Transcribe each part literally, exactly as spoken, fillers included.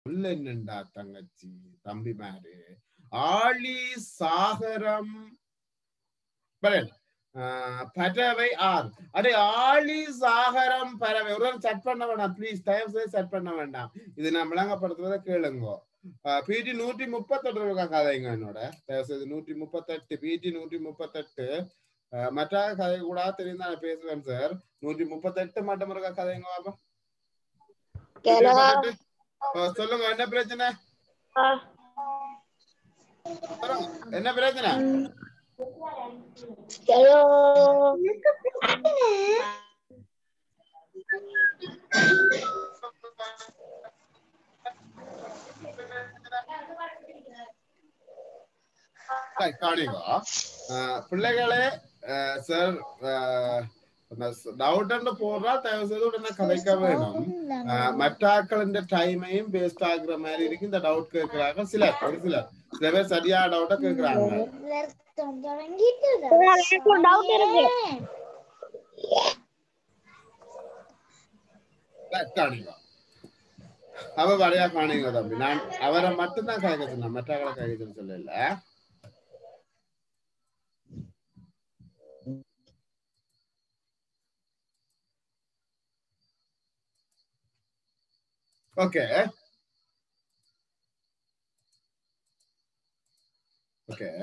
என்னண்டா தங்கச்சி தம்பி மாரு ஆழி சாகரம் பறவை ஆறு அடே ஆழி சாகரம் பறவை ஒரு செட் பண்ண வேண்டாம் பிளீஸ் தயவு செய்து செட் பண்ண வேண்டாம் இது நான் விளங்கப்படுத்துறத கேளுங்கோ பிஜி நூற்றி முப்பத்தெட்டு இருக்கா கதைங்க என்னோட தயவு செய்து நூற்றி முப்பத்தெட்டு பிஜி நூற்றி முப்பத்தெட்டு மற்ற கதை கூட தெரியும் நான் பேசுவேன் சார் நூற்றி முப்பத்தெட்டு மட்டும் இருக்கா கதைங்க பாப்பா சொல்லுங்க என்ன பிரச்சனை என்ன பிரச்சனை பிள்ளைகளே சார் டவுட் போடுறா தயவு செய்து உடனே கதைக்க வேணும் மற்றாக்களின் டைமையும் வேஸ்ட் ஆகுற மாதிரி இருக்கு இந்த டவுட் கேட்கிறாங்க சிலர் ஒரு சிலர் சில பேர் சரியா டவுட்டா கேட்கிறாங்க அவ வரையா காணுங்க தம்பி நான் அவரை மட்டும்தான் கதைக்க சொன்னேன் மற்றாக்களை கதைக்க சொல்லல Okay. Okay.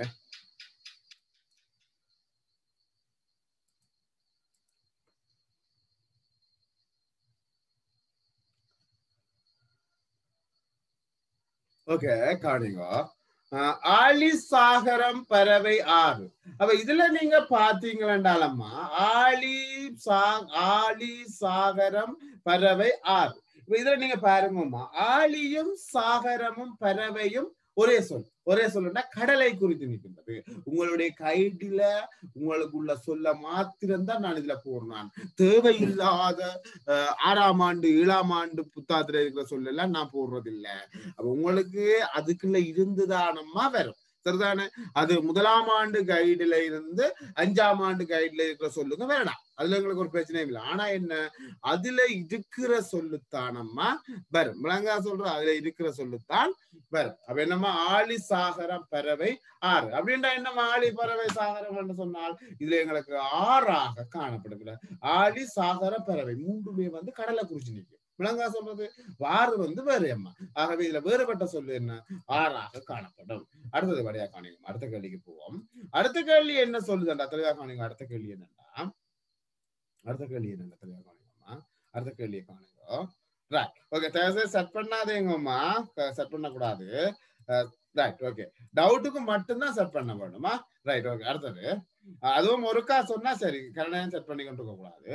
Okay, காணுங்க ஆழி சாகரம் பறவை ஆறு அப்ப இதுல நீங்க பாத்தீங்களா ஆழி சா ஆழி சாகரம் பறவை ஆறு இதுல நீங்க பாருங்கம்மா ஆழியும் சாகரமும் பறவையும் ஒரே சொல் ஒரே சொல்லுன்னா கடலை குறித்து நிற்கின்றது உங்களுடைய கைடில உங்களுக்குள்ள சொல்ல மாத்திரம்தான் நான் இதுல போடுறேன் தேவையில்லாத ஆறாம் ஆண்டு ஏழாம் ஆண்டு புத்தாத்துல இருக்கிற சொல்லலாம் நான் போடுறது இல்லை அப்ப உங்களுக்கு அதுக்குள்ள இருந்துதானமா வரும் சரிதானே அது முதலாம் ஆண்டு கைடுல இருந்து அஞ்சாம் ஆண்டு கைடுல இருக்கிற சொல்லுங்க வேணாம் அதுல எங்களுக்கு ஒரு பிரச்சனையும் இல்லை ஆனா என்ன அதுல இருக்கிற சொல்லுத்தானம்மா வரும் விளங்கா சொல்ற அதுல இருக்கிற சொல்லுத்தான் வரும் அப்ப என்னமா ஆழி சாகரம் பறவை ஆறு அப்படின்றா என்னமா ஆழி பறவை சாகரம் என்று சொன்னால் இதுல எங்களுக்கு ஆறாக காணப்படுகிற ஆழி சாகர பறவை மூன்றுமே வந்து கடலை குறிச்சு நிற்கும் விளங்கா சொல்றது ஆறு வந்து வேறு அம்மா ஆகவே இதுல வேறுபட்ட சொல்லு என்ன ஆறாக காணப்படும் அடுத்தது வரையா காணிங்க அடுத்த கேள்விக்கு போவோம் அடுத்த கேள்வி என்ன சொல்லுதுண்டா தெளிவா காணிங்க அடுத்த கேள்வி என்னன்னா அடுத்த கேள்வி என்ன தெளிவா காணிங்கம்மா அடுத்த கேள்வியை காணுங்க ரைட் ஓகே தேவை செட் பண்ணாதேங்கம்மா செட் பண்ண கூடாது ரைட் ஓகே டவுட்டுக்கு மட்டும்தான் செட் பண்ண வேண்டுமா ரைட் ஓகே அடுத்தது அதுவும் ஒருக்கா சொன்னா சரி கரெக்டாக செட் பண்ணி கொண்டு இருக்க கூடாது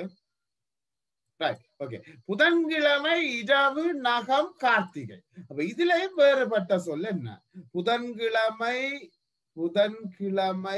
புதன்கிழமை இரவு நகம் கார்த்திகை அப்ப இதுலயும் வேறுபட்ட சொல் என்ன புதன்கிழமை புதன்கிழமை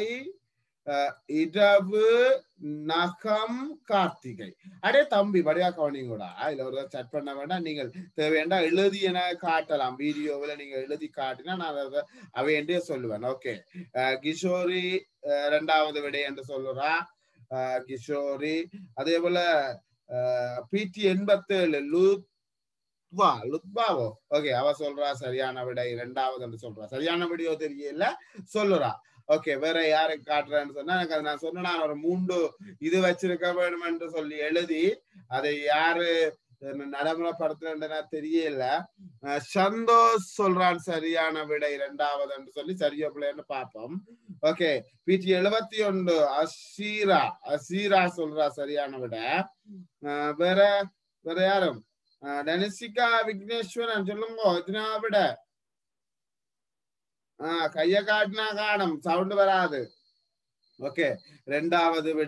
இரவு நகம் கார்த்திகை அடே தம்பி வடியா கவனிங்கூடா இதுல ஒரு செட் பண்ண வேண்டாம் நீங்கள் தேவையாண்டா எழுதி என காட்டலாம் வீடியோவில் நீங்க எழுதி காட்டினா நான் அதை அவையண்டே சொல்லுவேன் ஓகே கிஷோரி இரண்டாவது விடை என்று சொல்லுறா கிஷோரி அதே போல பிடி எண்பத்தி ஏழு லுத்வா லுத்வாவோ ஓகே அவ சொல்றா சரியான விடை இரண்டாவது என்று சொல்றா சரியான விடையோ தெரியல சொல்லுறா ஓகே வேற யாரு காட்டுறேன்னு சொன்னா எனக்கு அது நான் சொன்ன நான் ஒரு மூன்று இது வச்சிருக்க வேணும் என்று சொல்லி எழுதி அதை யாரு நடைமுறைப்படுத்துறேன்னா தெரியல சந்தோஷ் சொல்றான் சரியான விடை இரண்டாவது என்று சொல்லி சரியா பிள்ளைன்னு பார்ப்போம் ஓகே பிடி எழுபத்தி ஒன்று அசீரா அசீரா சொல்றா சரியான விட வேற வேற யாரும் டெனிசிகா விக்னேஸ்வரன் சொல்லுங்க இதனா விட ஆஹ் கைய காட்டினா காணும் சவுண்ட் வராது ஓகே ரெண்டாவது விட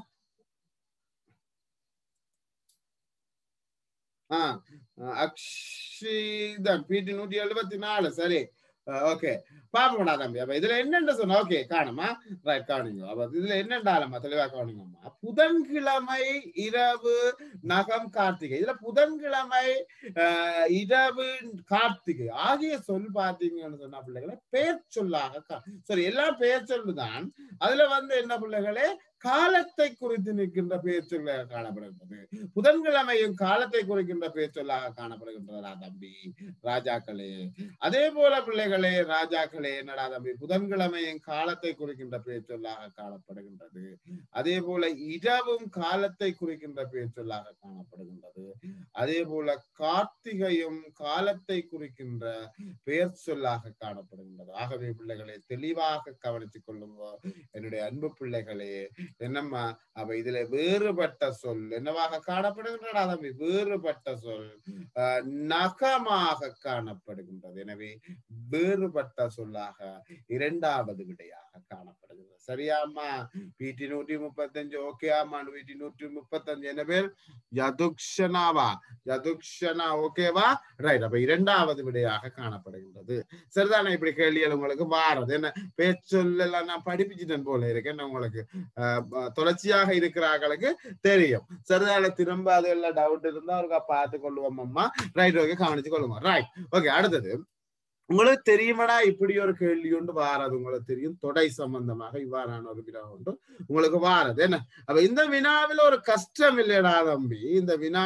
ஆஹ் அக்ஷிதன் பிடி நூற்றி எழுபத்தி நாலு சரி ஓகே பாப்போம்டா தம்பி அப்ப இதுல என்னென்ன சொன்ன ஓகே காணுமா ரைட் காணுங்க அப்ப இதுல என்னண்டாலம்மா தெளிவா காணுங்கம்மா புதன்கிழமை இரவு நகம் கார்த்திகை இதுல புதன்கிழமை அஹ் இரவு கார்த்திகை ஆகிய சொல் பார்த்தீங்கன்னு சொன்னா பிள்ளைகளை பெயர் சொல்லாக சாரி எல்லாம் பெயர் சொல்லுதான் அதுல வந்து என்ன பிள்ளைகளே காலத்தை குறித்து நிற்கின்ற பெயர் சொல்லாக காணப்படுகின்றது. புதன்கிழமையும் காலத்தை குறிக்கின்ற பெயர் சொல்லாக காணப்படுகின்றதா தம்பி ராஜாக்களே? அதே போல பிள்ளைகளே ராஜாக்களே என்னடா தம்பி புதன்கிழமையும் காலத்தை குறிக்கின்ற பெயர் சொல்லாக காணப்படுகின்றது. அதே போல இரவும் காலத்தை குறிக்கின்ற பெயர் சொல்லாக காணப்படுகின்றது. அதே போல கார்த்திகையும் காலத்தை குறிக்கின்ற பெயர் சொல்லாக காணப்படுகின்றது. ஆகவே பிள்ளைகளை தெளிவாக கவனித்துக் கொள்ளுங்க என்னுடைய அன்பு பிள்ளைகளே. என்னம்மா அவ இதுல வேறுபட்ட சொல் என்னவாக காணப்படுகின்றன தம்பி? வேறுபட்ட சொல் அஹ் நகமாக காணப்படுகின்றது. எனவே வேறுபட்ட சொல்லாக இரண்டாவது விடையாக காணப்படுகிறது. சரியாம்மா? பிடி நூற்றி முப்பத்தி அஞ்சு ஓகே ஆமா? பிடி நூற்றி முப்பத்தி அஞ்சு என்ன பேர்? யதுக்ஷனாவா? யதுக்ஷனா ஓகேவா? ரைட். அப்ப இரண்டாவது விடையாக காணப்படுகின்றது. சரிதானே? இப்படி கேள்விகள் உங்களுக்கு வாரது என்ன பேச்சொல் எல்லாம் நான் படிப்பிச்சுட்டேன் போல இருக்கேன். உங்களுக்கு அஹ் தொடர்ச்சியாக இருக்கிறார்களுக்கு தெரியும். சரிதானே? திரும்ப அது எல்லாம் டவுட் இருந்தா அவருக்கா பார்த்து கொள்ளுவோம் அம்மா. ரைட் ஓகே, கவனிச்சு கொள்ளுவோம். Right okay. அடுத்தது உங்களுக்கு தெரியுமாடா இப்படி ஒரு கேள்வி ஒன்று வாரது உங்களுக்கு தெரியும். தொடை சம்பந்தமாக இவ்வாறான ஒரு வினா ஒன்று உங்களுக்கு வாரது என்ன. அப்ப இந்த வினாவில் ஒரு கஷ்டம் இல்லையடா தம்பி. இந்த வினா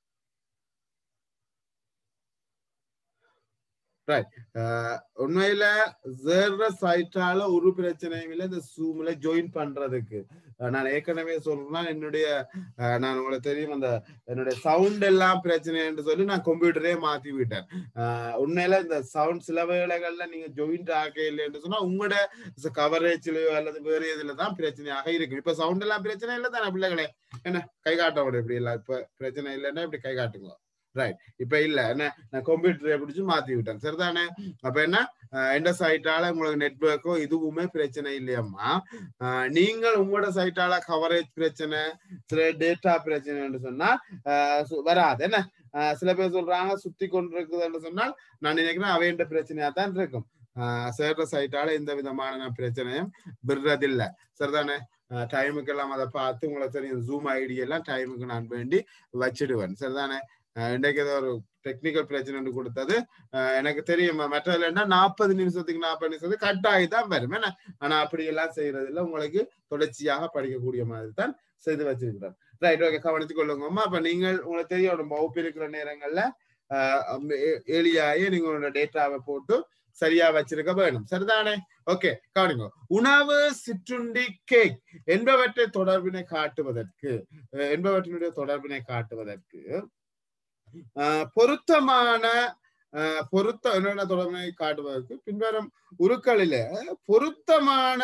உண்மையில சைட்டால ஒரு பிரச்சனையும் இல்லை இந்த சூம்ல ஜாயின் பண்றதுக்கு. நான் ஏற்கனவே சொல்றேன் என்னுடைய நான் உங்களுக்கு தெரியும் அந்த என்னுடைய சவுண்ட் எல்லாம் பிரச்சனை என்று சொல்லி நான் கம்ப்யூட்டரே மாத்தி விட்டேன். ஆஹ் உண்மையில இந்த சவுண்ட் சில வேளைகள்ல நீங்க ஜாயிண்ட் ஆக இல்லை என்று சொன்னா உங்களோட கவரேஜ்லயோ அல்லது வேற இதுலதான் பிரச்சனையாக இருக்கு. இப்ப சவுண்ட் எல்லாம் பிரச்சனை இல்லை தானே பிள்ளைகளே? என்ன கை காட்ட விட இப்படி இல்லை. இப்ப பிரச்சனை இல்லைன்னா இப்படி கை காட்டுங்க. ரைட். இப்ப இல்ல என்ன நான் கம்ப்யூட்டரை பிடிச்சு மாத்தி விட்டேன். சரிதானே? அப்ப என்ன எந்த சைட்டால உங்களுக்கு நெட்வொர்க்கோ இதுவுமே பிரச்சனை இல்லையம்மா. நீங்கள் உங்களோட சைட்டால கவரேஜ் பிரச்சனை சில டேட்டா பிரச்சனைன்னு சொன்னா வராது. என்ன சில பேர் சொல்றாங்க சுத்தி கொண்டு இருக்குதுன்னு சொன்னால் நான் நினைக்கிறேன் அவைன்ற பிரச்சனையா தான் இருக்கும். ஆஹ் சேர்ற சைட்டால எந்த விதமான பிரச்சனையும் விடுறதில்லை. சரிதானே? டைமுக்கு எல்லாம் அதை பார்த்து உங்களுக்கு தெரியும் ஜூம் ஐடி எல்லாம் டைமுக்கு நான் வேண்டி வச்சிடுவேன். சரிதானே? இன்றைக்கு ஏதோ ஒரு டெக்னிக்கல் பிரச்சனை கொடுத்தது எனக்கு தெரியும். மற்ற நாற்பது நிமிஷத்துக்கு நாற்பது நிமிஷத்துக்கு கட் ஆகிதான் வரும். ஏன்னா ஆனா அப்படி எல்லாம் செய்யறது இல்லை. உங்களுக்கு தொடர்ச்சியாக படிக்கக்கூடிய மாதிரி தான் செய்து வச்சிருக்கிறார். ரைட் ஓகே, கவனித்துக் கொள்ளுங்கம்மா. அப்ப நீங்கள் உங்களுக்கு தெரியும் வகுப்பு இருக்கிற நேரங்கள்ல ஆஹ் ஏழியாயே நீங்களோட டேட்டாவை போட்டு சரியா வச்சிருக்க வேணும். சரிதானே? ஓகே, கவனிங்க. உணவு, சிற்றுண்டி, கேக் என்பவற்றை தொடர்பினை காட்டுவதற்கு என்பவற்றினுடைய தொடர்பினை காட்டுவதற்கு ஆஹ் பொருத்தமான ஆஹ் பொருத்த என்னென்ன தொடர்பினை காட்டுவதற்கு பின்வரும் உருக்களில பொருத்தமான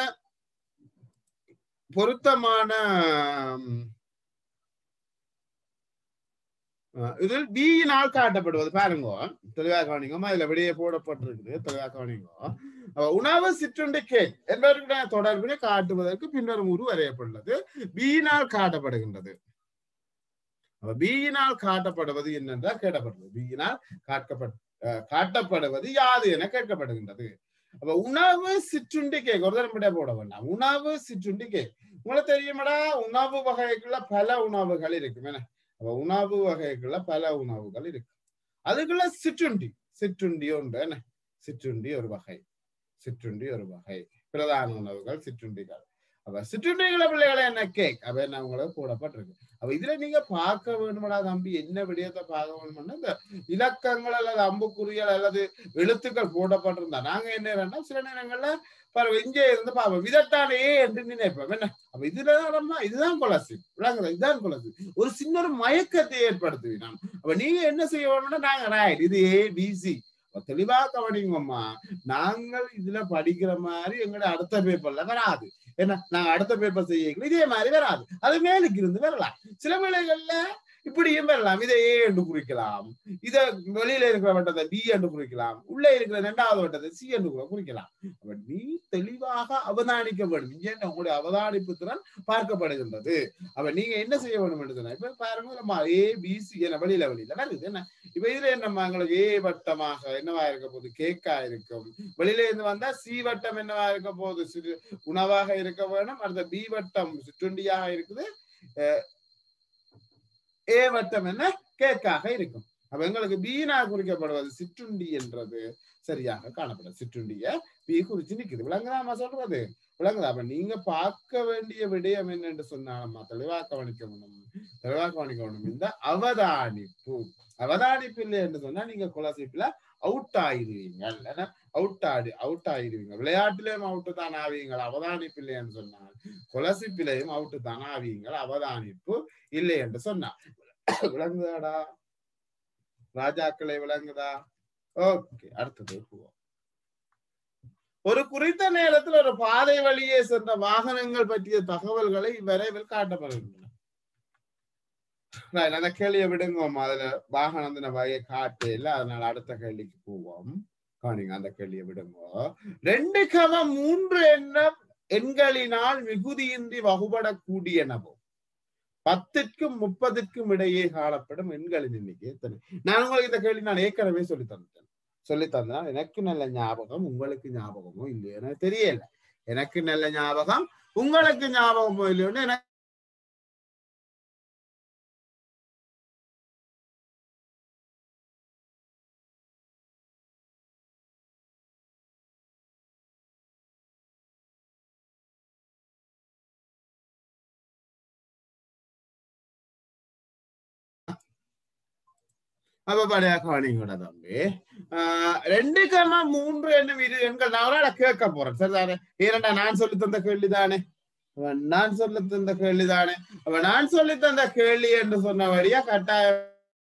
பொருத்தமான இதில் பியினால் காட்டப்படுவது பாருங்க. தெளிவாக கவனிங்க. இதுல விடையே போடப்பட்டிருக்குது. தெளிவாக கவனிங்க. உணவு, சிற்றுண்டி, கேக் என்பவர்களுடைய தொடர்பினை காட்டுவதற்கு பின்வரும் உரு வரையப்பட்டுள்ளது. பியினால் காட்டப்படுகின்றது. பியினால் காட்டப்படுவது என்னென்றால் கேட்கப்படுவது பியினால் காட்டப்பட் காட்டப்படுவது யாது என கேட்கப்படுகின்றது. அப்ப உணவு, சிற்றுண்டி, கேக் ஒரு தரம் போட வேண்டாம். உணவு, சிற்றுண்டி, கேக் உங்களுக்கு தெரியுமாடா உணவு வகைக்குள்ள பல உணவுகள் இருக்கு. என்ன அப்ப உணவு வகைக்குள்ள பல உணவுகள் இருக்கு. அதுக்குள்ள சிற்றுண்டி சிற்றுண்டி ஒன்று. என்ன சிற்றுண்டி ஒரு வகை. சிற்றுண்டி ஒரு வகை. பிரதான உணவுகள் சிற்றுண்டிகள். அப்ப சிற்றுண்டிகள பிள்ளைகளை என்ன கேக் அப்ப என்ன உங்களுக்கு போடப்பட்டிருக்கு. அப்ப இதுல நீங்க பார்க்க வேணுமாடா தம்பி என்ன விடயத்தை பார்க்க வேணும்னா இந்த இலக்கங்கள் அல்லது அம்புக்குறிகள் அல்லது எழுத்துக்கள் போடப்பட்டிருந்தா நாங்க என்ன வேணா சில நேரங்கள்ல பரவ இங்கே இருந்து பார்ப்போம் இதைத்தானே என்று நினைப்போம். என்ன அப்ப இதுல இதுதான் கொலசி விளங்குதா? இதுதான் கொலசி ஒரு சின்ன ஒரு மயக்கத்தை ஏற்படுத்துவீங்க. அப்ப நீங்க என்ன செய்ய வேணும்னா நாங்க ரைட் இது ஏ பிசி தெளிவா கவனிங்கம்மா. நாங்கள் இதுல படிக்கிற மாதிரி எங்களோட அடுத்த பேப்பர்ல வராது. என்ன நாங்க அடுத்த பேப்பர் செய்ய இதே மாதிரி வராது. அது மேலுக்கு இருந்து வரலாம். சில வேளைகள்ல இப்படியும் வரலாம். இதை ஏ என்று குறிக்கலாம். இத வெளியில இருக்கிற வட்டத்தை பி என்று குறிக்கலாம். உள்ள இருக்கிற இரண்டாவது வட்டத்தை சி என்று குறிக்கலாம். அப்ப நீ தெளிவாக அவதானிக்க வேண்டும். உங்களுடைய அவதானிப்பு திறன் பார்க்கப்படுகின்றது. அப்ப நீங்க என்ன செய்ய வேண்டும் என்று சொன்னா இப்ப பாருங்க ஏ பி சி என்ன வெளியில வெளியில வருது. என்ன இப்ப இதுல என்ன எங்களுக்கு ஏ வட்டமாக என்னவா இருக்க போகுது? கேக்கா இருக்கும். வெளியில இருந்து வந்தா சி வட்டம் என்னவா இருக்க போகுது? சிறு உணவாக இருக்க வேணும். அடுத்த பி வட்டம் சிற்றுண்டியாக இருக்குது. ஏ வட்டம் என்ன கேக்காக இருக்கும். அப்ப எங்களுக்கு பீனா குறிக்கப்படுவது சிற்றுண்டி என்றது சரியாக காணப்படும். சிற்றுண்டிய பீ குறிச்சு நிக்குது. விளங்குதாமா சொல்றது? விளங்குதா? அப்ப நீங்க பார்க்க வேண்டிய விடயம் என்னென்று சொன்னாலம்மா தெளிவா கவனிக்கணும். தெளிவா கவனிக்கணும். இந்த அவதானிப்பு அவதானிப்பு இல்லை என்று சொன்னா நீங்க குலசிப்புல அவுட் ஆயிருவீங்க. அவுட் ஆடி அவுட் ஆயிருவீங்க. விளையாட்டுலயும் அவுட்டு தான் ஆவீங்கள் அவதானிப்பு இல்லை என்று சொன்னால், குலசிப்பிலையும் அவுட்டு தான் ஆவீங்கள் அவதானிப்பு இல்லை என்று சொன்னா. விளங்குதாடா ராஜாக்களை? விளங்குதா? ஓகே, அடுத்தது போவோம். ஒரு குறித்த நேரத்தில் ஒரு பாதை வழியே சென்ற வாகனங்கள் பற்றிய தகவல்களை விரைவில் காட்டப்படுகின்றன. அந்த கேள்வியை விடுங்கோம். அதுல வாகனம் வகையை காட்டு இல்லை, அதனால அடுத்த கேள்விக்கு போவோம். காணிங்க, அந்த கேள்வியை விடுங்க. ரெண்டு கம மூன்று எண்ணம் எண்களினால் மிகுதியின்றி வகுபடக்கூடியனவும் பத்துக்கும் முப்பதுக்கும் இடையே காணப்படும் எண்களின் எண்ணிக்கை எத்தனை? நான் உங்களுக்கு இந்த கேள்வி நான் ஏற்கனவே சொல்லி தந்தேன். சொல்லி தந்தா எனக்கு நல்ல ஞாபகம், உங்களுக்கு ஞாபகமோ இல்லையோ எனக்கு தெரியல. எனக்கு நல்ல ஞாபகம், உங்களுக்கு ஞாபகமோ இல்லையோன்னு எனக்கு அப்ப பழைய கவனிங்கூட தம்பி. ஆஹ் ரெண்டு கமா மூன்று என்னும் இரு எண்கள் நான் ஒரு கேட்க போறேன். சரிதானே? ஏனண்டா நான் சொல்லி தந்த கேள்விதானே நான் சொல்லி தந்த கேள்விதானே அப்ப நான் சொல்லி தந்த கேள்வி என்று சொன்னபடியா கட்டாயம்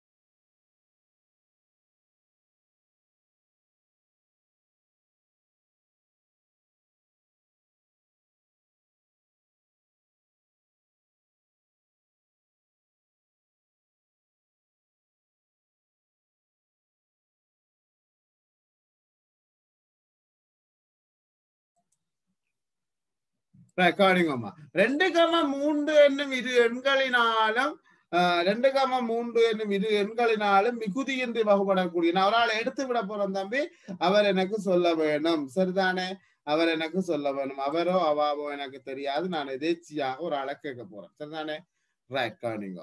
ரெக்கார்டிங்கம்மா. ரெண்டு கமா மூன்று என்னும் இரு எண்களினாலும் ரெண்டு கமா மூன்று என்னும் இரு எண்களினாலும் மிகுதியின்றி வகுப்படக்கூடிய நான் ஒரு ஆள் எடுத்து விட போறேன் தம்பி. அவர் எனக்கு சொல்ல வேணும். சரிதானே? அவர் எனக்கு சொல்ல வேணும். அவரோ அவாவோ எனக்கு தெரியாது. நான் எதேச்சியாக ஒரு ஆளை கேட்க போறேன். சரிதானே? ரெக்கார்டிங்க.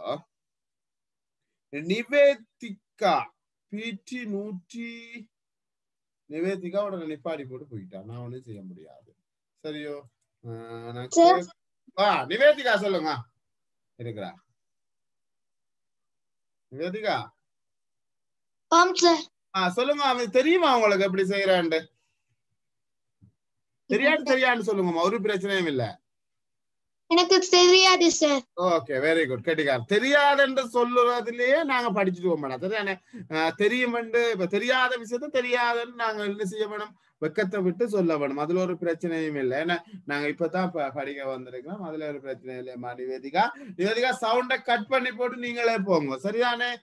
நிவேதிகா பிடி நூற்றி நிவேதிகாவோட நிப்பாடி போட்டு போயிட்டான். நான் ஒண்ணும் செய்ய முடியாது. சரியோ? நிவேதிகா சொல்லுங்க. இருக்கிறா நிவேதிகா? சொல்லுங்க. அவன் தெரியுமா உங்களுக்கு எப்படி செய்யறான்னு? தெரியாது தெரியாதுன்னு சொல்லுங்கம்மா, ஒரு பிரச்சனையும் இல்ல. எனக்கு தெரியாது சார். Okay, very good. கேட்டிக்கார். தெரியாது என்று சொல்லுறதுலயே நாங்க படிச்சுட்டு மேடம். சரிதானே? தெரியும் என்று இப்ப தெரியாத விஷயத்த தெரியாதுன்னு நாங்க என்ன செய்ய வேணும்? வெக்கத்தை விட்டு சொல்ல வேணும். அதுல ஒரு பிரச்சனையும் இல்லை. ஏன்னா நாங்க இப்பதான் படிக்க வந்திருக்கிறோம். அதுல ஒரு பிரச்சனை இல்லையம்மா. நிவேதிகா நிவேதிகா சவுண்டை கட் பண்ணி போட்டு நீங்களே போங்க. சரிதானே?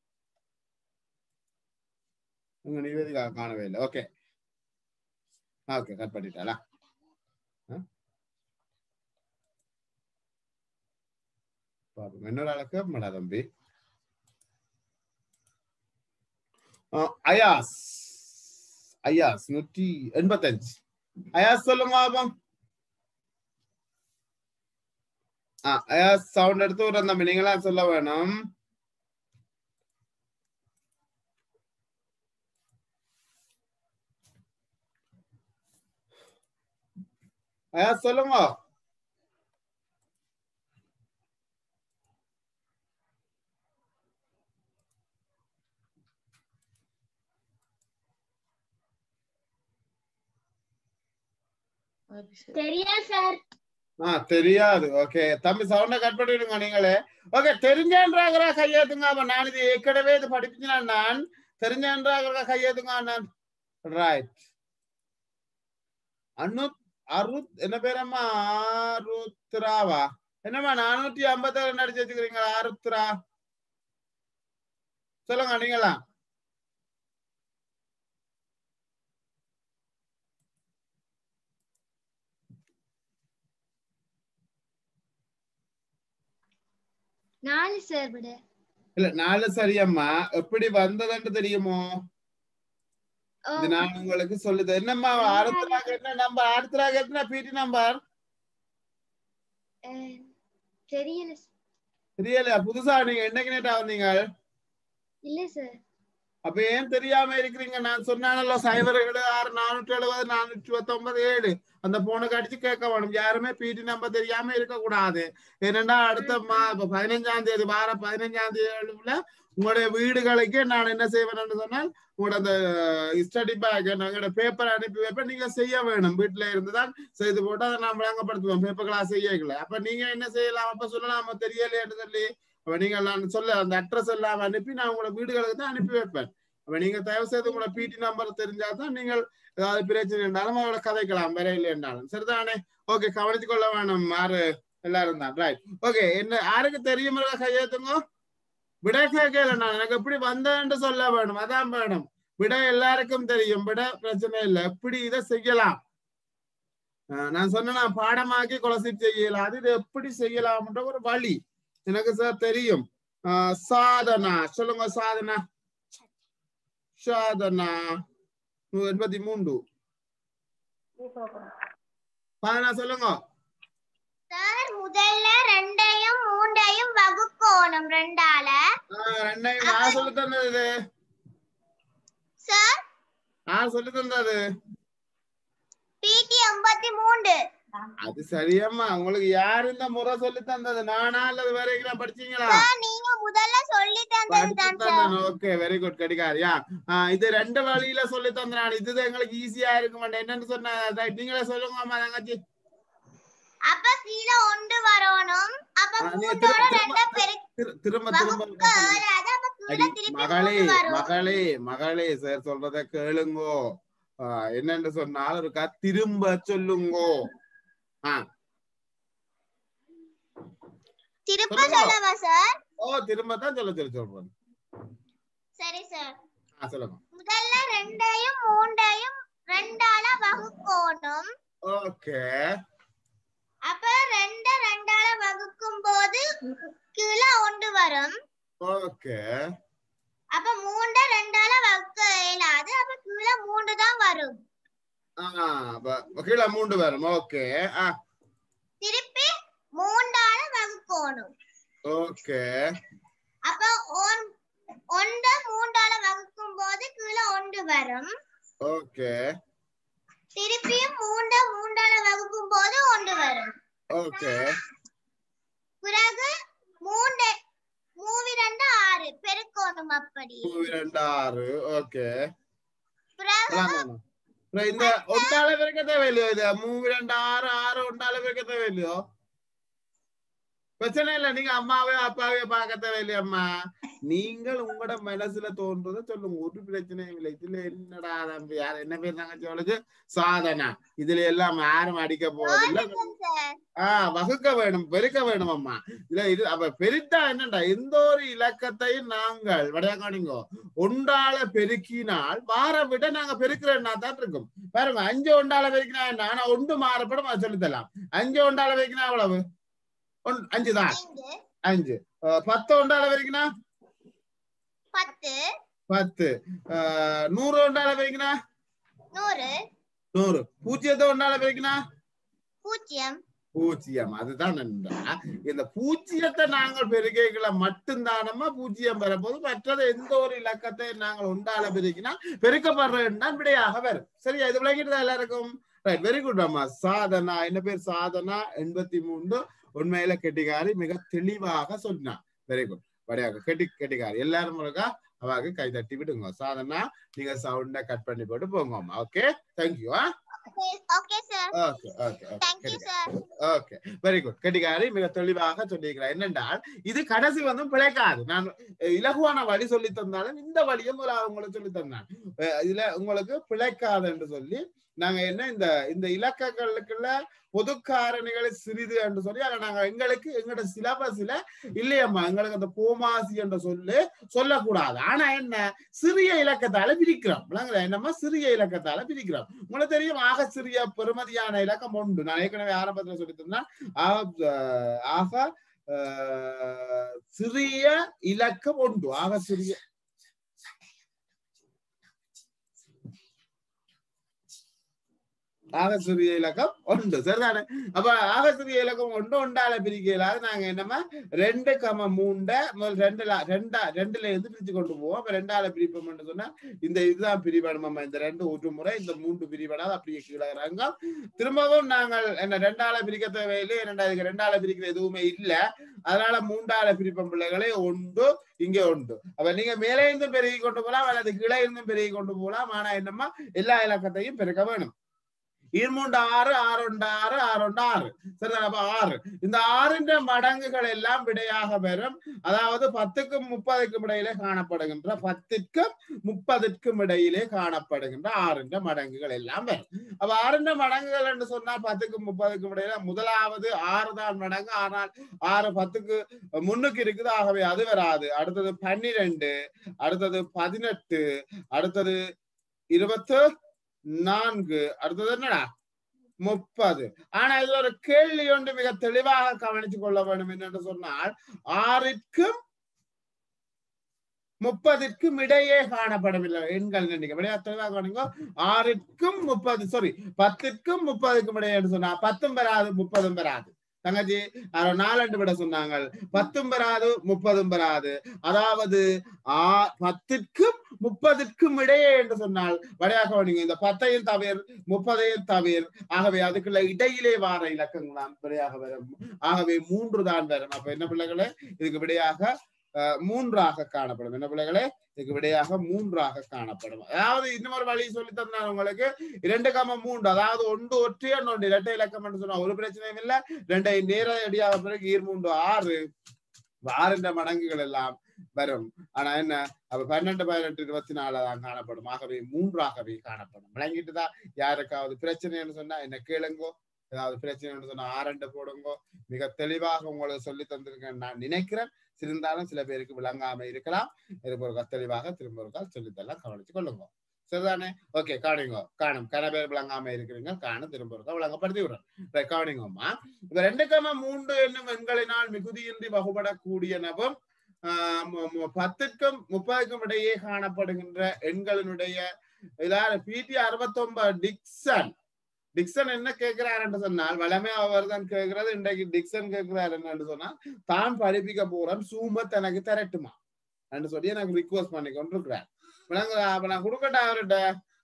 உங்க நிவேதிகா காணவே இல்லை. ஓகே ஓகே, கட் பண்ணிட்டாளா? இன்னொரு ஆளுக்கு மேடா தம்பி. அயாஸ் அயாஸ் நூற்றி எண்பத்தி அஞ்சு. அயாஸ் சொல்லுங்க பாபம். அயாஸ் சவுண்ட் எடுத்து ஒரு தம்பி நீங்களா சொல்ல வேணும். அயாஸ் சொல்லுங்க. தெரியாது சார். ஆஹ் தெரியாது. ஓகே தம்பி சவுண்ட கட் பண்ணிடுங்க நீங்களே. ஓகே, தெரிஞ்சேன்றாங்கிற கையேத்துங்க. அப்ப நான் இது ஏற்கனவே இது படிப்பிச்சுனா நான் தெரிஞ்சேன்றாங்கிற கையேத்துங்க. நான் ரைட். அண்ணு அருத் என்ன பேரம்மா? ஆருத்ராவா? என்னம்மா நானூத்தி ஐம்பத்தி ஏழு அடிச்சு வச்சுக்கிறீங்க? ஆருத்ரா சொல்லுங்க நீங்களா? நாலு சார் விட இல்ல நாலு சரியம்மா. எப்படி வந்ததுன்னு தெரியுமோ? இது நான் உங்களுக்கு சொல்லுது. என்னம்மா ஆருத்ராக்கு என்ன நம்பர்? ஆருத்ராக்கு என்ன பிடி நம்பர்? தெரியல. தெரியல. புதுசா நீங்க என்னைக்கு நேட்டா வந்தீங்க? இல்ல சார். அப்ப ஏன் தெரியாம இருக்கிறீங்க? நான் சொன்னானല്ലോ சைபர் ஏழு ஆறு நானூற்றி எழுபது நானூற்றி இருபத்தி ஒன்பது ஏழு அந்த போனுக்கு அடிச்சு கேட்க வேணும். யாருமே பிடி நம்பர் தெரியாம இருக்க கூடாது. ஏனென்றா அடுத்த மா பதினஞ்சாம் தேதி வார பதினஞ்சாம் தேதியில உங்களுடைய வீடுகளுக்கு நான் என்ன செய்வேன் சொன்னால் உங்களோட அந்த ஸ்டடி பேக் எங்களோட பேப்பர் அனுப்பி வைப்பேன். நீங்க செய்ய வேணும். வீட்டுல இருந்துதான் செய்து போட்டு அதை நான் விளங்கப்படுத்துவேன். பேப்பர் கிளாஸ் செய்யல. அப்ப நீங்க என்ன செய்யலாம்? அப்ப சொல்லலாம தெரியலைன்னு சொல்லி அப்ப நீங்க நான் சொல்ல அந்த அட்ரஸ் எல்லாம் அனுப்பி நான் உங்களோட வீடுகளுக்கு தான் அனுப்பி வைப்பேன். அப்ப நீங்க தயவு செய்து உங்களோட பிடி நம்பர் தெரிஞ்சாதான் நீங்கள் ஏதாவது பிரச்சனை இருந்தாலும் அவளை கதைக்கலாம், வரையில இருந்தாலும் சரிதானே? ஓகே, கவனித்துக் கொள்ள வேணும். ஆறு எல்லாரும் தான் ரைட். ஓகே, என்ன யாருக்கு தெரியும் கையெழுத்துங்க? விட கேட்கல. நான் எனக்கு எப்படி வந்தேன்னு சொல்ல வேணும். அதான் வேணும். விட எல்லாருக்கும் தெரியும். விட பிரச்சனை இல்லை. எப்படி இதை செய்யலாம் நான் சொன்ன பாடமாக்கி கொலசி செய்யலாம். அது இது எப்படி செய்யலாம்ன்ற ஒரு வழி எனக்கு சார் தெரியும். சாதனா சொல்லுங்க. சாதனா சாதனா எண்பத்தி மூன்று சாதனா சொல்லுங்க. சார் முதல்ல ரெண்டையும் மூண்டையும் வகுக்கணும். ரெண்டால ரெண்டையும் யார் சொல்லி தந்தது? சார் யார் சொல்லி தந்தது? பிடி எண்பத்தி மூன்று. அது சரியம்மா. உங்களுக்கு யாரு இந்த முறை சொல்லி தந்தது? நானா அல்லது வேற எங்கேயும் படிச்சீங்களா? நீங்க முதல்ல சொல்லி தந்தது. ஓகே, வெரி குட் கடிகாரியா. இது ரெண்டு வழியில சொல்லி தந்தான். இது எங்களுக்கு ஈஸியா இருக்க மாட்டேன். என்னன்னு சொன்ன நீங்களே சொல்லுங்க அம்மா தங்கச்சி. அப்ப கீழ ஒன்று வரணும். அப்ப மூணோட ரெண்ட பெருக்க திரும்ப திரும்ப மகளே மகளே மகளே சார் சொல்றத கேளுங்கோ. என்னன்னு சொன்னால் இருக்கா திரும்ப சொல்லுங்கோ. திரும்ப சொல்லவா சார்? ஓ, திரும்ப தான் சொல்ல சொல்ல சொல்றேன். சரி சார். சொல்லுங்க. முதல்ல ரெண்டையும் மூண்டையும் ரெண்டால வகுக்கணும். ஓகே. அப்ப ரெண்டு ரெண்டால வகுக்கும் போது கீழ ஒன்று வரும். ஓகே. அப்ப மூண்ட ரெண்டால வகுக்க இயலாது. அப்ப கீழ மூன்று தான் வரும். கீழ மூன்று வரும். ஓகே. திருப்பி மூண்டால வகுக்கணும். ஓகே. அப்ப ஒன்ற மூண்டால வகுக்கும் போது கீழ ஒன்று வரும். ஓகே. திருப்பியும் மூண்ட மூண்டால வகுக்கும் போது ஒன்று வரும். ஓகே. பிறகு மூண்டு மூவி ரெண்டு ஆறு பெருக்கணும். அப்படி மூவி ரெண்டு ஆறு. ஓகே. பிறகு இந்த ஒன்றால பெருக்க தேவையில்லையோ? இது மூவி ரெண்டு ஆறு ஆறு ஒன்றால பெருக்க தேவையில்லையோ? பிரச்சனை இல்லை. நீங்க அம்மாவே அப்பாவே பார்க்க தேவையில்லையா? அம்மா நீங்கள் உங்களோட மனசுல தோன்றதை சொல்லுங்க. ஒரு பிரச்சனையும் இல்லை. இதுல என்னடா தம்பி யார் என்ன பேர் தங்கச்சி? சாதனா. இதுல எல்லாம் யாரும் அடிக்க போவதில்லை. ஆஹ் வகுக்க வேணும், பெருக்க வேணும் அம்மா. இல்ல இது அப்ப பெருத்தா என்னண்டா எந்த ஒரு இலக்கத்தையும் நாங்கள் வடையாக்கானிங்கோ ஒன்றால பெருக்கினால் வார விட நாங்க பெருக்கிறேன்னா தான் இருக்கும். பாருங்க, அஞ்சு ஒன்றால பெருக்கினா என்ன? ஆனா ஒன்று மாறப்படும். அது சொல்லித்தரலாம். அஞ்சு ஒன்றால பெருக்கினா எவ்வளவு? அஞ்சு தான். அஞ்சு. பத்து ஒன்றால பெருக்கினா பத்து. பத்து. நூறு ஒன்றால பெருக்கினா நூறு. நூறு. பூஜ்ஜியத்தை ஒன்றால பெருக்கினா பூஜ்ஜியம். பூஜ்ஜியம். அதுதான் இந்த பூஜ்ஜியத்தை நாங்கள் பெருக்கைகளை மட்டும்தானமா பூஜ்ஜியம் பெறப்போது. மற்றது எந்த ஒரு இலக்கத்தை நாங்கள் ஒன்றால பெருக்கினா பெருக்கப்படுறதுன்னா விடையாக வரும். சரியா? இது விளங்கிட்டு எல்லாருக்கும் ரைட். வெரி குட் அம்மா. சாதனா என்ன பேர்? சாதனா எண்பத்தி மூன்று. உண்மையில கெட்டிகாரி. மிக தெளிவாக சொன்னா. Very good. வடையாக கெட்டி கெட்டிகாரி. எல்லாரும் இருக்கா அவாக்கு கை தட்டி விடுங்க. சாதனா நீங்க சவுண்ட கட் பண்ணி போட்டு போங்க. Okay, thank you. Okay sir. Okay okay thank you sir. Okay, very good. கெட்டிகாரி மிக தெளிவாக சொல்லியிருக்கிறார். என்னென்றால் இது கடைசி வந்து பிழைக்காது. நான் இலகுவான வழி சொல்லி தந்தாலும் இந்த வழியும் உங்களுக்கு சொல்லி தந்தான். இதுல உங்களுக்கு பிழைக்காது என்று சொல்லி நாங்க என்ன இந்த இந்த இலக்கங்களுக்குள்ள பொது காரணிகளை சிறிது என்று சொல்லி அதை நாங்க எங்களுக்கு எங்களோட சிலபஸ்ல இல்லையம்மா எங்களுக்கு அந்த போமாசி என்ற சொல்லு சொல்லக்கூடாது. ஆனா என்ன சிறிய இலக்கத்தால பிரிக்கிறோம். என்னம்மா சிறிய இலக்கத்தால பிரிக்கிறோம். உங்களுக்கு தெரியும் ஆக சிறிய பெருமதியான இலக்கம் உண்டு. நான் ஏற்கனவே ஆரம்பத்துல சொல்லி தந்தேன். ஆக சிறிய இலக்கம் உண்டு. ஆக சிறிய ஆக சிறிய இலக்கம் ஒன்று சரிதானே அப்ப ஆக சிறிய இலக்கம் ஒன்று ஒன்றால பிரிக்கலாது நாங்க என்னமா ரெண்டு கம மூண்ட முதல் ரெண்டுல ரெண்டா ரெண்டுல இருந்து பிரிச்சு கொண்டு போவோம் அப்ப ரெண்டால பிரிப்போம்னு சொன்னா இந்த இதுதான் பிரிவடமா இந்த ரெண்டு ஒரு முறை இந்த மூன்று பிரிவடாது அப்படியே கீழாங்க திரும்பவும் நாங்கள் என்ன ரெண்டால பிரிக்க தேவையில்லை ரெண்டாவது ரெண்டால பிரிக்கிற எதுவுமே இல்ல அதனால மூன்றால பிரிப்பம் பிள்ளைகளே ஒன்று இங்க உண்டு அப்ப நீங்க மேலே இருந்தும் பெருகி கொண்டு போகலாம் அல்லது கீழே இருந்தும் பெருகி கொண்டு போகலாம் ஆனா என்னமா எல்லா இலக்கத்தையும் பெருக்க வேணும் இருமூன்று ஆறு ஆறு ஒன்று ஆறு ஆறு ஒன்று ஆறு சரிதான் அப்ப ஆறு இந்த ஆறின்ற மடங்குகள் எல்லாம் விடையாக பெறும் அதாவது பத்துக்கும் முப்பதுக்கும் இடையிலே காணப்படுகின்ற பத்திற்கும் முப்பதுக்கும் இடையிலே காணப்படுகின்ற ஆறின்ற மடங்குகள் எல்லாம் வரும் அப்ப ஆறின்ற மடங்குகள் என்று சொன்னால் பத்துக்கும் முப்பதுக்கும் இடையில முதலாவது ஆறு தான் மடங்கு ஆனால் ஆறு பத்துக்கு முன்னுக்கு இருக்குது ஆகவே அது வராது அடுத்தது பன்னிரெண்டு அடுத்தது பதினெட்டு அடுத்தது இருபத்து நான்கு அடுத்தது என்னடா முப்பது ஆனா இதுல ஒரு கேள்வி ஒன்று மிக தெளிவாக கவனித்துக் கொள்ள வேண்டும் என்று சொன்னால் ஆறிற்கும் முப்பதுக்கும் இடையே காணப்படும் இல்லை எண்கள் எண்ணிக்கை தெளிவாக கவனிங்க ஆறிற்கும் முப்பது சாரி பத்துக்கும் முப்பதுக்கும் இடையே என்று சொன்னா பத்தும் பெறாது முப்பதும் பெறாது தங்கச்சி நாலண்டு விட சொன்னாங்க பத்தும் பெறாது முப்பதும் பெறாது அதாவது ஆ பத்திற்கும் முப்பதுக்கும் இடையே என்று சொன்னால் வடையாக நீங்க இந்த பத்தையும் தவிர முப்பதையும் தவிர ஆகவே அதுக்குள்ள இடையிலே வார இலக்கங்கள் தான் விடையாக வரும் ஆகவே மூன்று தான் வரும் அப்ப என்ன பிள்ளைகளே இதுக்கு விடையாக மூன்றாக காணப்படும் என்ன பிள்ளைகளே இதுக்கு விடையாக மூன்றாக காணப்படும் அதாவது இன்னொரு வழி சொல்லி தந்தார் உங்களுக்கு இரண்டு கம மூன்று அதாவது ஒன்று ஒற்றையன் ஒன்று இரட்டை இலக்கம் என்று சொன்னா ஒரு பிரச்சனையும் இல்லை ரெண்டை நேரடியாக பிறகு ஈர் மூன்று ஆறு ஆறுன்ற மடங்குகள் எல்லாம் வரும் ஆனா என்ன அப்ப பன்னெண்டு பதினெட்டு இருபத்தி நாலு தான் காணப்படும் ஆகவே மூன்றாகவே காணப்படும் விளங்கிட்டுதான் யாருக்காவது பிரச்சனைன்னு சொன்னா என்ன கேளுங்கோ ஏதாவது பிரச்சனைன்னு சொன்னா ஆரண்டு போடுங்கோ மிக தெளிவாக உங்களுக்கு சொல்லி தந்திருக்கேன் நான் நினைக்கிறேன் சிறந்தாலும் சில பேருக்கு விளங்காம இருக்கலாம் திரும்ப ஒரு தெளிவாக திரும்ப ஒரு கால் சொல்லித்தெல்லாம் கவனிச்சு கொள்ளுங்க சரிதானே ஓகே காணுங்க காணும் கன பேர் விளங்காம இருக்கிறீங்க காணும் திரும்ப ஒரு விளங்கப்படுத்தி விடுறேன் கவனிங்கம்மா இப்ப ரெண்டு கம மூன்று என்னும் எண்களினால் மிகுதியின்றி வகுபடக்கூடியனவும் ஆஹ் பத்துக்கும் முப்பதுக்கும் இடையே காணப்படுகின்ற எண்களினுடைய இதான பிடி அறுபத்தி ஒன்பது டிக்சன் டிக்சன் என்ன கேட்கிறாருன்னு சொன்னால் வளமே அவர் தான் கேட்கிறது இன்றைக்கு டிக்சன் கேட்கிறாரு என்னன்னு சொன்னால் தான் படிப்பிக்க போறேன் சூமத் எனக்கு திரட்டுமா என்று சொல்லி எனக்கு ரிக்வஸ்ட் பண்ணி கொண்டிருக்கிறார் அப்ப நான் கொடுக்கட்டா அவர்கிட்ட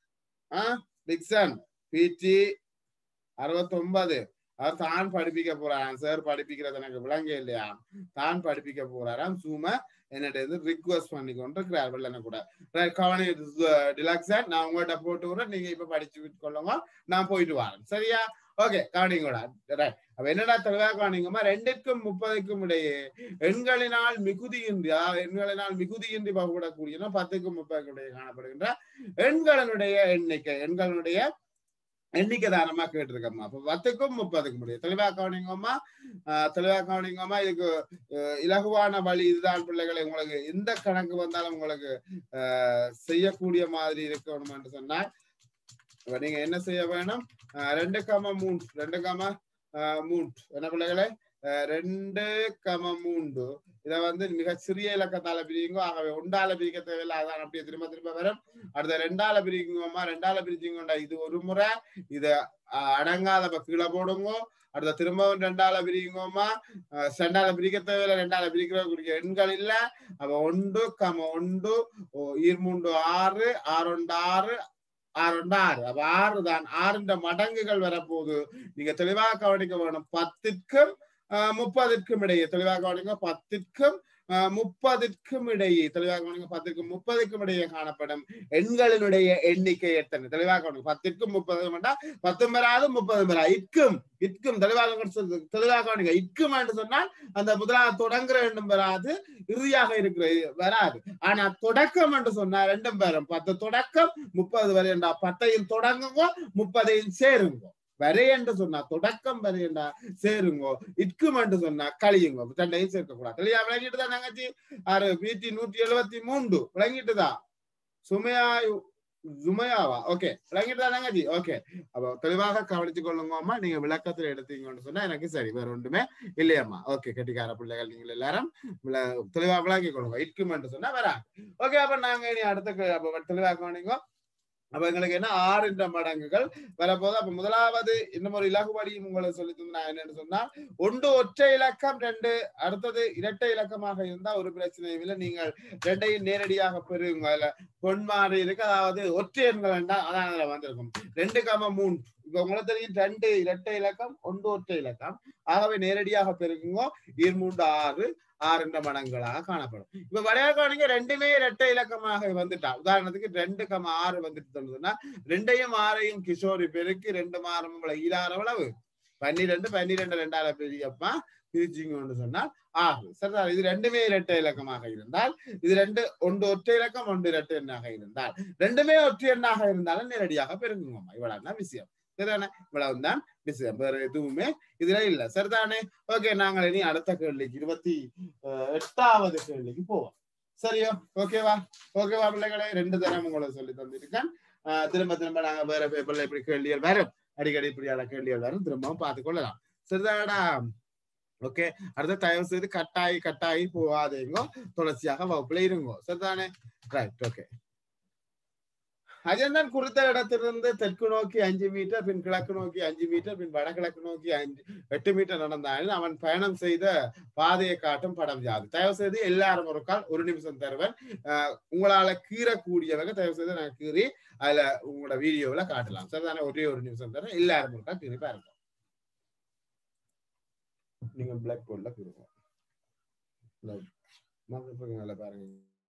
ஆஹ் டிக்சன் பிடி அறுபத்தி ஒன்பது அவர் தான் படிப்பிக்க போறாராம் சார் படிப்பிக்கிறது எனக்கு விளங்க இல்லையா தான் படிப்பிக்க போறாராம் சூம என்னட்ட ரிக்வஸ்ட் பண்ணி கொண்டிருக்கிறார் வெள்ளன கூட கவனி டிலக்ஸன் நான் உங்கள்கிட்ட போட்டு விடுறேன் நீங்க இப்ப படிச்சு விட்டு கொள்ளுங்க நான் போயிட்டு வரேன் சரியா ஓகே கவனிங்கூடா ரைட் அப்ப என்னடா தெளிவா கவனிங்கம்மா ரெண்டுக்கும் முப்பதுக்கும் இடையே எண்களினால் மிகுதியின்றி அதாவது எண்களினால் மிகுதியின்றி பகுபடக்கூடிய பத்துக்கும் முப்பதுக்கும் இடையே காணப்படுகின்ற எண்களினுடைய எண்ணிக்கை எண்களினுடைய எண்ணிக்கை தானமா கேட்டிருக்கம்மா அப்ப பத்துக்கும் முப்பதுக்கும் முடியும் தெளிவா கவனிங்கம்மா ஆஹ் தெளிவா கவனிங்கம்மா இதுக்கு இலகுவான வழி இதுதான் பிள்ளைகளை உங்களுக்கு எந்த கணக்கு வந்தாலும் உங்களுக்கு ஆஹ் செய்யக்கூடிய மாதிரி இருக்கணும் என்று சொன்னால் நீங்க என்ன செய்ய வேணும் ரெண்டு கம மூன்று ரெண்டு கம ஆஹ் மூன்று என்ன பிள்ளைகளே ரெண்டு கம மூன்று இதை வந்து மிக சிறிய இலக்கத்தால பிரியுங்க ஆகவே ஒன்றால பிரிக்க தேவையில்லை அதான் அப்படியே திரும்ப திரும்ப வரும் அடுத்த ரெண்டால பிரிக்குங்கம்மா ரெண்டால பிரிச்சுங்கண்டா இது ஒரு முறை இத அடங்காத கீழே போடுங்க அடுத்த திரும்பவும் ரெண்டால பிரிக்குங்கம்மா ரெண்டால பிரிக்க தேவையில்லை ரெண்டால பிரிக்கிற எண்கள் இல்ல அப்ப ஒன்று கம ஒன்று ஈர்மூன்று ஆறு ஆறு ஒன்று ஆறு ஆறு ஒன்று ஆறு அப்ப ஆறு தான் ஆறுன்ற மடங்குகள் வரப்போகுது நீங்க தெளிவாக கவனிக்க வேணும் பத்துக்கும் முப்பதுக்கும் இடையே தெளிவாக கவனிங்க பத்துக்கும் முப்பதுக்கும் இடையே தெளிவாக கவனிங்க பத்துக்கும் முப்பதுக்கும் இடையே காணப்படும் எண்களினுடைய எண்ணிக்கை எத்தனை தெளிவாக கவனிங்க பத்துக்கும் முப்பதுக்கும் வேண்டாம் பத்தும் பெறாது முப்பதும் பெறா இட்கும் இட்கும் தெளிவாக தெளிவாக கவனிங்க இட்கும் என்று சொன்னால் அந்த முதலாவது தொடங்குற எண்ணும் பெறாது இறுதியாக இருக்கிற வராது ஆனா தொடக்கம் என்று சொன்னா ரெண்டும் பெறும் பத்து தொடக்கம் முப்பது வரை என்றா பத்தையும் தொடங்குங்க முப்பதையும் சேருங்க வரை என்று சொன்னா தொடக்கம் வரை என்றா சேருங்கோ இட்கும் என்று சொன்னா கழியுங்க தண்டையும் சேர்க்கக்கூடாது தெளிவா விளங்கிட்டுதான் தங்கச்சி ஆறு பிடி நூற்றி எழுபத்தி மூன்று விளங்கிட்டுதான் சுமையா சுமையாவா ஓகே விளங்கிட்டுதான் தங்கச்சி ஓகே அப்போ தெளிவாக கவனிச்சு கொள்ளுங்கம்மா நீங்க விளக்கத்துல எடுத்தீங்கன்னு சொன்னா எனக்கு சரி வேற ஒன்றுமே இல்லையம்மா ஓகே கெட்டிக்கார பிள்ளைகள் நீங்கள் எல்லாரும் தெளிவா விளங்கி கொள்ளுங்க இட்கும் என்று சொன்னா வரா ஓகே அப்ப நாங்க இனி அடுத்த தெளிவாக கவனிங்க அப்ப எங்களுக்கு என்ன ஆறு என்ற மடங்குகள் வரப்போது. அப்ப முதலாவது இன்னும் ஒரு இலகுபடியும் உங்களுக்கு சொல்லி தந்து நான் என்னன்னு சொன்னா ஒன்று ஒற்றை இலக்கம், ரெண்டு அடுத்தது இரட்டை இலக்கமாக இருந்தா ஒரு பிரச்சனையும் இல்லை. நீங்கள் ரெண்டையும் நேரடியாக பெறுவீங்க. அதுல பொன்மாறி இருக்கு, அதாவது ஒற்றை எண்கள் வேண்டாம், அதான் அதுல வந்திருக்கும் ரெண்டு கம மூன்று. இப்ப உங்களுக்கு தெரியும் ரெண்டு இரட்டை இலக்கம், ஒன்று ஒற்றை இலக்கம், ஆகவே நேரடியாக பெருக்குங்க. இருமூன்று ஆறு ஆறு என்ற மடங்களாக காணப்படும். இப்ப வடையாக்கானிங்க ரெண்டுமே இரட்டை இலக்கமாக வந்துட்டா. உதாரணத்துக்கு ரெண்டு கம ஆறு வந்துட்டு சொன்னா ரெண்டையும் ஆறையும் கிஷோரி பெருக்கு ரெண்டு மாறும் ஈராறவளவு பன்னிரெண்டு பன்னிரெண்டு ரெண்டாயிர பெரியப்பா பிரிச்சிங்கன்னு சொன்னால் ஆறு. சரிதான். இது ரெண்டுமே இரட்டை இலக்கமாக இருந்தால், இது ரெண்டு ஒன்று ஒற்றை இலக்கம் ஒன்று இரட்டை எண்ணாக இருந்தால், ரெண்டுமே ஒற்றை எண்ணாக இருந்தாலும் நேரடியாக பெருங்குங்கம்மா. இவ்வளவுதான் விஷயம். சரிதானே? இவ்வளவுதான் விஷயம், வேற எதுவுமே இதுல இல்ல. சரிதானே? ஓகே, நாங்கள் இனி அடுத்த கேள்விக்கு இருபத்தி எட்டாவது கேள்விக்கு போவோம். சரியோ? ஓகேவா? ஓகேவா பிள்ளைகளை? ரெண்டு தரம் உங்களை சொல்லி தந்திருக்கேன். ஆஹ் திரும்ப திரும்ப நாங்க வேற பேப்பர்ல இப்படி கேள்விகள் வரும், அடிக்கடி இப்படியான கேள்விகள் வரும், திரும்பவும் பார்த்து கொள்ளலாம். சரிதாடா? ஓகே, அடுத்த தயவு செய்து கட்டாயி கட்டாயி போகாதீங்க, தொடர்ச்சியாக வகுப்புல இருங்கோ. சரிதானே? ரைட். ஓகே. அஜந்தன் குறித்த இடத்திலிருந்து தெற்கு நோக்கி அஞ்சு மீட்டர், பின் கிழக்கு நோக்கி அஞ்சு மீட்டர், பின் வடகிழக்கு நோக்கி அஞ்சு எட்டு மீட்டர் நடந்தாலும் அவன் பயணம் செய்த பாதையை காட்டும் படம் யாது? தயவு செய்து எல்லாரும் ஒரு கால் ஒரு நிமிஷம் தருவன். அஹ் உங்களால கீறக்கூடியவங்க தயவு செய்து நான் கீறி அதுல உங்களோட வீடியோவில் காட்டலாம். சரிதானே? ஒரே ஒரு நிமிஷம் தரேன், எல்லாரும் ஒரு கால் கீறி பாருங்க. நீங்க பிளாக் போர்ட்ல கீறுங்க. நல்லா பாருங்க.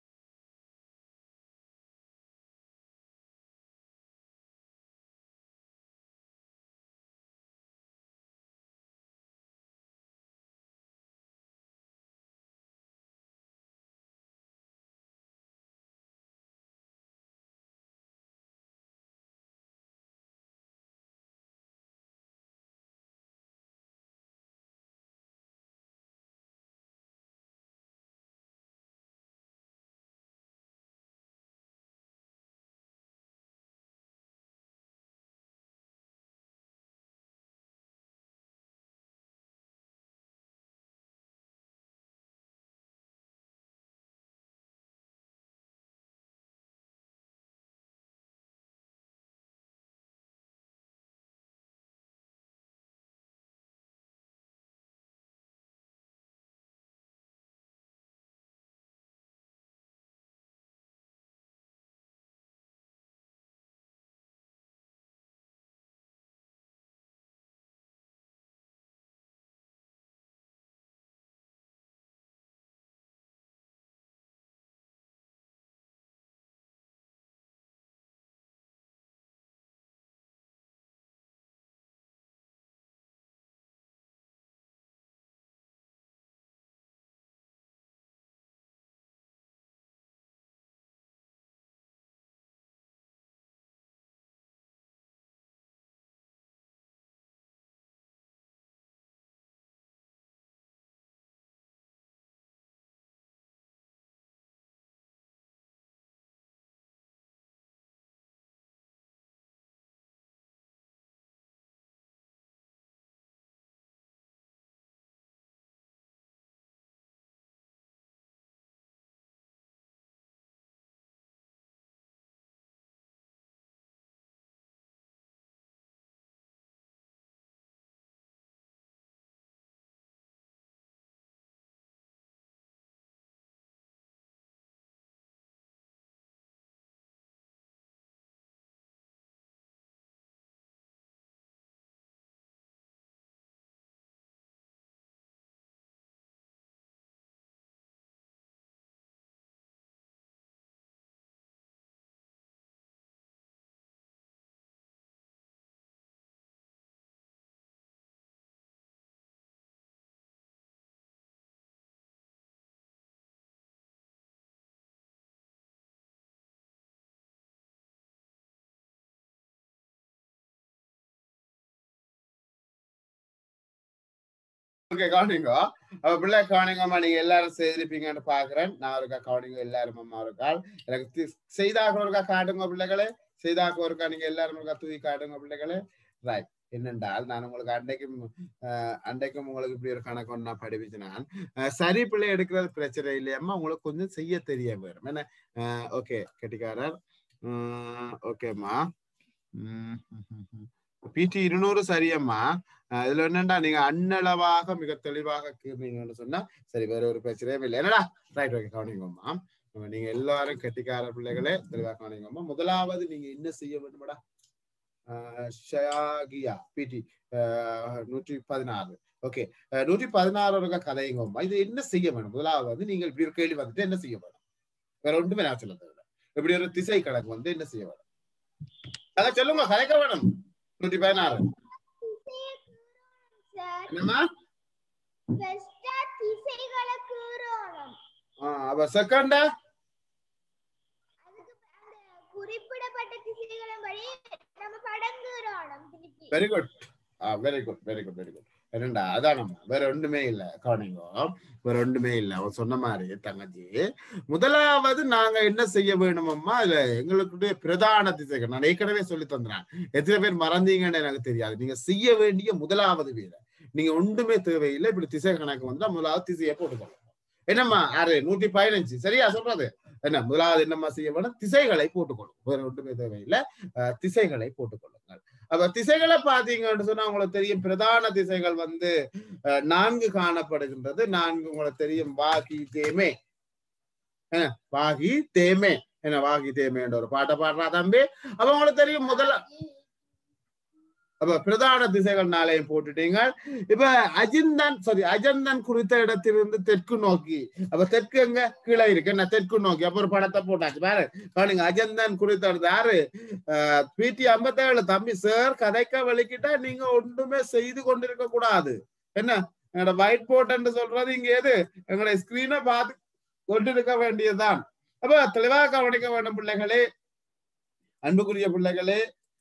ஓகே, கவனிங்க. பிள்ளை கவனிங்கம்மா, நீங்க எல்லாரும் செய்திருப்பீங்கன்னு பாக்குறேன். நான் ஒருக்கா கவனிங்க எல்லாரும் அம்மா ஒருக்கா எனக்கு செய்தாக ஒருக்கா காட்டுங்க பிள்ளைகளே. செய்தாக ஒருக்கா நீங்க எல்லாரும் ஒருக்கா தூக்கி காட்டுங்க பிள்ளைகளே. ரைட். என்னென்றால் நான் உங்களுக்கு அன்றைக்கும் அஹ் அன்றைக்கும் உங்களுக்கு இப்படி ஒரு கணக்கு ஒன்று நான் படிப்பிச்சு நான் சரி பிள்ளை எடுக்கிறது பிரச்சனை இல்லையம்மா, உங்களுக்கு கொஞ்சம் செய்ய தெரிய வரும் என்ன. ஓகே கெட்டிக்காரர். ஓகேம்மா. பிடி இருநூறு சரியம்மா. இதுல என்னண்டா நீங்க அன்னளவாக மிக தெளிவாக கீர்னீங்கன்னு சொன்னா சரி, வேற ஒரு பிரச்சனையும் இல்லை. என்னடா ரைட், ஓகே, கவனிங்கம்மா. நீங்க எல்லாரும் கெட்டிக்கார பிள்ளைகளே தெளிவாக கவனிங்கம்மா. முதலாவது நீங்க என்ன செய்ய வேண்டும்டா? ஷயாகியா பிடி நூற்றி பதினாறு. ஓகே, நூற்றி பதினாறு இருக்க கதைங்கம்மா. இது என்ன செய்ய வேணும்? முதலாவது நீங்கள் இப்படி ஒரு கேள்வி வந்துட்டு என்ன செய்ய வேணும்? வேற ஒன்றுமே நான் சொல்ல தேவை. இப்படி ஒரு திசை கணக்கு வந்து என்ன செய்ய வேணும்? அதை சொல்லுங்க, கதைக்க வேணும். நூற்றி பதினாறு என்னமா? அப்ப செகண்ட் குறிப்பிடப்பட்ட திசைகளின் வழி நம்ம படங்குறோம். Very good, very good, very good, very good. என்னண்டா அதானம்மா, வேற ஒன்றுமே இல்லை. கவனிங்கோ, வேற ஒன்றுமே இல்லை. அவன் சொன்ன மாதிரி தங்கச்சி, முதலாவது நாங்க என்ன செய்ய வேணுமம்மா? இல்ல எங்களுடைய பிரதான திசைகள் நான் ஏற்கனவே சொல்லி தந்தேன். எத்தனை பேர் மறந்தீங்கன்னு எனக்கு தெரியாது. நீங்க செய்ய வேண்டிய முதலாவது வேலை, நீங்க ஒன்றுமே தேவையில்லை. இப்படி திசை கணக்கு வந்தா முதலாவது திசையை போட்டுக்கணும். என்னம்மா ஆறு நூற்றி பதினஞ்சு சரியா சொல்றது? என்ன முதலாவது என்னம்மா செய்ய வேணும்? திசைகளை போட்டுக்கணும். வேற ஒன்றுமே தேவையில்லை, திசைகளை போட்டுக்கொள்ளுங்கள். அப்ப திசைகளை பாத்தீங்கன்னு சொன்னா உங்களுக்கு தெரியும், பிரதான திசைகள் வந்து நான்கு காணப்படுகின்றது. நான்கு உங்களுக்கு தெரியும், வாகி தேமே. என்ன வாகி தேமே, என்ன வாகி தேமேன்ற ஒரு பாட்டை பாடுறா தம்பி. அப்ப உங்களுக்கு தெரியும் முதல்ல அப்ப பிரதான திசைகள் நாளையும் போட்டுட்டீங்க. இப்ப அஜிந்தன் சாரி அஜந்தன் குறித்த இடத்திலிருந்து தெற்கு நோக்கி, அப்ப தெற்கு எங்க கீழே இருக்கு, என்ன தெற்கு நோக்கி. அப்ப ஒரு படத்தை போட்டாச்சு பாரு. பாருங்க, அஜந்தன் குறித்த இடத்து யாரு? அஹ் பிடி ஐம்பத்தி ஏழு தம்பி சார். கதைக்க வெளிக்கிட்டா நீங்க ஒன்றுமே செய்து கொண்டிருக்க கூடாது. என்ன என்னோட ஒயிட் போர்ட் என்று சொல்றது இங்க எது? எங்களுடைய ஸ்கிரீனை பார்த்து கொண்டிருக்க வேண்டியதுதான். அப்ப தெளிவாக கவனிக்க வேண்டும் பிள்ளைகளே, அன்புக்குரிய பிள்ளைகளே.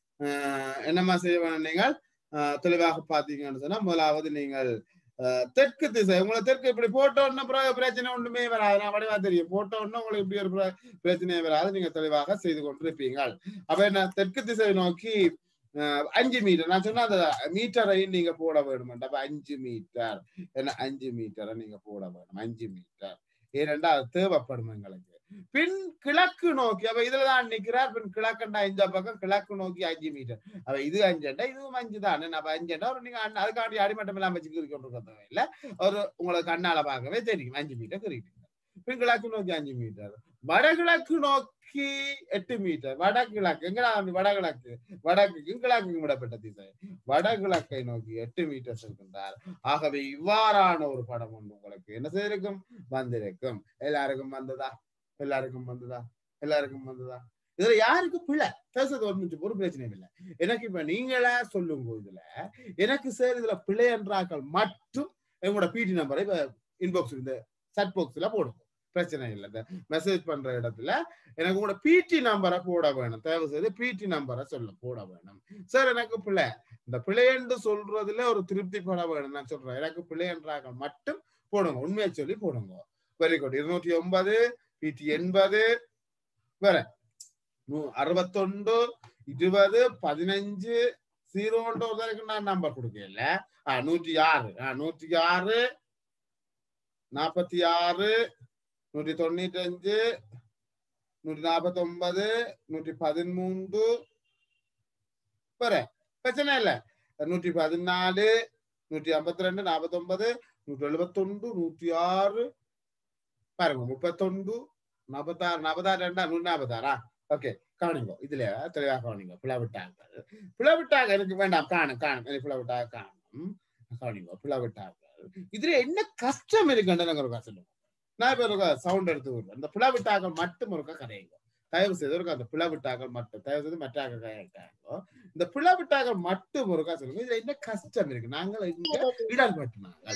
என்னமா செய்ய வேணும்? நீங்கள் தெளிவாக பாத்தீங்கன்னு சொன்னா முதலாவது நீங்கள் தெற்கு திசை, உங்களை தெற்கு இப்படி போட்டோன்னு பிரச்சனை ஒன்றுமே வராது. நான் வடிவா தெரியும், போட்டோன்னு உங்களுக்கு இப்படி ஒரு பிரச்சனையே வராது. நீங்க தெளிவாக செய்து கொண்டிருப்பீங்க. அப்ப என்ன தெற்கு திசை நோக்கி அஞ்சு மீட்டர் நான் சொன்னா அந்த மீட்டரையும் நீங்க போட வேணும். அப்ப அஞ்சு மீட்டர் என்ன அஞ்சு மீட்டரை நீங்க போட வேணும். அஞ்சு மீட்டர் ஏனென்றா அது தேவைப்படும் எங்களுக்கு. பின் கிழக்கு நோக்கி, அப்ப இதுலதான் நிக்கிறார். பின் கிழக்குண்டா இந்த பக்கம் கிழக்கு நோக்கி அஞ்சு மீட்டர். அப்ப இது அஞ்சுண்டா இதுவும் அஞ்சு தான். அப்ப அஞ்சுண்டா ஒரு நீங்க அதுக்காண்டி அடிமட்டம் எல்லாம் வச்சு குறிக்கொண்டு இல்ல, ஒரு உங்களுக்கு கண்ணால பார்க்கவே தெரியும் அஞ்சு மீட்டர் குறிக்கிட்டு. பின் கிழக்கு நோக்கி அஞ்சு மீட்டர். வடகிழக்கு நோக்கி எட்டு மீட்டர். வடகிழக்கு எங்கடா வடகிழக்கு, வடக்குக்கும் கிழக்குக்கும் விடப்பட்ட திசை. வடகிழக்கை நோக்கி எட்டு மீட்டர் செல்கின்றார். ஆகவே இவ்வாறான ஒரு படம் ஒன்று உங்களுக்கு என்ன செய்திருக்கும்? வந்திருக்கும். எல்லாருக்கும் வந்ததா? எல்லாருக்கும் வந்ததா? எல்லாருக்கும் வந்ததா? இதுல யாருக்கு பிள்ளை பேசுறது ஒரு ஒரு பிரச்சனையும் இல்லை. எனக்கு இப்ப நீங்களா சொல்லுங்க, இதுல எனக்கு சார் இதுல பிள்ளை என்றாக்கள் மட்டும் எங்களோட பிடி நம்பரை இன்பாக்ஸ் இந்த சட் பாக்ஸ்ல போடுங்க, பிரச்சனை இல்லை. இந்த மெசேஜ் பண்ற இடத்துல எனக்கு உங்களோட பிடி நம்பரை போட வேணும். தேவை செய்து பிடி நம்பரை சொல்ல போட வேணும். சார் எனக்கு பிள்ளை, இந்த பிள்ளை என்று சொல்றதுல ஒரு திருப்தி பட வேணும். நான் சொல்றேன், எனக்கு பிள்ளை என்றாக்கள் மட்டும் போடுங்க, உண்மையை சொல்லி போடுங்க. Very good. இருநூற்றி ஒன்பது பிடி எண்பது வேற அறுபத்தொன்று இருபது பதினஞ்சு ஜீரோன்ற ஒரு நான் நம்பர் கொடுக்கல. ஆஹ் நூற்றி ஆறு ஆஹ் நூற்றி ஆறு நாற்பத்தி ஆறு நூற்றி தொண்ணூற்றி அஞ்சு நூற்றி நாற்பத்தி ஒன்பது நூற்றி பதிமூன்று வேற பிரச்சனை இல்லை. நூற்றி பதினாலு நூற்றி ஐம்பத்தி ரெண்டு நாற்பத்தி ஒன்பது நூற்றி எழுபத்தி ஒன்று நூற்றி ஆறு பாருங்க முப்பத்தொன்று நாற்பத்தாறு நாற்பத்தாறு ரெண்டா நூற்றி நாற்பத்தாறா? ஓகே, கவனிங்க. இதுல தெளிவாக கவனிங்க. பிளவிட்டார்கள் பிளவிட்டாக எனக்கு வேண்டாம், காணும் காணும் பிளவிட்டாக காணும். கவனிங்க, பிளவிட்டார்கள் இதுல என்ன கஷ்டம் இருக்குன்னு ஒரு சொல்லுங்க. நான் இப்ப ஒரு சவுண்ட் எடுத்து விடுறேன். இந்த பிளவிட்டாக மட்டும் ஒரு கதைங்க. தயவு செய்து ஒரு அந்த பிளவிட்டாக மட்டும் தயவு செய்து மற்றாக கதைங்க. இந்த பிளவிட்டாக மட்டும் ஒருக்கா சொல்லுங்க. இதுல என்ன கஷ்டம் இருக்கு? நாங்கள் இங்க இடர்பட்டுனாங்க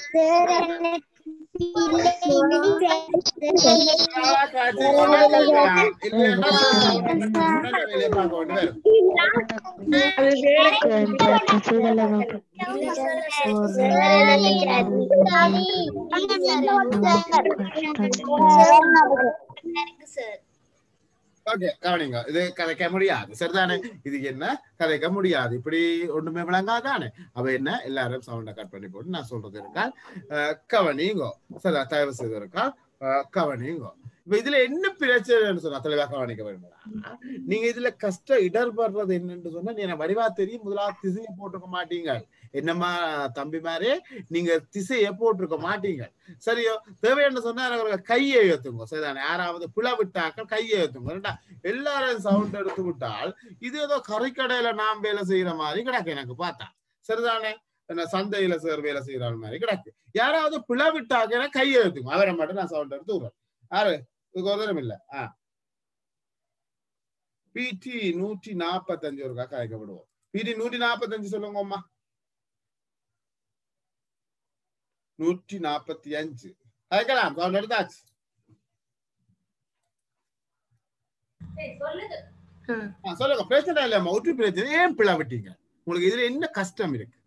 ஓகே, கவனிங்க. இது கதைக்க முடியாது, சரிதானே? இது என்ன கதைக்க முடியாது, இப்படி ஒண்ணுமே விளங்காதானே? அவ என்ன எல்லாரும் சவுண்ட கட் பண்ணி போட்டு நான் சொல்றது இருக்கா கவனிங்கோ. சரி, தயவு செய்து இருக்கா கவனிங்கோ. இப்ப இதுல என்ன பிரச்சனைன்னு சொன்னா தெளிவாக கவனிக்க வேண்டும். நீங்க இதுல கஷ்ட இடர்படுறது என்னன்னு சொன்னா நீங்க வடிவா தெரியும் முதலாவது திசையை போட்டிருக்க மாட்டீங்க. என்னமா தம்பி மாதிரி நீங்க திசையை போட்டிருக்க மாட்டீங்க. சரியோ? தேவையான சொன்னா கையை ஏத்துங்க. சரிதானே? யாராவது பிளவிட்டாக்கள் கையை ஏத்துங்க. எல்லாரும் சவுண்ட் எடுத்து விட்டால் இது ஏதோ கறிக்கடையில நாம் வேலை செய்யற மாதிரி கிடக்கு எனக்கு பார்த்தா. சரிதானே? சந்தையில சேர் வேலை செய்யற மாதிரி கிடக்கு. யாராவது பிளவிட்டாக்க கையை ஏத்துங்க. அவரை மட்டும் நான் சவுண்ட் எடுத்து விடுறேன். யாரு கோதரம் இல்ல. ஆஹ் பிடி நூற்றி நாற்பத்தி அஞ்சு ஒரு கலைக்கப்படுவோம். பிடி நூற்றி நாற்பத்தி அஞ்சு சொல்லுங்க அம்மா. நூற்றி நாற்பத்தி அஞ்சு கலைக்கலாம். சவுண்ட் எடுத்தாச்சு. சொல்லுங்க. பிரச்சனை இல்லம்மா. ஒற்று பிரச்சனை. ஏன் பிளவிட்டீங்க? உங்களுக்கு இதுல என்ன கஷ்டம் இருக்கு?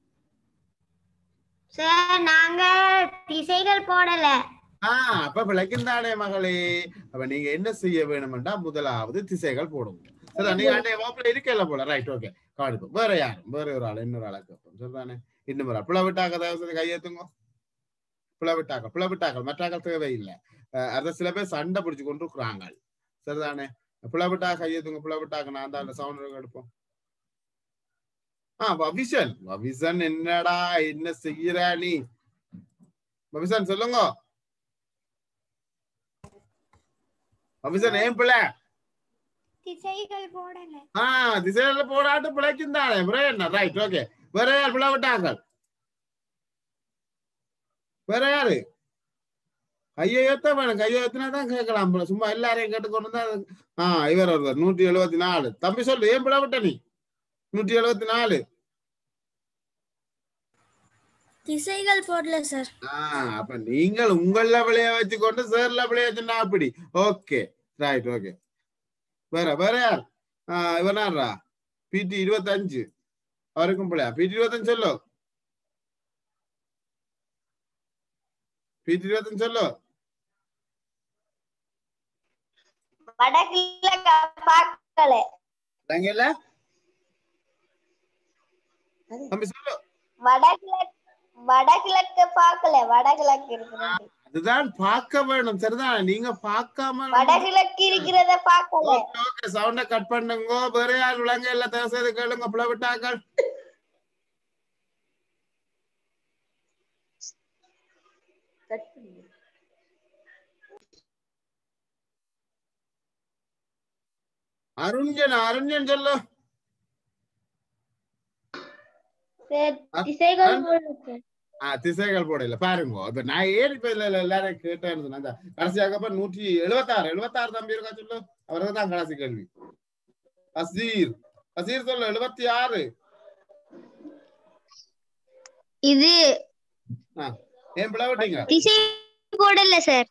சார் நாங்க திசைகள் போடல. ஆஹ் அப்ப விளக்கின்றானே மகளே. அப்ப நீங்க என்ன செய்ய வேணும்டா முதலாவது திசைகள் போடுங்க. சரி நீங்க அண்டை வாப்புல இருக்கல போல. ரைட் ஓகே கவனிப்போம். வேற யாரும் வேற ஒரு ஆள் இன்னொரு ஆளை கேட்போம். சரிதானே? இன்னும் ஒரு ஆள் பிளவிட்டாக்க தயவு கையேத்துங்க. பிளவிட்டாக்கள் பிளவிட்டாக்கள் மற்றாக்கள் தேவையில்லை. அதை சில பேர் சண்டை பிடிச்சு கொண்டு இருக்கிறாங்க. சரிதானே? பிளவிட்டா கையேத்துங்க. பிளவிட்டாக்க நான் தான் அந்த சவுண்ட் எடுப்போம். ஆஹ் வவிசன் வவிசன் என்னடா என்ன செய்யற நீ? வவிசன் சொல்லுங்க. வவிசன் ஏன் பிள்ளை திசைகள் போடல. ஆஹ் திசைகள் போடாட்டு பிழைக்குந்தானே. என்ன ரைட் ஓகே. வேற யார் பிளவிட்டாக்கள்? வேற யாரு? கையை ஏத்த வேணும். கையை ஏத்தினாதான் கேட்கலாம். சும்மா எல்லாரையும் கேட்டுக்கொண்டு தான். ஆஹ் இவர் ஒருவர் நூற்றி எழுபத்தி நாலு. தம்பி சொல்லு ஏன் பிளவிட்ட நீ? நூற்றி எழுபத்தி நாலு திசைகள் போடல சார். ஆஹ் அப்ப நீங்கள் உங்கள விளைய வச்சுக்கொண்டு சேர்ல விளைய வச்சுன்னா அப்படி. Okay right okay. வேற வேற யார்? ஆஹ் இவனாரா பிடி இருபத்தி அஞ்சு அவருக்கும் பிள்ளையா? பிடி இருபத்தஞ்சு சொல்லு. பிடி இருபத்தஞ்சு சொல்லு. வடகிழக்கு பார்க்கல. தங்கல தம்பி சொல்லு. வடகிழக்கு வடகிழக்கு பார்க்கல. வடகிழக்கு இருக்கிறது. அதுதான் பார்க்க வேணும். சரிதான்? நீங்க பார்க்காம வடகிழக்கு இருக்கிறத பார்க்கல. ஓகே சவுண்ட கட் பண்ணுங்க. வேற யார் விளங்க எல்லாம் தயவு செய்து கேளுங்க. பிளவிட்டாக்கள் அருண்ஜன் அருண்ஜன் சொல்லு. திசைகள் போடல பாருங்க. இப்ப நான் ஏறி இப்ப எல்லாரும் கேட்டேன்னு சொன்னா கடைசியாக நூற்றி எழுபத்தி ஆறு எழுபத்தி ஆறு தம்பி இருக்கா சொல்லு. அவருக்கு தான் கடைசி கேள்வி. அசீர் அசீர் சொல்லு. எழுபத்தி ஆறு இது ஏன் பிளவிட்டீங்க? திசை போடல சார்.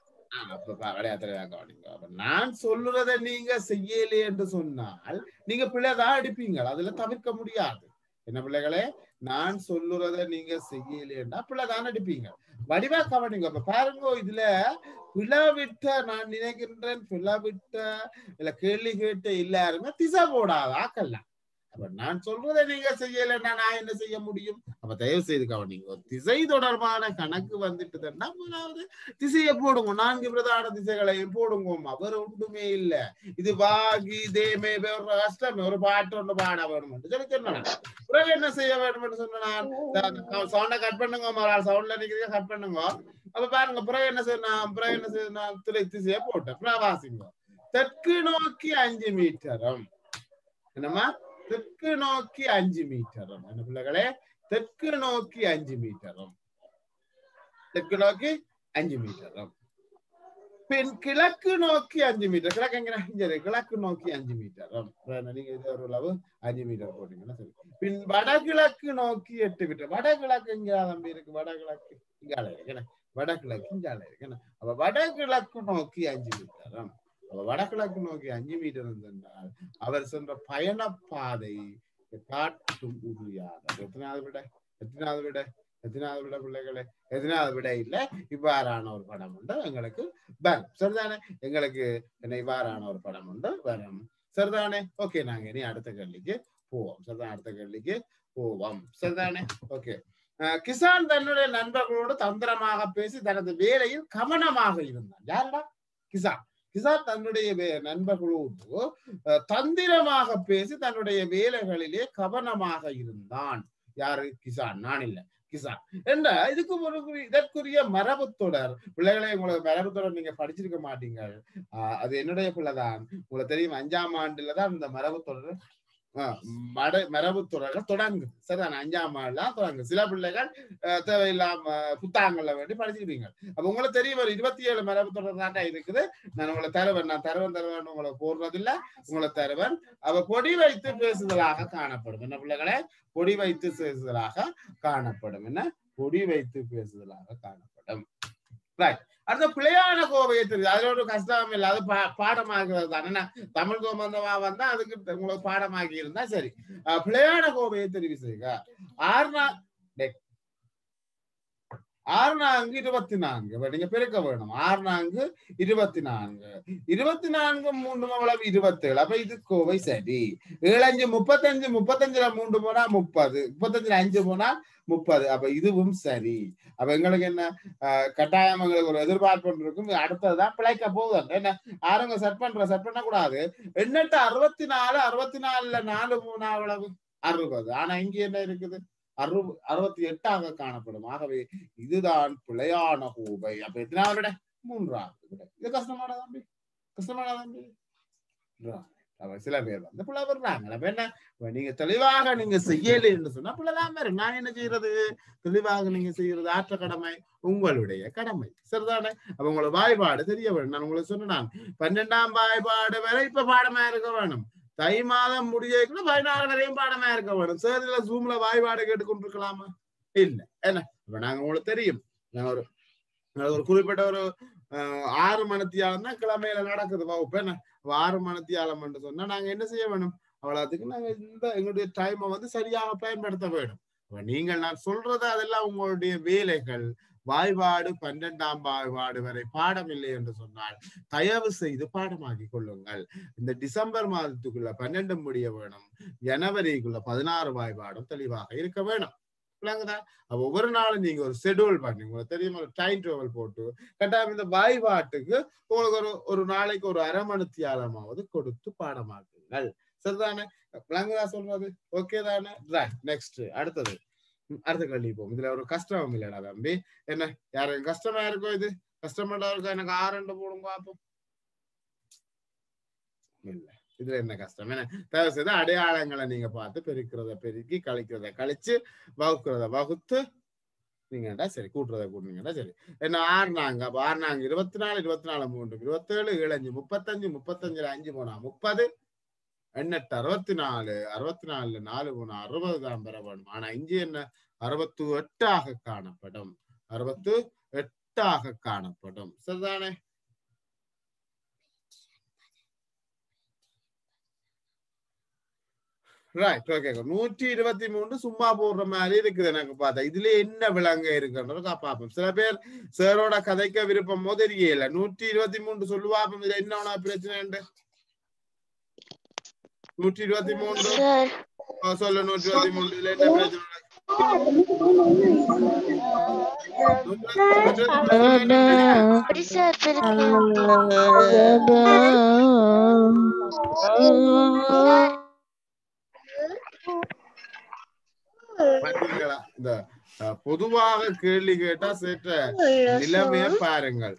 நான் சொல்லுறத நீங்க செய்யலே என்று சொன்னால் நீங்க பிள்ளைதான் அடிப்பீங்க. அதுல தவிர்க்க முடியாது. என்ன பிள்ளைகளே? நான் சொல்லுறத நீங்க செய்யலேன்னா பிள்ளைதான் அடிப்பீங்க. வடிவா கவனிங்க. அப்ப பாருங்க இதுல பிளவிட்ட நான் நினைக்கின்றேன். பிளவிட்ட இல்ல கேள்வி கேட்டு எல்லாருமே திசை போடாத ஆக்கல்லாம். அப்ப நான் சொல்றதை நீங்க செய்யலைன்னா நான் என்ன செய்ய முடியும்? அப்ப தயவு செய்து கவனிங்க. திசை தொடர்பான கணக்கு வந்துட்டுதுன்னா முதலாவது திசையை போடுங்க. நான்கு பிரதான திசைகளையும் போடுங்கம்மா. வேற ஒன்றுமே இல்ல. இது வாகி தேமே ஒரு கஷ்டமே. ஒரு பாட்டு ஒன்று பாட வேணும் சொல்லி சொன்னேன். பிறகு என்ன செய்ய வேண்டும் சொன்னான். சவுண்டை கட் பண்ணுங்க. சவுண்ட்ல நிக்கிறீங்க கட் பண்ணுங்க. அப்ப பாருங்க பிறகு என்ன செய்யணும். பிறகு என்ன செய்யணும். திரை திசையை போட்டேன். பிரவாசிங்க. தெற்கு நோக்கி அஞ்சு மீட்டரும். என்னம்மா? தெற்கு நோக்கி அஞ்சு மீட்டரும். என்ன பிள்ளைகளே? தெற்கு நோக்கி அஞ்சு மீட்டரும். தெற்கு நோக்கி அஞ்சு மீட்டரும். பின் கிழக்கு நோக்கி அஞ்சு மீட்டர். கிழக்கு எங்க? கிழக்கு நோக்கி அஞ்சு மீட்டரும். நீங்க இது ஒரு அளவு அஞ்சு மீட்டர் போட்டீங்கன்னா சரி. பின் வடகிழக்கு நோக்கி எட்டு மீட்டர். வடகிழக்கு எங்க தம்பி இருக்கு? வடகிழக்கு இங்கால இருக்கு. வடகிழக்கு இங்கால இருக்கு. அப்ப வடகிழக்கு நோக்கி அஞ்சு மீட்டரும். வடகிழக்கு நோக்கி அஞ்சு மீட்டர் இருந்தால் அவர் சென்ற பயணப்பாதை காட்டும் உறுதியானது. எத்தனாவது விட? எத்தனாவது விட? எத்தனாவது விட பிள்ளைகளே? எத்தனாவது விட இல்ல. இவ்வாறான ஒரு படம் உண்டு எங்களுக்கு வரும். சரிதானே? எங்களுக்கு என்ன இவ்வாறான ஒரு படம் உண்டு வரும். சரிதானே? ஓகே நாங்க இனி அடுத்த கேள்விக்கு போவோம். சரிதான்? அடுத்த கேள்விக்கு போவோம். சரிதானே? ஓகே. கிசான் தன்னுடைய நண்பர்களோடு தந்திரமாக பேசி தனது வேலையில் கவனமாக இருந்தான். யாருடா? கிசான். கிசான் தன்னுடைய நண்பர்களோடு தந்திரமாக பேசி தன்னுடைய வேலைகளிலே கவனமாக இருந்தான். யாரு? கிசான். நான் இல்ல, கிசான். என்ற இதுக்கு ஒரு இதற்குரிய மரபு தொடர். பிள்ளைகளை உங்களுக்கு மரபு தொடர் நீங்க படிச்சிருக்க மாட்டீங்க. ஆஹ் அது என்னுடைய பிள்ளைதான். உங்களுக்கு தெரியும், அஞ்சாம் ஆண்டுலதான் இந்த மரபு தொடர் மட மரபு தொடர்கள் தொடங்குது. சரிதானே? அஞ்சாம் ஆண்டுலாம் தொடங்குது. சில பிள்ளைகள் தேவையில்லாம புத்தகங்கள்ல வேண்டி படிச்சுக்கிறீங்க. அப்ப உங்களுக்கு தெரியும் ஒரு இருபத்தி ஏழு மரபு தொடர் தாண்டா இருக்குது. நான் உங்களை தருவன் நான் தருவன் தருவன் உங்களை போடுறதில்ல. உங்களை தருவன் அவ பொடி வைத்து பேசுதலாக காணப்படும். என்ன பிள்ளைகளே? பொடி வைத்து பேசுதலாக காணப்படும். என்ன? பொடி வைத்து பேசுதலாக காணப்படும். ரைட். அடுத்த பிழையான கோவையை தெரியுது. அதுல ஒரு கஷ்டம் இல்லை. அது பா பாடமாகிறது தான். என்ன? தமிழ் கோமந்தமா வந்தா அதுக்கு உங்களுக்கு பாடமாகி இருந்தா சரி. பிழையான கோவையை தெரிவு செய்க. ஆறு ஆறு நான்கு இருபத்தி நான்கு நீங்க பெருக்க வேணும். ஆறு நான்கு இருபத்தி நான்கு இருபத்தி நான்கு மூன்று அவ்வளவு இருபத்தி ஏழு. அப்ப இது கோவை சரி. ஏழு அஞ்சு முப்பத்தஞ்சு முப்பத்தஞ்சுல மூன்று போனா முப்பது, முப்பத்தஞ்சுல அஞ்சு போனா முப்பது. அப்ப இதுவும் சரி. அப்ப எங்களுக்கு என்ன கட்டாயம் எங்களுக்கு ஒரு எதிர்பார்ப்பு இருக்கும். அடுத்ததுதான் பிழைக்க போகுது. என்ன ஆறுங்க செட் பண்ற செட் பண்ண கூடாது. எண்ணெட்டு அறுபத்தி நாலு அறுபத்தி நாலுல நாலு மூணு அவ்வளவு அறுபது. ஆனா இங்க என்ன இருக்குது? அறு அறுபத்தி எட்டாக காணப்படும். ஆகவே இதுதான் பிழையான கோவை. அப்ப எத்தனாவது விட? மூன்றாவது விட. இது கஷ்டமான தம்பி, கஷ்டமான தம்பி. சில பேர் வந்து பிள்ளை வர்றாங்க. அப்ப என்ன நீங்க தெளிவாக நீங்க செய்யலை என்று சொன்னா பிள்ளைதான் வரும். நான் என்ன செய்யறது? தெளிவாக நீங்க செய்யறது ஆற்ற கடமை, உங்களுடைய கடமை. சரிதானே? அப்ப உங்களோட வாய்பாடு தெரிய வேணும். நான் உங்களுக்கு சொன்னேன் பன்னெண்டாம் வாய்பாடு வரை இப்ப பாடமா இருக்க வேணும். தை மாதம் முடியக்குள்ள பதினாறு வரையும் பாடமா இருக்க வேணும். சேர்ல ஜூம்ல வாய்பாடு கேட்டுக்கொண்டிருக்கலாமா? இல்ல. என்ன இப்ப நாங்க உங்களுக்கு தெரியும், நான் ஒரு ஒரு குறிப்பிட்ட ஒரு ஆறு மணித்தியாலம் தான் கிழமையில நடக்குது வகுப்பு. என்ன ஆறு மணித்தியாலம் என்று சொன்னா நாங்க என்ன செய்ய வேணும்? அவ்வளவுக்கு நாங்க இந்த எங்களுடைய டைமை வந்து சரியாக பயன்படுத்த வேணும். நீங்கள் நான் சொல்றது அதெல்லாம் உங்களுடைய வேலைகள். வாய்பாடு பன்னெண்டாம் வாய்பாடு வரை பாடம் இல்லை என்று சொன்னால் தயவு செய்து பாடமாக்கி கொள்ளுங்கள். இந்த டிசம்பர் மாதத்துக்குள்ள பன்னெண்டு முடிய வேணும். ஜனவரிக்குள்ள பதினாறு வாய்பாடும் தெளிவாக இருக்க வேணும். அப்ப ஒவ்வொரு நாளும் நீங்க ஒரு ஷெட்யூல் பண்ணி உங்களுக்கு தெரியும், ஒரு டைம் டேபிள் போட்டு கட்டாயம் இந்த வாய்பாட்டுக்கு உங்களுக்கு ஒரு ஒரு நாளைக்கு ஒரு அரை மணித்தியாலமாவது கொடுத்து பாடமாக்குங்கள். சரிதானே? விளங்குதா சொல்றது? ஓகே தானே? ரைட். நெக்ஸ்ட் அடுத்தது அடுத்த கல்வி போகும். இதுல ஒரு கஷ்டம் இல்லடா தம்பி. என்ன யாருக்கு கஷ்டமா இருக்கோ? இது கஷ்டமாட்டா இருக்கோ? எனக்கு ஆரண்டு போடும் பார்ப்போம். இல்ல, இதுல என்ன கஷ்டம்? என்ன தயவு செய்து அடையாளங்களை நீங்க பார்த்து பெருக்கிறத பெருக்கி கழிக்கிறத கழிச்சு வகுக்கிறத வகுத்து நீங்கடா சரி, கூட்டுறத கூட்டுனீங்கடா சரி. என்ன ஆறு நாங்க அப்ப ஆறு நாங்க இருபத்தி நாலு இருபத்தி நாலு மூன்று இருபத்தி ஏழு ஏழு அஞ்சு முப்பத்தஞ்சு முப்பத்தஞ்சுல அஞ்சு போனா முப்பது, எண்ணெட்டு அறுபத்தி நாலு அறுபத்தி நாலுல நாலு போனா அறுபது தான் பெற வேணும். ஆனா இஞ்சி என்ன அறுபத்து எட்டாக காணப்படும். அறுபத்து எட்டாக காணப்படும். சரிதானே? ரைட். ஓகே. நூற்றி இருபத்தி மூன்று சும்மா போடுற மாதிரி இருக்குது எனக்கு பார்த்தா. இதுல என்ன விலங்க இருக்குன்றத பார்ப்போம். சில பேர் சேரோட கதைக்க விருப்பம் போது தெரியல. நூற்றி இருபத்தி மூன்று சொல்லுவாப்போம். இதுல என்ன பிரச்சனை? நூற்றி இருபத்தி மூன்று சொல்லு. நூற்றி இருபத்தி மூன்று இதுல என்ன பிரச்சனை? இந்த பொதுவாக கேள்வி கேட்டா சேற்ற நிலைமைய பாருங்கள்.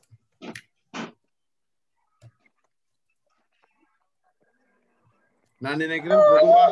நான் நினைக்கிறேன் பொதுவாக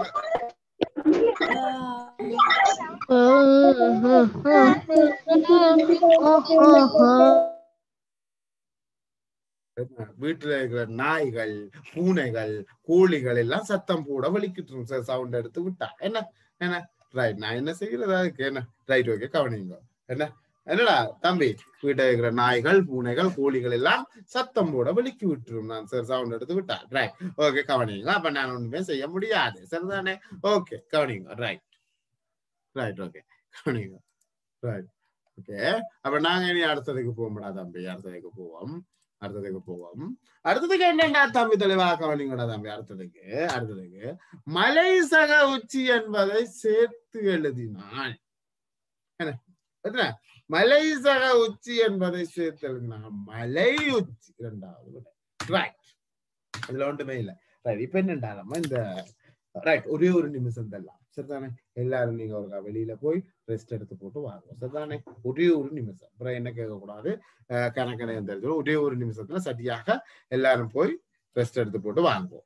வீட்டுல இருக்கிற நாய்கள், பூனைகள், கோழிகள் எல்லாம் சத்தம் போட வலிக்கிட்டு சவுண்ட் எடுத்து விட்டா என்ன என்ன ரைட். நான் என்ன செய்யறது அதுக்கு? என்ன ரைட். ஓகே, கவனிங்க. என்ன என்னடா தம்பி, வீட்டை இருக்கிற நாய்கள், பூனைகள், கோழிகள் எல்லாம் சத்தம் போட வலிக்கி விட்டுரும். நான் சார் சவுண்ட் எடுத்து விட்டா. ரைட். ஓகே, கவனிங்க. அப்ப நான் ஒண்ணுமே செய்ய முடியாது. சரிதானே? ஓகே, கவனிங்க. Right right. ஓகே, கவனிங்க. ரைட். ஓகே, அப்ப நாங்க இனி அடுத்ததுக்கு போவோம்டா தம்பி. அடுத்ததுக்கு போவோம் அடுத்ததுக்கு போவோம் அடுத்ததுக்கு என்னண்டா தம்பி? தெளிவாக கவனிங்கடா தம்பி. அடுத்ததுக்கு அடுத்ததுக்கு மலை சக உச்சி என்பதை சேர்த்து எழுதினான். என்ன மலை சக உச்சி என்பதை சேர்த்து எழுதினான். மலை உச்சி இரண்டாவது. ரைட் இதுல ஒன்றுமே இல்லை ரைட் இப்ப என்னண்டாலமா இந்த ரைட் ஒரே ஒரு நிமிஷம் தரலாம் சரிதானே எல்லாரும் நீங்க ஒரு வெளியில போய் ரெஸ்ட் எடுத்து போட்டு வாங்குவோம் சரிதானே ஒரே ஒரு நிமிஷம் அப்புறம் என்ன கேட்கக்கூடாது கணக்கணையம் தெரிஞ்சு ஒரே ஒரு நிமிஷத்துல சரியாக எல்லாரும் போய் ரெஸ்ட் எடுத்து போட்டு வாங்குவோம்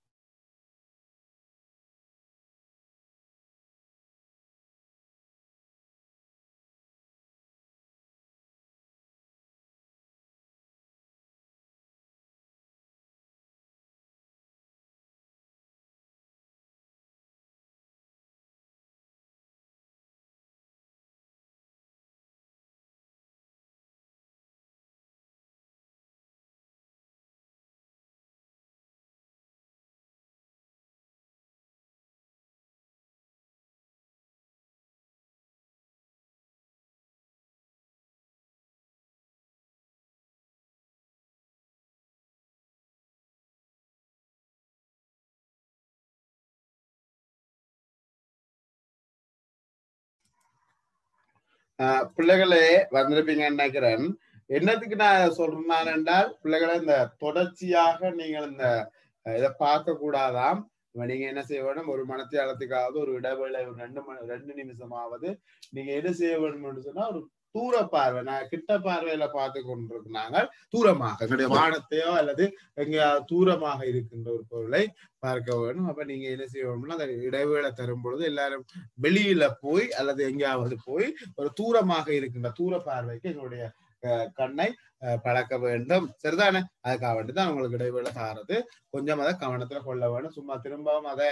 பிள்ளைகளே வந்திருப்பீங்கன்னு நினைக்கிறேன் என்னத்துக்கு நான் சொல்றேன் என்றால் பிள்ளைகளை இந்த தொடர்ச்சியாக நீங்கள் இந்த இதை பார்க்க கூடாதாம் நீங்க என்ன செய்ய வேணும் ஒரு மனத்தியாலத்துக்காவது ஒரு இடைவேளை ஒரு ரெண்டு மணி ரெண்டு நிமிஷமாவது நீங்க என்ன செய்ய வேணும்னு சொன்னா ஒரு தூர பார்வை நான் கிட்ட பார்வையில பார்த்து கொண்டிருக்கிறாங்க தூரமாக எங்களுடைய வானத்தையோ அல்லது எங்கேயாவது தூரமாக இருக்கின்ற ஒரு பொருளை பார்க்க வேணும் அப்ப நீங்க என்ன செய்ய வேணும்னா அந்த இடைவேளை தரும் பொழுது எல்லாரும் வெளியில போய் அல்லது எங்கேயாவது போய் ஒரு தூரமாக இருக்கின்ற தூர பார்வைக்கு எங்களுடைய கண்ணை பழக்க வேண்டும் சரிதானே அதுக்காக வேண்டிதான் உங்களுக்கு இடைவேளை தாரது கொஞ்சம் அதை கவனத்துல கொள்ள வேணும் சும்மா திரும்பவும் அதை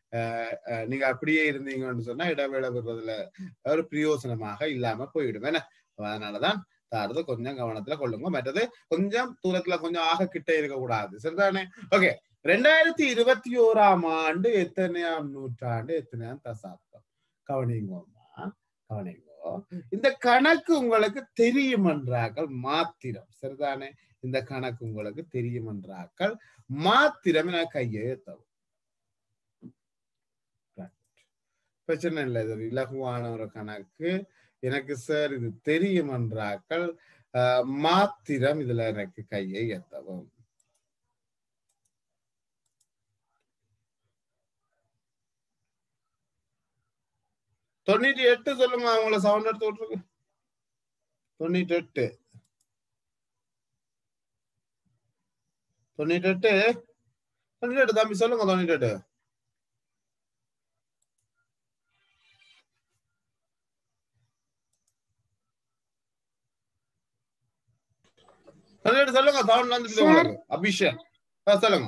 அஹ் நீங்க அப்படியே இருந்தீங்கன்னு சொன்னா இடைவேளை விடுறதுல ஒரு பிரயோசனமாக இல்லாம போயிடும் என்ன அதனாலதான் தாரது கொஞ்சம் கவனத்துல கொள்ளுங்க மற்றது கொஞ்சம் தூரத்துல கொஞ்சம் ஆக கிட்ட இருக்க கூடாது சரிதானே ஓகே ரெண்டாயிரத்தி இருபத்தி ஓராம் ஆண்டு எத்தனையாம் நூற்றாண்டு எத்தனையாம் தசாப்தம் கவனிங்கோமா கவனிங்கோ இந்த கணக்கு உங்களுக்கு தெரியும் என்றாக்கள் மாத்திரம் சரிதானே இந்த கணக்கு உங்களுக்கு தெரியும் என்றாக்கள் மாத்திரம் என கையை தவும் பிரச்சனை இல்லை இது இலகுவான ஒரு கணக்கு எனக்கு சார் இது தெரியும் என்றாக்கள் அஹ் மாத்திரம் இதுல எனக்கு கையை எத்தவும் தொண்ணூற்றி எட்டு சொல்லுங்க அவங்கள சவுண்ட் எடுத்து விட்டுருக்கு தொண்ணூற்றி எட்டு தொண்ணூற்றி எட்டு தொண்ணூற்றி எட்டு தம்பி சொல்லுங்க தொண்ணூற்றி எட்டு தொண்ணூற்றி எட்டு சொல்லுங்க சவுண்ட் வந்துட்டு உங்களுக்கு அபிஷேக் சொல்லுங்க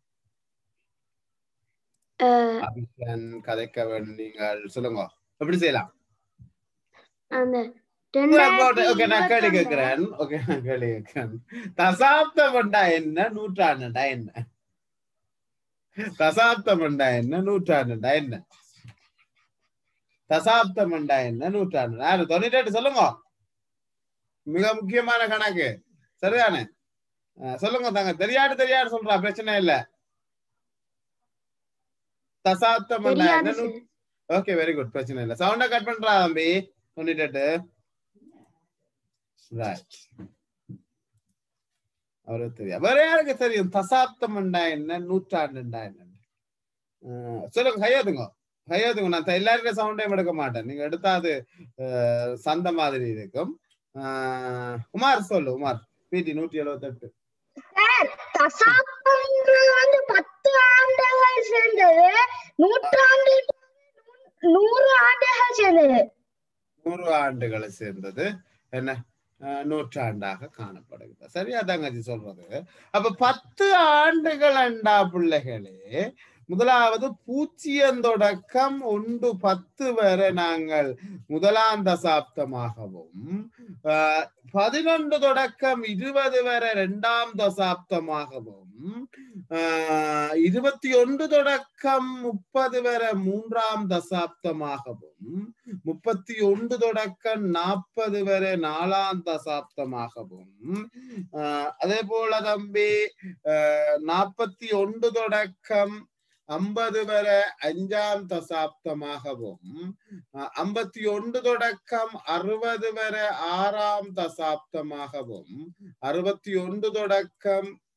அபிஷன் கதைக்க வேண்டும் நீங்கள் சொல்லுங்க எப்படி செய்யலாம் நான் கேள்வி கேட்கிறேன் ஓகே நான் கேள்வி கேட்கிறேன் தசாப்தம்டா என்ன நூற்றாண்டுடா என்ன தசாப்தம்டா என்ன நூற்றாண்டுடா என்ன தசாப்தம்டா என்ன நூற்றாண்டு தொண்ணூற்றி எட்டு சொல்லுங்க மிக முக்கியமான கணக்கு சரிதானே சொல்லுங்க தாங்க தெரியாடு தெரியாடு சொல்றா பிரச்சனை இல்ல தசாப்தம் ஓகே வெரி குட் பிரச்சனை இல்ல சவுண்ட கட் பண்றா தம்பி தொண்ணூற்றி எட்டு அவருக்கு தெரியும் வேற யாருக்கு தெரியும் தசாப்தம் என்ன நூற்றாண்டுண்டா என்ன சொல்லுங்க கையாதுங்க கையாதுங்க நான் எல்லாருக்கும் சவுண்டையும் எடுக்க மாட்டேன் நீங்க எடுத்தா அது சந்த மாதிரி இருக்கும் உமார் சொல்லு உமார் பிடி நூற்றி எழுபத்தி எட்டு பத்து ஆண்டுகள் சேர்ந்தது நூற்றாண்டு நூறு ஆண்டுகள் சேர்ந்தது நூறு ஆண்டுகளை சேர்ந்தது என்ன நூற்றாண்டாக காணப்படுகிறது சரியா தங்கச்சி சொல்றது அப்ப பத்து ஆண்டுகள் அண்டா பிள்ளைகளே முதலாவது பூஜ்ஜியம் தொடக்கம் ஒன்று பத்து வரை நாங்கள் முதலாம் தசாப்தமாகவும் பதினொன்று தொடக்கம் இருபது வரை இரண்டாம் தசாப்தமாகவும் ஆஹ் இருபத்தி ஒன்று தொடக்கம் முப்பது வரை மூன்றாம் தசாப்தமாகவும் முப்பத்தி ஒன்று தொடக்கம் நாற்பது வரை நாலாம் தசாப்தமாகவும் ஆஹ் அதே போல தம்பி ஆஹ் நாற்பத்தி ஒன்று தொடக்கம் ஐம்பது வரை அஞ்சாம் தசாப்தமாகவும் ஐம்பத்தி ஒன்று தொடக்கம் அறுபது வரை ஆறாம் தசாப்தமாகவும் அறுபத்தி ஒன்று தொடக்கம்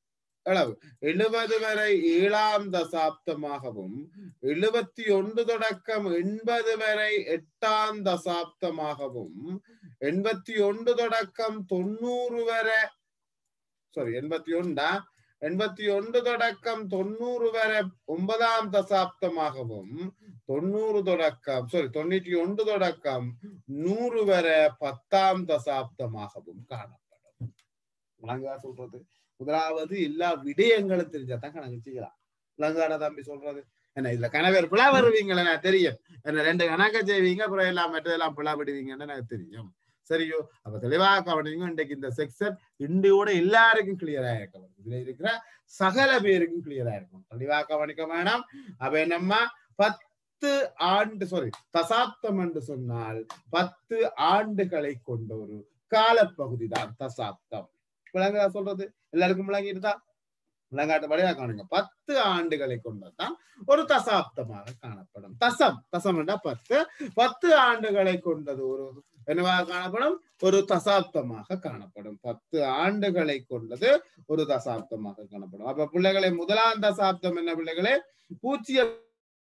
அளவு எழுபது வரை ஏழாம் தசாப்தமாகவும் எழுபத்தி ஒன்று தொடக்கம் எண்பது வரை எட்டாம் தசாப்தமாகவும் எண்பத்தி ஒன்று தொடக்கம் தொண்ணூறு வரை சாரி எண்பத்தி ஒன்றா எண்பத்தி ஒன்று தொடக்கம் தொண்ணூறு வரை ஒன்பதாம் தசாப்தமாகவும் தொண்ணூறு தொடக்கம் சாரி தொண்ணூற்றி ஒன்று தொடக்கம் நூறு வரை பத்தாம் தசாப்தமாகவும் காணப்படும். விளங்கா சொல்றது? முதலாவது எல்லா விடயங்களும் தெரிஞ்சாதான் கணக்கு செய்யலாம். விளங்காட தம்பி சொல்றது என்ன? இதுல கணவர் பிழா வருவீங்களா எனக்கு தெரியும். என்ன ரெண்டு கணக்க செய்வீங்க அப்புறம் எல்லாம் மற்றதெல்லாம் பிழா விடுவீங்கன்னு எனக்கு தெரியும். சரியோ? அப்ப தெளிவாக கவனிங்க. இன்றைக்கு இந்த செக்ஷன் இண்டியோட எல்லாருக்கும் கிளியரா இருக்க இதுல இருக்கிற சகல பேருக்கும் கிளியரா இருக்கும். தெளிவாக கவனிக்க வேணாம். அப்ப நம்ம பத்து ஆண்டு சாரி தசாப்தம் என்று சொன்னால் பத்து ஆண்டுகளை கொண்ட ஒரு காலப்பகுதி தான் தசாப்தம். விளங்கா சொல்றது? எல்லாருக்கும் விளங்கிட்டுதா? விளங்காட்டபடியா கவனிங்க. பத்து ஆண்டுகளை கொண்டதான் ஒரு தசாப்தமாக காணப்படும். தசம் தசம் என்றா பத்து பத்து ஆண்டுகளை கொண்டது ஒரு என்னவாக காணப்படும்? ஒரு தசாப்தமாக காணப்படும். பத்து ஆண்டுகளை கொண்டது ஒரு தசாப்தமாக காணப்படும். அப்ப பிள்ளைகளை முதலாம் தசாப்தம் என்ன பிள்ளைகளே? பூஜ்ஜியம்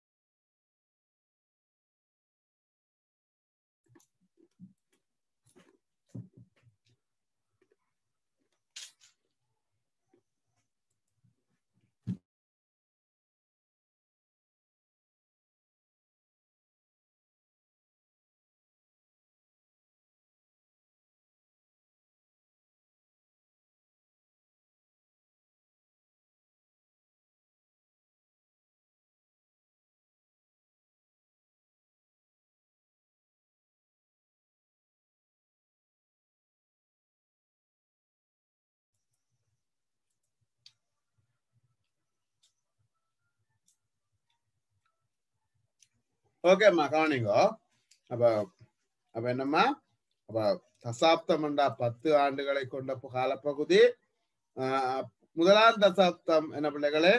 ஓகேம்மா கவனிங்க. அப்ப அப்ப என்னம்மா? அப்ப தசாப்தம் என்றா பத்து ஆண்டுகளை கொண்ட காலப்பகுதி. ஆஹ் முதலாம் தசாப்தம் என்ன பிள்ளைகளே?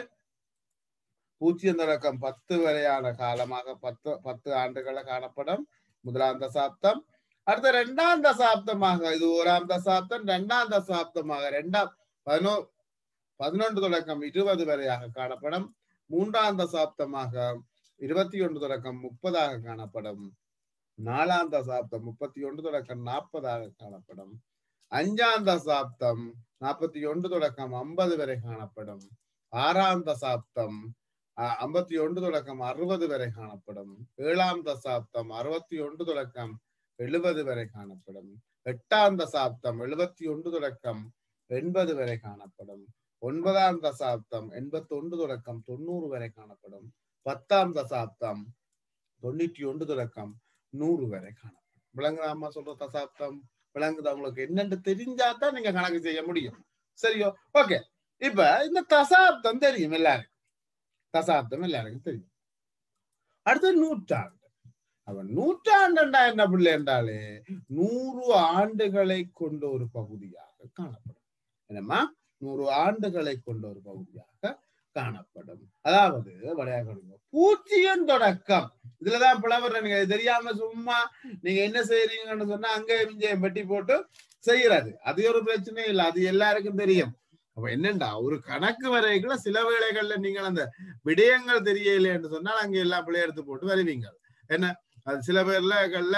பூஜ்ஜியம் தொடக்கம் பத்து வரையான காலமாக பத்து பத்து ஆண்டுகளை காணப்படும் முதலாம் தசாப்தம். அடுத்த இரண்டாம் தசாப்தமாக இது ஓராம் தசாப்தம். இரண்டாம் தசாப்தமாக இரண்டாம் பதினோ பதினொன்று தொடக்கம் இருபது வரையாக காணப்படும். மூன்றாம் தசாப்தமாக இருபத்தி ஒன்று தொடக்கம் முப்பதாக காணப்படும். நாலாம் தசாப்தம் முப்பத்தி ஒன்று தொடக்கம் நாற்பதாக காணப்படும். அஞ்சாம் தசாப்தம் நாற்பத்தி ஒன்று தொடக்கம் ஐம்பது வரை காணப்படும். ஆறாம் தசாப்தம் ஐம்பத்தி ஒன்று தொடக்கம் அறுபது வரை காணப்படும். ஏழாம் தசாப்தம் அறுபத்தி ஒன்று தொடக்கம் எழுபது வரை காணப்படும். எட்டாம் தசாப்தம் எழுபத்தி ஒன்று தொடக்கம் எண்பது வரை காணப்படும். ஒன்பதாம் தசாப்தம் எண்பத்தி ஒன்று தொடக்கம் தொண்ணூறு வரை காணப்படும். பத்தாம் தசாப்தம் தொண்ணூற்றி ஒன்று தொடக்கம் நூறு வரை காணப்படும். விளங்குதாமா சொல்ற தசாப்தம்? விளங்குதா உங்களுக்கு? என்னன்னு தெரிஞ்சாதான் நீங்க கணக்கு செய்ய முடியும். சரியோ? ஓகே. இப்ப இந்த தசாப்தம் தெரியும் எல்லாருக்கும். தசாப்தம் எல்லாருக்கும் தெரியும். அடுத்து நூற்றாண்டு. அவன் நூற்றாண்டுண்டா என்ன பிள்ளை என்றாலே நூறு ஆண்டுகளை கொண்ட ஒரு பகுதியாக காணப்படும். என்னம்மா? நூறு ஆண்டுகளை கொண்ட ஒரு பகுதியாக காணப்படும். அதாவது பூஜ்ஜியம் தொடக்கம் இதுலதான் பிளவர். நீங்க தெரியாம சும்மா நீங்க என்ன செய்யறீங்கன்னு சொன்னா அங்கே இங்கேயும் வெட்டி போட்டு செய்யறது அது ஒரு பிரச்சனை இல்லை. அது எல்லாருக்கும் தெரியும். அப்ப என்னண்டா ஒரு கணக்கு வரைக்குள்ள சில வேளைகள்ல நீங்கள் அந்த விடயங்கள் தெரியலை என்று சொன்னால் அங்க எல்லாம் பிள்ளை எடுத்து போட்டு வருவீங்க. என்ன அது சில பேர்லகள்ல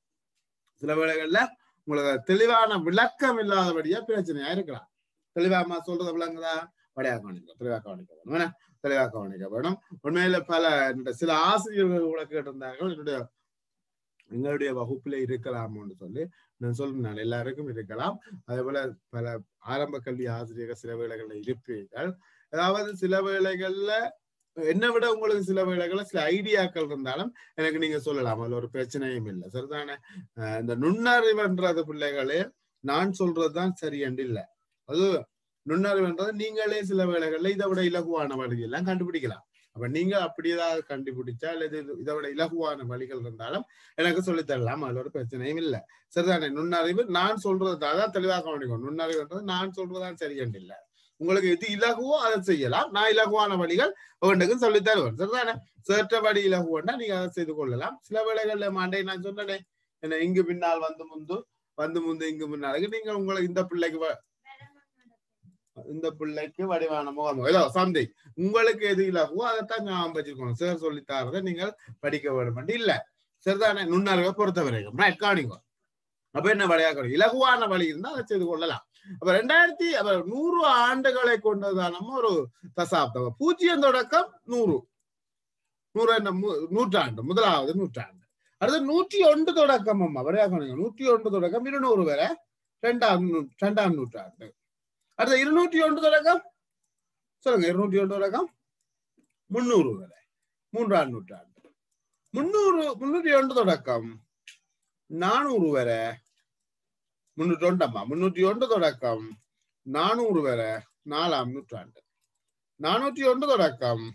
சில வேளைகள்ல உங்களுக்கு தெளிவான விளக்கம் இல்லாதபடியா பிரச்சனையா இருக்கலாம். தெளிவாமா சொல்றத விளங்குதா? வடையா கவனிக்க தெளிவாக கவனிக்க வேணும். தெளிவாக கவனிக்க வேணும். உண்மையில பல சில ஆசிரியர்கள் கூட கேட்டிருந்தார்கள் என்னுடைய எங்களுடைய வகுப்புல இருக்கலாம்னு சொல்லி. நான் சொல்றேன் எல்லாருக்கும் இருக்கலாம். அதே போல பல ஆரம்ப கல்வி ஆசிரியர்கள் சில வேளைகள்ல இருப்பீர்கள். அதாவது சில வேளைகள்ல என்னை விட உங்களுக்கு சில வேளைகள்ல சில ஐடியாக்கள் இருந்தாலும் எனக்கு நீங்க சொல்லலாம். அதுல ஒரு பிரச்சனையும் இல்லை. சரிதானே? இந்த நுண்ணறிவுன்றது பிள்ளைகளே நான் சொல்றதுதான் சரி என்று இல்லை. அது நுண்ணறிவுன்றது நீங்களே சில வேளைகள்ல இதை விட இலகுவான வழியெல்லாம் கண்டுபிடிக்கலாம். அப்ப நீங்க அப்படி ஏதாவது கண்டுபிடிச்சா அல்லது இதை விட இலகுவான வழிகள் இருந்தாலும் எனக்கு சொல்லித்தரலாம். அதுல ஒரு பிரச்சனையும் இல்லை. சரிதானே? நுண்ணறிவு நான் சொல்றதுதான் தெளிவாக கவனிக்கும். நுண்ணறிவுன்றது நான் சொல்றதுதான் சரி என்று இல்லை. உங்களுக்கு எது இலகுவோ அதை செய்யலாம். நான் இலகுவான வழிகள் ஒவ்வொன்றுக்கும் சொல்லி தருவேன். சரிதானே? சேற்றபடி இலகுவன்னா நீங்க அதை செய்து கொள்ளலாம். சில வேளைகள்ல மாண்டே நான் சொன்னேன் என்ன இங்கு பின்னால் வந்து முந்து வந்து முந்து இங்கு முன்னாளுக்கு நீங்க உங்களுக்கு இந்த பிள்ளைக்கு இந்த பிள்ளைக்கு வடிவான முகம் ஏதோ சம்திங் உங்களுக்கு எது இலகுவோ அதைத்தான் ஞாபகம் வச்சுக்கணும். சார் சொல்லித்தாரதை நீங்கள் படிக்க வேண்டும் இல்ல சரிதானே. நுண்ணறிவை பொறுத்த வரைக்கும் ரைட் காணிங்க. அப்ப என்ன வழியாக இலகுவான வழி இருந்தா அதை செய்து கொள்ளலாம். அப்ப ரெண்டாயிரத்தி அப்ப நூறு ஆண்டுகளை கொண்டதான ஒரு தசாப்தம். பூஜ்ஜியம் தொடக்கம் நூறு நூறு என்ன நூற்றாண்டு முதலாவது நூற்றாண்டு. அடுத்து நூற்றி ஒன்று தொடக்கம் அம்மா வரையாக நூற்றி ஒன்று தொடக்கம் இருநூறு வரை ரெண்டாம் ரெண்டாம் நூற்றாண்டு. அடுத்த இருநூற்றி ஒன்று தொடக்கம் சொல்லுங்க இருநூற்றி ஒன்று தொடக்கம் முன்னூறு வரை மூன்றாம் நூற்றாண்டு. முன்னூறு முன்னூற்றி ஒன்று தொடக்கம் நானூறு வரை முன்னூற்றி ஒன்றம்மா முன்னூற்றி ஒன்று தொடக்கம் நானூறு வரை நாலாம் நூற்றாண்டு. நானூற்றி ஒன்று தொடக்கம்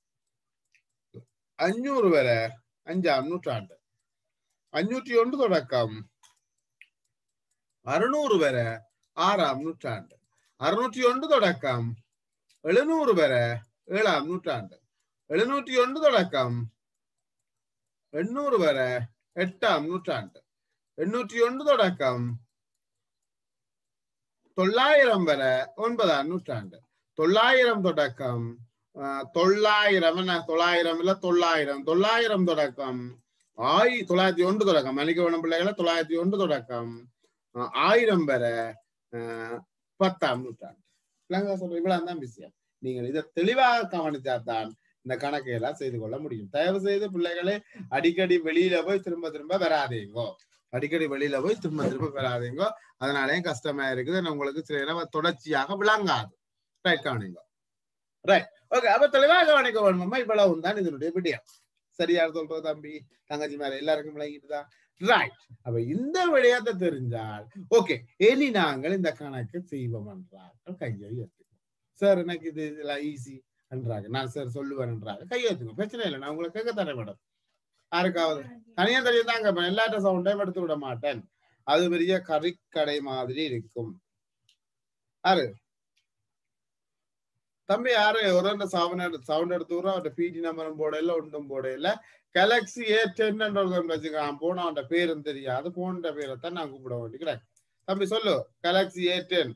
அஞ்சூறு வரை அஞ்சாம் நூற்றாண்டு. அஞ்சூற்றி ஒன்று தொடக்கம் அறுநூறு வரை ஆறாம் நூற்றாண்டு. அறுநூற்றி ஒன்று தொடக்கம் எழுநூறு வரை ஏழாம் நூற்றாண்டு. எழுநூற்றி ஒன்று தொடக்கம் எண்ணூறு வரை எட்டாம் நூற்றாண்டு. எண்ணூற்றி ஒன்று தொடக்கம் தொள்ளாயிரம் வரை ஒன்பதாம் நூற்றாண்டு. தொள்ளாயிரம் தொடக்கம் தொள்ளாயிரம் என்ன தொள்ளாயிரம் இல்ல தொள்ளாயிரம் தொள்ளாயிரம் தொடக்கம் ஆயி தொள்ளாயிரத்தி ஒன்று தொடக்கம் மன்னிக்க பிள்ளைகளை தொள்ளாயிரத்தி ஒன்று தொடக்கம் ஆயிரம் வரை அஹ் பத்தாம் நூற்றாண்டு. சொல்ற இவ்வளவு தான் விஷயம். நீங்கள் இதை தெளிவாக கவனித்தால்தான் இந்த கணக்கை எல்லாம் செய்து கொள்ள முடியும். தயவு செய்து பிள்ளைகளே அடிக்கடி வெளியில போய் திரும்ப திரும்ப வராதீங்கோ. அடிக்கடி வெளியில போய் திரும்ப திரும்ப வராதீங்கோ. அதனாலே கஷ்டமா இருக்குது. உங்களுக்கு சில நேரம் தொடர்ச்சியாக விளங்காது. ரைட் கவனிங்க. Right okay. அப்ப தெளிவாக கவனிக்க வேணுமா இவ்வளவு தான் இதனுடைய விடயம். சரியா சொல்றது தம்பி தங்கச்சி மேல எல்லாருக்கும் விளங்கிட்டுதான். ரைட். அப்ப இந்த விடயத்தை தெரிஞ்சால் ஓகே இனி நாங்கள் இந்த கணக்கு செய்வோம் என்றார்கள் கையை ஏற்றுக்கோம். சார் எனக்கு இது இதெல்லாம் ஈஸி என்றாங்க. நான் சார் சொல்லுவேன் என்றாங்க கையை ஏற்றுக்கோங்க. பிரச்சனை இல்லை. நான் உங்களுக்கு கேட்க தர மேடம். யாருக்காவது தனியா தெரியும் தாங்க எல்லாட்ட சவுண்டையும் எடுத்து விட மாட்டேன். அது பெரிய கறிக்கடை மாதிரி இருக்கும். யாரு தம்பி யாரு ஒரு சவுண்ட் சவுண்ட் எடுத்து விடுறோம். அவன் பிடி நம்பரும் போடையில ஒன்றும் போடையில கேலக்சி ஏ டென் வச்சுக்கான் போன அவன் பேரும் தெரியாது. போன பேரைத்தான் நான் கூப்பிட வேண்டி கிடையாது. தம்பி சொல்லு கேலக்சி ஏ டென்.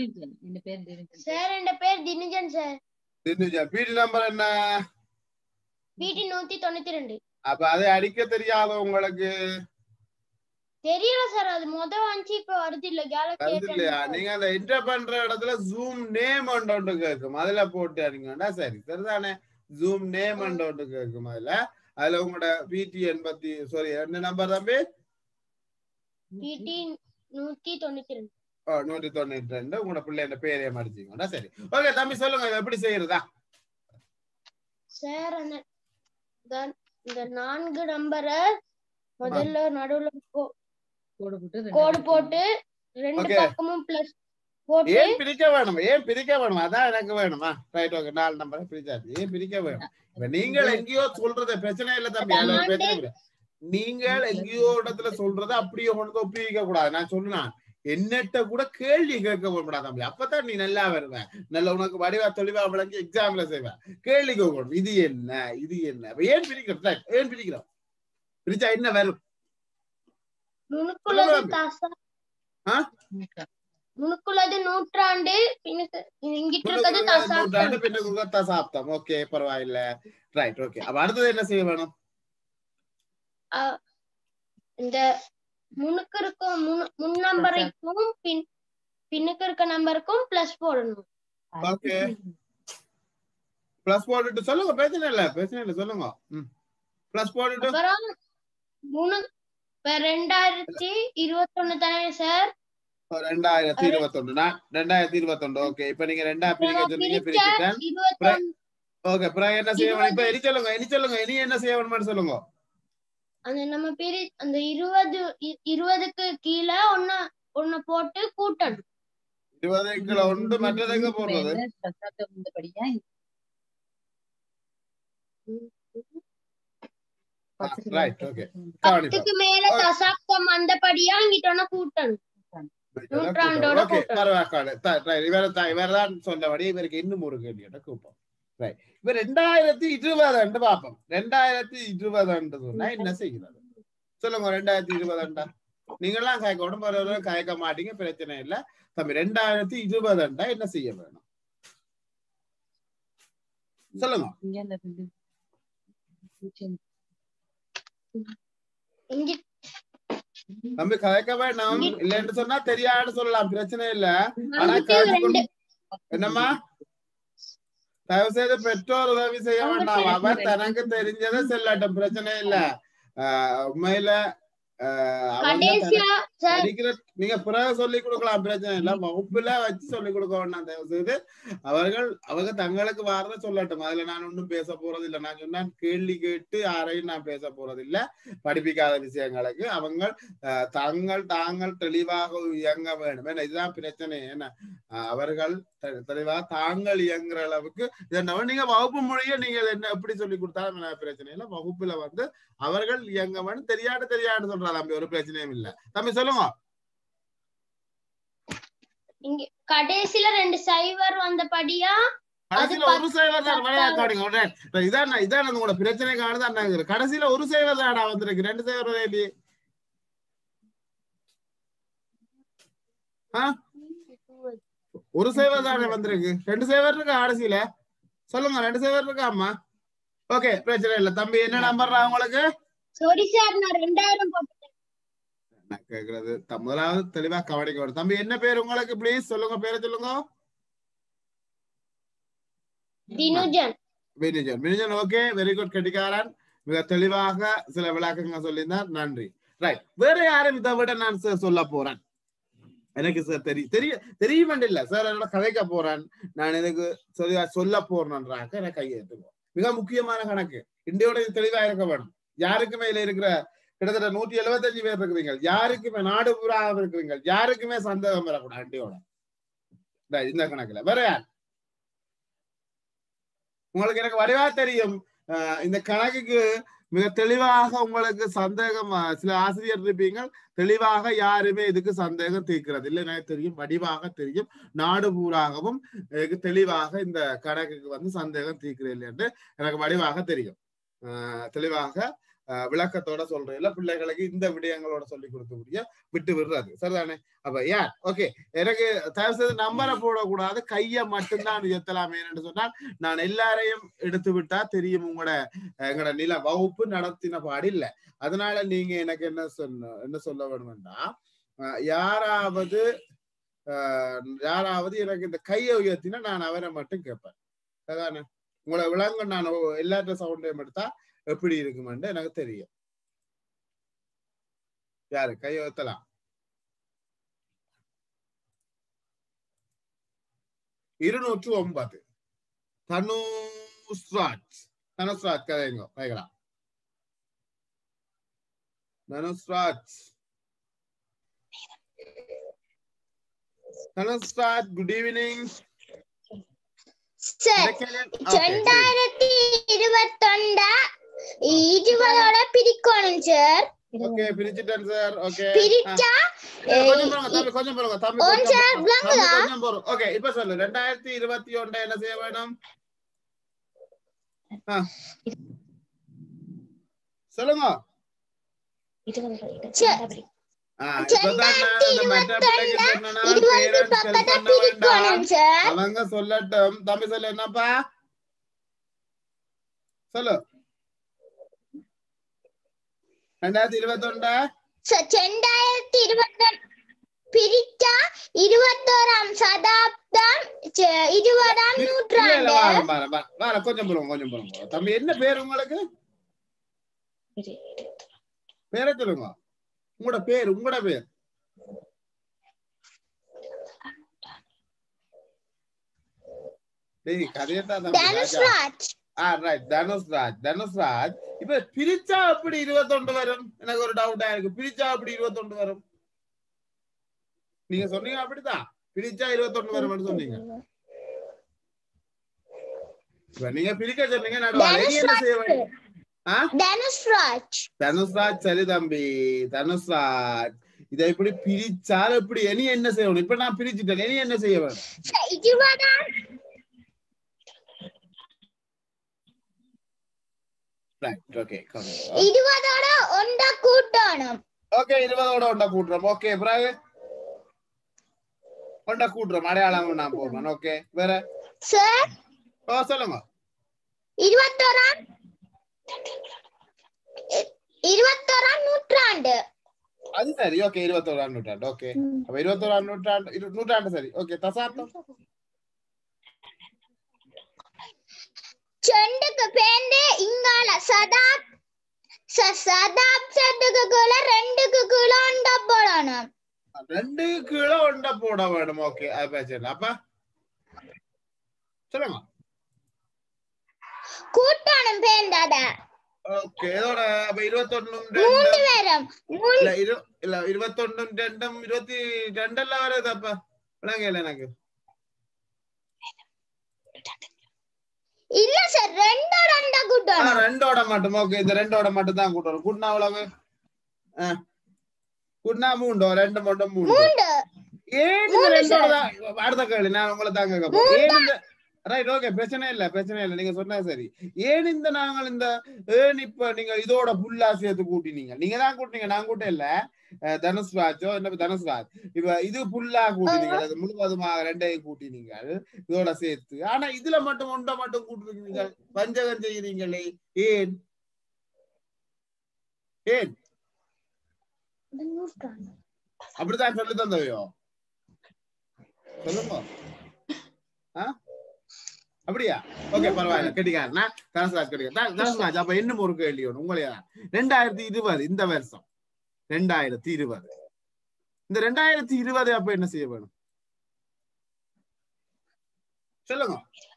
பிடி நம்பர் என்ன? பிடி நூத்தி தொண்ணூத்தி ரெண்டு. அப்ப அதை அடிக்க தெரியாத உங்களுக்கு தெரியல சார். அது முத வந்து இப்ப வருது இல்ல கேலக்சி இல்லையா? நீங்க அந்த என்டர் பண்ற இடத்துல ஜூம் நேம் ஒன்று கேட்கும். அதுல போட்டு அடிங்கன்னா சரி சரிதானே. ஜூம் நேம் ஒன்று கேட்கும். அதுல அதுல உங்களோட பிடி எண்பத்தி சாரி என்ன நம்பர் தம்பி? பிடி நூத்தி தொண்ணூத்தி ரெண்டு. ஓ நூத்தி தொண்ணூத்தி ரெண்டு. உங்களோட பிள்ளையோட பேரையும் அடிச்சீங்கன்னா சரி. ஓகே தம்பி சொல்லுங்க எப்படி செய்யறதா சார்? அந்த இந்த நான்கு நம்பரை முதல்ல நடுவுல கோடு போட்டு ரெண்டு பக்கமும் பிளஸ் போட்டு ஏன் பிரிக்க வேணும்? ஏன் பிரிக்க வேணும்? அதான் எனக்கு வேணுமா? Right okay. நாலு நம்பரை பிரிச்சாச்சு. ஏன் பிரிக்க வேணும்? இப்ப நீங்கள் எங்கேயோ சொல்றது பிரச்சனை இல்லை தம்பி. பிரச்சனை இல்லை. நீங்கள் எங்கேயோ இடத்துல சொல்றது அப்படியே கொண்டு ஒப்பி வைக்க கூடாது. நான் சொன்னேன் என்னட்ட கூட கேள்வி கேட்க கூடாது தம்பி. அப்பதான் நீ நல்லா வருவேன். நல்ல உனக்கு வடிவா தெளிவா விளங்கி எக்ஸாம்ல செய்வேன். கேள்வி கேட்கணும். இது என்ன இது என்ன? ஏன் பிரிக்கிறோம்? ஏன் பிரிக்கிறோம்? பிரிச்சா என்ன வரும்? முனுக்குள்ளது நூற்றாண்டு பின்னுக்கு தசாப்தம். ஓகே பரவாயில்ல. Right okay. அப்ப அடுத்தது என்ன செய்ய வேணும்? இந்த முன்னுக்கு இருக்கும் முன் நம்பருக்கும் பின் பின்னுக்கு இருக்க நம்பருக்கும் பிளஸ் போடணும். ஓகே பிளஸ் போட்டுட்டு சொல்லுங்க. பிரச்சனை இல்ல பிரச்சனை இல்ல சொல்லுங்க. பிளஸ் போட்டுட்டு அப்புறம் மூணு ரெண்டாயிரத்தி இருபத்தி ஒண்ணு தானே சார்? ரெண்டாயிரத்தி இருபத்தி ஒண்ணு ரெண்டாயிரத்தி இருபத்தி ஒண்ணு. ஓகே இப்ப நீங்க ரெண்டா பிரிக்க சொன்னீங்க. பிரிச்சுட்டேன். ஓகே அப்புறம் என்ன செய்ய வேணும்? இப்ப இனி சொல்லுங்க இனி சொல்லுங்க இனி என்ன செய்ய வேணும்னு சொல்லுங்க. அந்த நம்ம பிரி அந்த இருபது இருபதுக்கு கீழே ஒண்ணு ஒண்ணு போட்டு கூட்டணும். இருபது கீழே ஒன்று மற்றதுக்கு போடுறது. பத்துக்கு மேல தசாப்தம் வந்தபடியா இங்கிட்ட கூட்டணும். இவர்தான் சொன்னபடி இவருக்கு இன்னும் ஒரு கேள்வியோட கூப்போம். இப்ப ரெண்டாயிரத்தி இருபது அண்டு பாப்போம். ரெண்டாயிரத்தி இருபது அண்டு சொன்னா என்ன செய்கிறது சொல்லுங்க. ரெண்டாயிரத்தி இருபது அண்டா நீங்களாம் காய்க்க உடம்பு காய்க்க மாட்டீங்க, பிரச்சனை இல்லை தம்பி. ரெண்டாயிரத்தி இருபதுண்டா என்ன செய்ய வேணும் சொல்லுங்க தம்பி. கதைக்க வேண்டாம் இல்லைன்னு சொன்னா தெரியாதுன்னு சொல்லலாம், பிரச்சனை இல்ல. ஆனா காய்ச்சி என்னம்மா தயவு செய்து பெற்றோர் உதவி செய்ய வேண்டாம், அவர் தனக்கு தெரிஞ்சதை செல்லட்டும், பிரச்சனை இல்ல. ஆஹ் உண்மையில நீங்க பிறகு சொல்லிக் கொடுக்கலாம், பிரச்சனை இல்ல. வகுப்புல வச்சு சொல்லிக் கொடுக்க வேண்டாம் தயவு செய்து. அவர்கள் அவங்க தங்களுக்கு வாரத சொல்லட்டும், அதுல நான் ஒன்றும் பேச போறது இல்லை. நான் சொன்னா கேள்வி கேட்டு யாரையும் நான் பேச போறது இல்லை. படிப்பிக்காத விஷயங்களுக்கு அவங்க தங்கள் தாங்கள் தெளிவாக இயங்க வேண்டும். ஏன்னா இதுதான் பிரச்சனை. என்ன அவர்கள் தெளிவாக தாங்கள் இயங்குற அளவுக்கு இதென்ன நீங்க வகுப்பு மொழியை நீங்க என்ன எப்படி சொல்லி கொடுத்தாலும் பிரச்சனை இல்லை. வகுப்புல வந்து அவர்கள் இயங்க வேண்டும். தெரியாடு தெரியாடு சொல்றாங்க தம்பி, ஒரு பிரச்சனையும் இல்ல தம்பி. சொல்லுங்க. இங்க கடைசில ரெண்டு சைவர் வந்தபடியா கடைசில ஒரு சைவர் தான் விளையாடுங்க. இதான் இதான் உங்களோட பிரச்சனை காணுது. கடைசியில ஒரு சைவர் தாடா வந்திருக்கு, ரெண்டு சைவர் இல்லையே. ஒரு சைவர் தானே வந்திருக்கு, ரெண்டு சைவர் இருக்கு கடைசியில. சொல்லுங்க, ரெண்டு சைவர் இருக்கா அம்மா? ஓகே, பிரச்சனை இல்ல தம்பி. என்ன நம்பர் உங்களுக்கு? சாரி சார், நான் ரெண்டாயிரம் போட்டுட்டேன். நான் கேக்குறது முதலாவது தெளிவா கவனிக்க வேண்டும் தம்பி. என்ன பேர் உங்களுக்கு? ப்ளீஸ் சொல்லுங்க, பேரை சொல்லுங்க. Vinujan. Vinujan, Vinujan. Okay, very good, கெட்டிக்காரன். மிக தெளிவாக சில விளக்கங்கள் சொல்லியிருந்தார், நன்றி. ரைட், வேற யாரும் இதை விட நான் சொல்ல போறேன். எனக்கு சார் தெரியும் தெரிய தெரியும் இல்ல சார், என்னோட கதைக்க போறேன் நான், எனக்கு சொல்ல சொல்ல போறேன்றாக்க எனக்கு கையெழுத்துவோம். மிக முக்கியமான கணக்கு, இந்தியோட தெளிவா இருக்க வேணும். யாருக்குமே இதுல இருக்கிற கிட்டத்தட்ட நூத்தி எழுபத்தி அஞ்சு பேர் இருக்கிறீங்க, யாருக்குமே நாடு பூரா இருக்கிறீங்க, யாருக்குமே சந்தேகம் வரக்கூடாது இந்தியோட இந்த கணக்குல. வேற யார் உங்களுக்கு எனக்கு வடிவா தெரியும். இந்த கணக்குக்கு மிக தெளிவாக உங்களுக்கு சந்தேகம், சில ஆசிரியர் இருப்பீங்க தெளிவாக யாருமே இதுக்கு சந்தேகம் தீர்க்கிறது இல்லை, எனக்கு தெரியும், வடிவாக தெரியும். நாடு பூராகவும் எனக்கு தெளிவாக இந்த கணக்குக்கு வந்து சந்தேகம் தீர்க்கிறது என்று எனக்கு வடிவாக தெரியும். ஆஹ் தெளிவாக விளக்கத்தோட சொல்றேன். பிள்ளைகளுக்கு இந்த விடயங்களோட சொல்லி கொடுக்கக்கூடிய விட்டு விடுறது சரிதானே? அப்ப யார் ஓகே, எனக்கு தயவு செய்து நம்பரை போடக்கூடாது, கையை மட்டும்தான் உயர்த்தலாம். ஏன்னு சொன்னால் நான் எல்லாரையும் எடுத்து விட்டா தெரியும் உங்களோட எங்களோட நில வகுப்பு நடத்தின பாடு இல்லை. அதனால நீங்க எனக்கு என்ன சொன்ன என்ன சொல்ல வேணும்னா, யாராவது ஆஹ் யாராவது எனக்கு இந்த கையை உயர்த்தினா நான் அவரை மட்டும் கேட்பேன் சரிதானே? உங்களை விளங்க நான் எல்லாத்த சவுண்டையும் எடுத்தா எப்படி இருக்குமென்று எனக்கு தெரியும். யாரு கை உயர்த்தலாம்? இருநூற்று ஒன்பது தனுஷ்ராஜ். தனுஷ்ராஜ் கதைங்க கைகளா? தனுஷ்ராஜ், தனுஷ்ராஜ், குட் ஈவினிங். ரெண்டாயிரத்தி இருபத்தொண்டா இருபதோட பிரிக்கணும் சார். ஓகே, பிரிச்சிட்டேன் சார். ஓகே, பிரிச்சா கொஞ்சம் போறோம் தம்பி, கொஞ்சம் போறோம் தம்பி, கொஞ்சம் போறோம். ஓகே, இப்ப சொல்லு, ரெண்டாயிரத்தி இருபத்தி ஒன்று என்ன செய்ய வேணும்? சொல்லுங்க. அவங்க சொல்லட்டும் தம்பி, சொல்லு என்னப்பா சொல்லு. ரெண்டாயிரத்தி இருபத்தி ஒன்று ரெண்டாயிரத்தி இருபத்தி பிரிச்சா இருபத்தோராம் சதாப்தம் இருபதாம் நூற்றாண்டு. கொஞ்சம் போறோம் கொஞ்சம் போறோம் தம்பி. என்ன பேர் உங்களுக்கு? பேரை சொல்லுங்க, உங்களோட பேர் உங்களோட பேர். தனுஷ்ராஜ். தனுஷ்ராஜ், தனுஷ்ராஜ். இப்ப பிரிச்சா அப்படி இருபத்தொன்று வரும்? எனக்கு ஒரு டவுட்டா இருக்கு, பிரிச்சா அப்படி இருபத்தொன்று வரும்? நீங்க சொன்னீங்க அப்படிதான், பிரிச்சா இருபத்தொன்று வரும் சொன்னீங்க. நீங்க பிரிக்க சொன்னீங்க, என்ன செய்ய வேண்டும்? தனுஷ்ராஜ். தனுஷ்ராஜ் சரி தம்பி, தனுஷ்ராஜ். இதை இப்படி பிரிச்சால் எப்படி இனி என்ன செய்யணும்? இப்ப நான் பிரிச்சுட்டேன், இனி என்ன செய்ய வேண்டும்? ஓகே இருபதோட ஒண்ட கூட்டுறோம் ஓகே பிறகு ஒண்ட கூட்டுறோம் அடையாளம் நான் போடுறேன் ஓகே வேற சார் ஓ சொல்லுங்க இருபத்தோராம் இருபத்தோராம் நூற்றாண்டு அது சரி ஓகே இருபத்தோராம் நூற்றாண்டு ஓகே அப்ப இருபத்தோராம் நூற்றாண்டு இரு- நூற்றாண்டு சரி ஓகே தசாப்தம் செண்டுக்கு பேந்து இங்கால சதாப் ச- சதாப்தத்துக்கு கீழே ரெண்டுக்கு கீழே உண்ட போடணும் ரெண்டு கிலோ ஒண்ட போட வேணும் ஓகே அது பிரச்சனை அப்ப சொல்லுங்க கூட்டணும் பேந்தாத ஓகே இதோட அப்ப இருபத்தொன்னும் மூன்று ரெண்டும் பேரும் மூணு இல்ல இரு இல்ல இருபத்தொன்னும் ரெண்டும் இருபத்தி ரெண்டெல்லாம் வருது அப்ப விளங்கல எனக்கு இல்ல சார் ரெண்டோட ரெண்ட ஆ, கூட்டணும் ரெண்டோட மட்டும் ஓகே இந்த ரெண்டோட மட்டும் தான் கூட்டணும் கூட்டினா அவ்வளவு கூட்டினா மூண்டோ ரெண்டு மட்டும் மூண்டோ மூன்று ஏன் இந்த ரெண்டோட தான் அடுத்த கேள்வி நான் உங்களை தாங்க கேட்போம் ஏன் இந்த ரைட் ஓகே பிரச்சனை இல்ல பிரச்சனை இல்ல நீங்க சொன்னா சரி ஏன் இந்த நாங்கள் இந்த ஏன் இப்ப நீங்க இதோட புல்லா சேர்த்து கூட்டினீங்க நீங்க தான் கூட்டினீங்க நான் கூட்ட இல்ல அஹ் தனுஷ்ராஜோ என்ன தனுஷ்ராஜ் இப்ப இது புல்லா கூட்டினீங்க அது முழுவதுமாக ரெண்டையும் கூட்டினீங்க இதோட சேர்த்து ஆனா இதுல மட்டும் ஒன்றை மட்டும் கூட்டுறீங்க வஞ்சகம் செய்யறீங்களே ஏன் ஏன் அப்படித்தான் சொல்லி தந்தவையோ சொல்லுங்க ஆ அப்படியா ஓகே பரவாயில்ல கெட்டிக்காரனா தனுஷ்ராஜ் கெட்டிக்கார தனுஷ்ராஜ் அப்ப இன்னும் ஒரு கேள்வி ஒண்ணு உங்களையா ரெண்டாயிரத்தி இருபது இந்த வருஷம் ரெண்டாயிரத்தி இருபது இந்த ரெண்டாயிரத்தி இருபது அப்ப என்ன செய்ய வேணும் சொல்லுங்க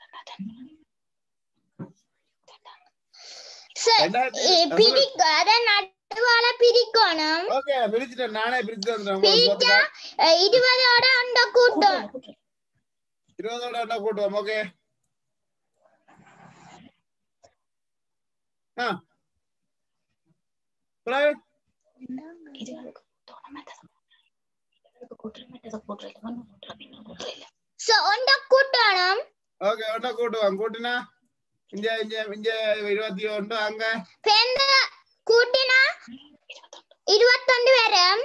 நடுவால பிரிக்கணும் ஓகே பிரிச்சுட்டேன் நானே பிரிச்சுட்டு பிரிச்சா இருபதோட அந்த கூட்டம் இருபதோட என்ன கூட்டுவோம் ஓகே ஆ கூட்டணும் ஓகே ஒன்ன கூட்டுவாங்க கூட்டினா இங்க இங்க இங்க இருபத்தி ஒன்று அங்க கூட்டினா இருபத்தொண்டு வரும்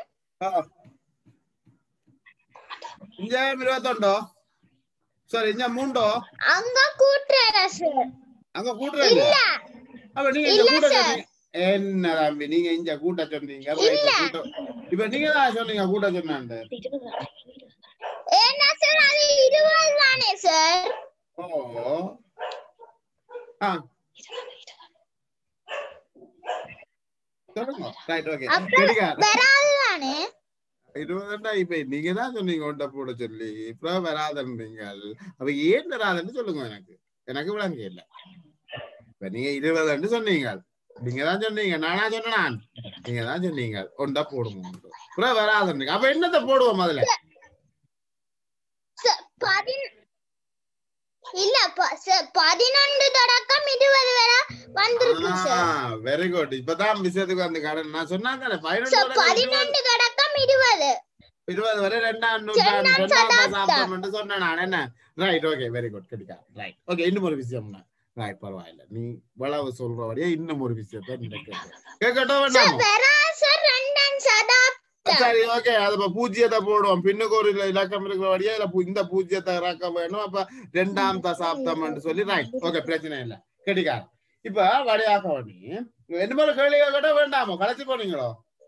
இங்க இருபத்தொண்டோ சாரி இங்க மூண்டோ அங்க கூட்டுறா சார் அங்க கூட்டுறேன் இல்ல அப்ப நீங்க இங்க கூட்ட சொன்னீங்க என்ன தம்பி நீங்க இங்க கூட்ட சொன்னீங்க கூட்ட இப்ப நீங்க தான் சொன்னீங்க கூட்ட சொன்னாண்டு என்ன சார் அது இருபது தானே சார் ஓ ஆ சொல்லுங்க ரைட் ஓகே வராது தானே இருபதுண்டா இப்ப நீங்க தான் சொன்னீங்க ஒன்றை போட சொல்லி இப்ப வராதன்றீங்க அப்ப ஏன் வராதுன்னு சொல்லுங்க எனக்கு எனக்கு விளங்க இல்ல இப்ப நீங்க இருபதுன்னு சொன்னீங்க நீங்க தான் சொன்னீங்க நானா சொன்னேன் நீங்க தான் சொன்னீங்க ஒன்றா போடுவோம் இப்ப வராதுன்றீங்க அப்ப என்னத்தை போடுவோம் அதுல இல்ல பதினொன்று தொடக்கம் இருபது வரை வந்திருக்கு சார் வெரி குட் இப்பதான் விஷயத்துக்கு வந்து கடன் நான் சொன்னாங்க பதினொன்று தொடக்கம் இருபது இருபது வரை ரெண்டாம் நூற்றாண்டு ரெண்டாம் தசாப்தம் என்று சொன்னேன் நான் என்ன ரைட் ஓகே வெரி குட் கிடைக்கா ரைட் ஓகே இன்னும் ஒரு விஷயம் ரைட் பரவாயில்ல நீ வளவு சொல்றபடியே இன்னும் ஒரு விஷயத்தை கேட்கட்டும் வேண்டாம் சரி ஓகே அது பூஜ்ஜியத்தை போடுவோம் பின்னுக்கு ஒரு இலக்கம் இருக்கிறபடியே இந்த பூஜ்ஜியத்தை இறக்க வேணும் அப்ப ரெண்டாம் தசாப்தம் என்று சொல்லி ரைட் ஓகே பிரச்சனை இல்லை கெட்டிக்கார இப்ப வடையாக்க வேண்டி என்ன மாதிரி கேள்வி கேட்ட வேண்டாமோ கலைச்சு போனீங்களோ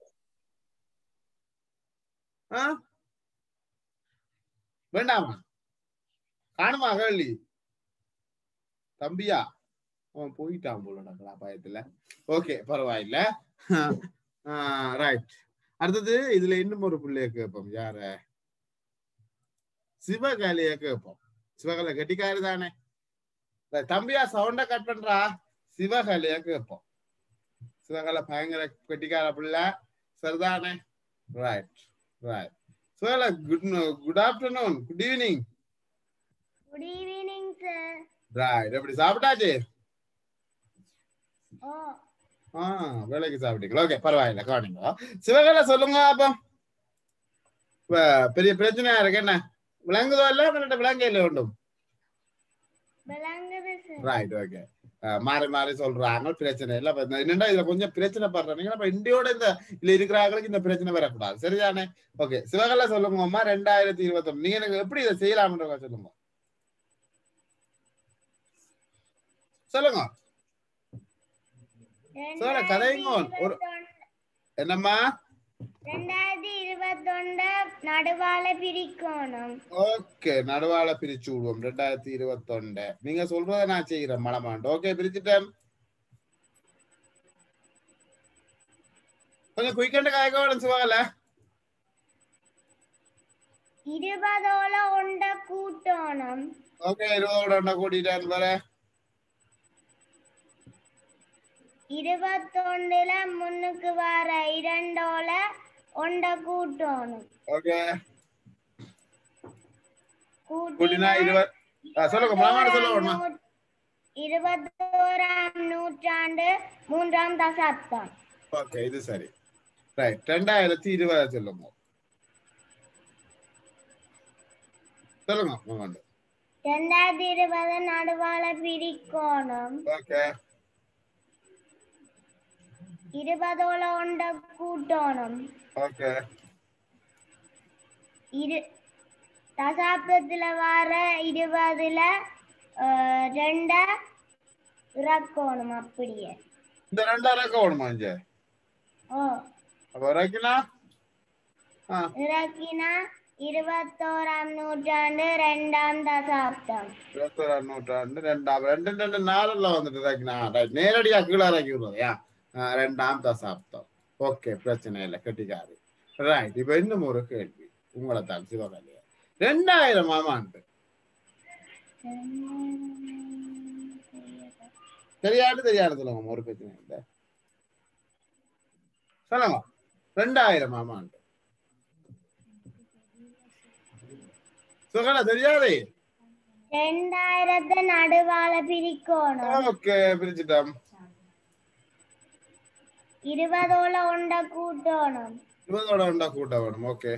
வேண்டாமா காணுமா கேள்வி தம்பியா அவன் போயிட்டான் போலடா கலாபாயத்துல ஓகே பரவாயில்ல ரைட் அடுத்தது இதுல இன்னும் ஒரு பிள்ளைய கேட்போம் யார சிவகாலிய கேட்போம் சிவகாலிய கெட்டிக்காரு தானே தம்பியா சவுண்ட கட் பண்றா சிவகாலிய கேட்போம் சிவகால பயங்கர கெட்டிக்கார பிள்ளை சரிதானே ரைட் ரைட் சிவகால good good afternoon good evening good evening sir right எப்படி சாப்பிட்டாச்சு ஆ வேலைக்கு சாப்பிட்டீங்களா ஓகே பரவாயில்ல காணுங்க சிவகால சொல்லுங்க அப்ப பெரிய பிரச்சனையா இருக்கு என்ன விளங்குதோ இல்ல விளங்க இல்லை ஒன்றும் ரைட் ஓகே மாறி மாறி சொல்றாங்க பிரச்சனை இல்லை என்னடா இதுல கொஞ்சம் பிரச்சனை பண்றாங்க அப்ப இந்தியோட இந்த இதுல இருக்கிறாங்களுக்கு இந்த பிரச்சனை வரக்கூடாது சரிதானே ஓகே சிவகலை சொல்லுங்கம்மா ரெண்டாயிரத்தி இருபத்தி ஒண்ணு நீங்க எனக்கு எப்படி இதை செய்யலாம்ன்றத சொல்லுங்க சொல்லுங்க சொல்ல கதைங்க ஒரு என்னம்மா ரெண்டாயிரத்தி இருபத்தி ஒன்று நடுவால பிரிக்கணும் ஓகே நடுவால பிரிச்சு விடுவோம் ரெண்டாயிரத்தி இருபத்தி ஒன்று நீங்க சொல்றத நான் செய்யறேன் மலமாண்டு ஓகே பிரிச்சுட்டேன் கொஞ்சம் குயிக்கண்ட காய்க்க சிவகல இருபதோட ஒண்ட கூட்டணும் ஓகே இருபதோட ஒண்ட கூட்டிட்டேன் வர இருபத்தொன்னுல முன்னுக்கு வர இரண்டோல ஒண்ட கூட்டணும் ஓகே கூட்டினா இருபது சொல்லுங்க மலமாண்டு சொல்லுங்க இருபத்தோராம் நூற்றாண்டு மூன்றாம் தசாப்தம் ஓகே இது சரி ரைட் ரெண்டாயிரத்தி இருபது சொல்லுங்க சொல்லுங்க மலமாண்டு ரெண்டாயிரத்தி இருபது நடுவால பிரிக்கணும் ஓகே இருபதோல ஒண்ட கூட்டணும் ஓகே இரு தசாப்தத்துல வர இருபதுல ரெண்ட இறக்கணும் அப்படியே இந்த ரெண்டா இறக்கணுமா இங்க ஓ அப்ப இறக்கினா இறக்கினா இருபத்தோராம் நூற்றாண்டு ரெண்டாம் தசாப்தம் இருபத்தோராம் நூற்றாண்டு ரெண்டாம் ரெண்டு ரெண்டு நாலுல வந்துட்டு இறக்கினா நேரடியா கீழே இறக்கி விடுறதையா ரெண்டாம் தசாப்தம் ஓகே பிரச்சனை இல்லை கெட்டிக்காரு ரைட் இப்ப இன்னும் ஒரு கேள்வி உங்களை தான் சிவகலையா ரெண்டாயிரம் ஆமாண்டு தெரியாது தெரியாது சொல்லுங்க ஒரு பிரச்சனை இல்லை சொல்லுங்க ரெண்டாயிரம் ஆமாண்டு சுகல தெரியாதே ரெண்டாயிரத்து நடுவால பிரிக்கணும் ஓகே பிரிச்சுட்டோம் இருபதோல ஒண்ட கூட்டணும் இருபதோட ஒண்டா கூட்ட வேணும் ஓகே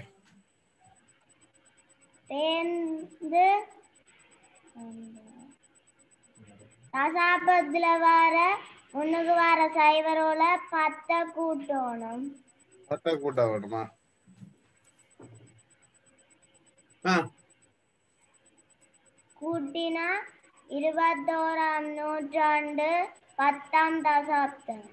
சேர்ந்து தசாப்தத்துல வர முன்னுக்கு வர சைவரோல பத்த கூட்டணும் பத்த கூட்ட வேணுமா கூட்டினா இருபத்தோராம் நூற்றாண்டு பத்தாம் தசாப்தம்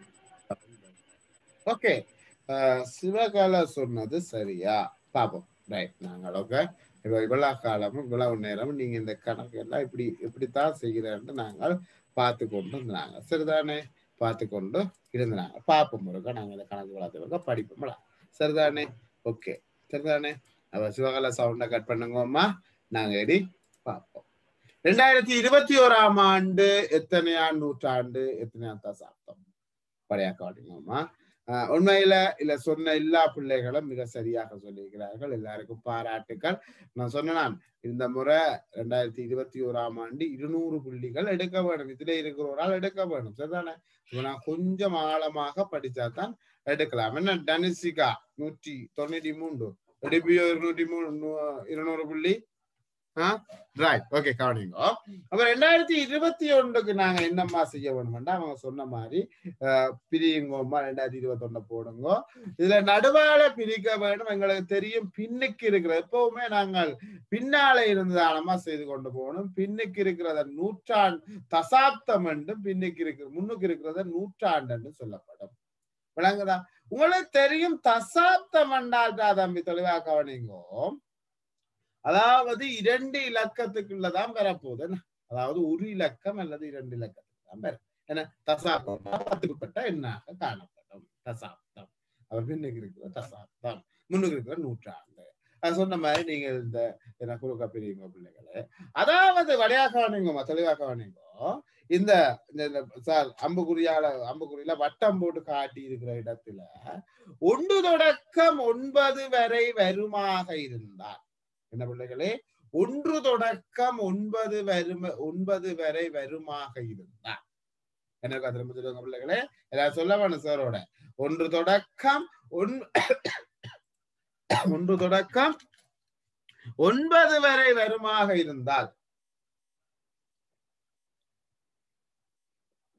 ஓகே சிவகால சொன்னது சரியா பாப்போம் ரைட் நாங்கள் ஓகே இப்போ இவ்வளவு காலமும் இவ்வளவு நேரமும் நீங்க இந்த கணக்கு எல்லாம் இப்படி இப்படித்தான் செய்கிறேன்னு நாங்கள் பார்த்து கொண்டு இருந்தாங்க சரிதானே பார்த்து கொண்டு இருந்தாங்க பார்ப்போம் முருக நாங்கள் இந்த கணக்கு வளர்த்துருக்க படிப்போம்ல சரிதானே ஓகே சரிதானே அப்ப சிவகால சவுண்டை கட் பண்ணுங்கம்மா நாங்க எடி பார்ப்போம் ரெண்டாயிரத்தி இருபத்தி ஓராம் ஆண்டு எத்தனையாம் நூற்றாண்டு எத்தனையாம் தசாப்தம் படையாக்காட்டிங்கம்மா உண்மையில இல்ல சொன்ன எல்லா பிள்ளைகளும் மிக சரியாக சொல்லியிருக்கிறார்கள் எல்லாருக்கும் பாராட்டுக்கள் நான் சொன்னேன் இந்த முறை ரெண்டாயிரத்தி இருபத்தி ஓராம் ஆண்டு இருநூறு புள்ளிகள் எடுக்க வேணும் இதுல இருக்கிறவரால் எடுக்க வேணும் சரிதானே நான் கொஞ்சம் ஆழமாக படிச்சாதான் எடுக்கலாம் என்ன டனிசிகா நூற்றி தொண்ணூற்றி மூன்று எடுப்பியோ இருநூற்றி மூணு இருநூறு புள்ளி ரைட் ஓகே கவனிங்க அப்ப ரெண்டாயிரத்தி இருபத்தி ஒன்றுக்கு நாங்க என்னம்மா செய்ய வேணும்னா அவங்க சொன்ன மாதிரி பிரியுங்கம்மா ரெண்டாயிரத்தி இருபத்தி ஒண்ணு போடுங்க இதுல நடுவால பிரிக்க வேணும் எங்களுக்கு தெரியும் பின்னுக்கு இருக்கிற எப்பவுமே நாங்கள் பின்னால இருந்ததானமா செய்து கொண்டு போகணும் பின்னுக்கு இருக்கிறத நூற்றாண்டு தசாப்தம் என்றும் பின்னுக்கு இருக்கிற முன்னுக்கு இருக்கிறத நூற்றாண்டு என்று சொல்லப்படும் விளங்குதா உங்களுக்கு தெரியும் தசாப்தம் என்றால் தம்பி தெளிவா கவனிங்கோ அதாவது இரண்டு இலக்கத்துக்குள்ளதான் வரப்போகுது அதாவது ஒரு இலக்கம் அல்லது இரண்டு இலக்கத்துக்கு தான் வரும் ஏன்னா தசாப்தம் பத்துக்குப்பட்ட எண்ணாக காணப்படும் தசாப்தம் அவர் பின்னுக்கு இருக்கிற தசாப்தம் முன்னுக்கு இருக்கிற நூற்றாண்டு அது சொன்ன மாதிரி நீங்க இந்த என்ன குறுக்க பிரியுங்க பிள்ளைகளே அதாவது வடையாக கவனிங்கம்மா தெளிவாக கவனிங்கோ இந்த சார் அம்புக்குறியால அம்புக்குறியில வட்டம் போட்டு காட்டி இருக்கிற இடத்துல ஒன்று தொடக்கம் ஒன்பது வரை வருமாக இருந்தார் என்ன பிள்ளைகளே ஒன்று தொடக்கம் ஒன்பது வரும் ஒன்பது வரை வருமாக இருந்தார் என்ன திரும்ப சொல்லுவாங்க பிள்ளைகளே எல்லாரும் சொல்ல வேணும் சாரோட ஒன்று தொடக்கம் ஒன்று தொடக்கம் ஒன்பது வரை வருமாக இருந்தால்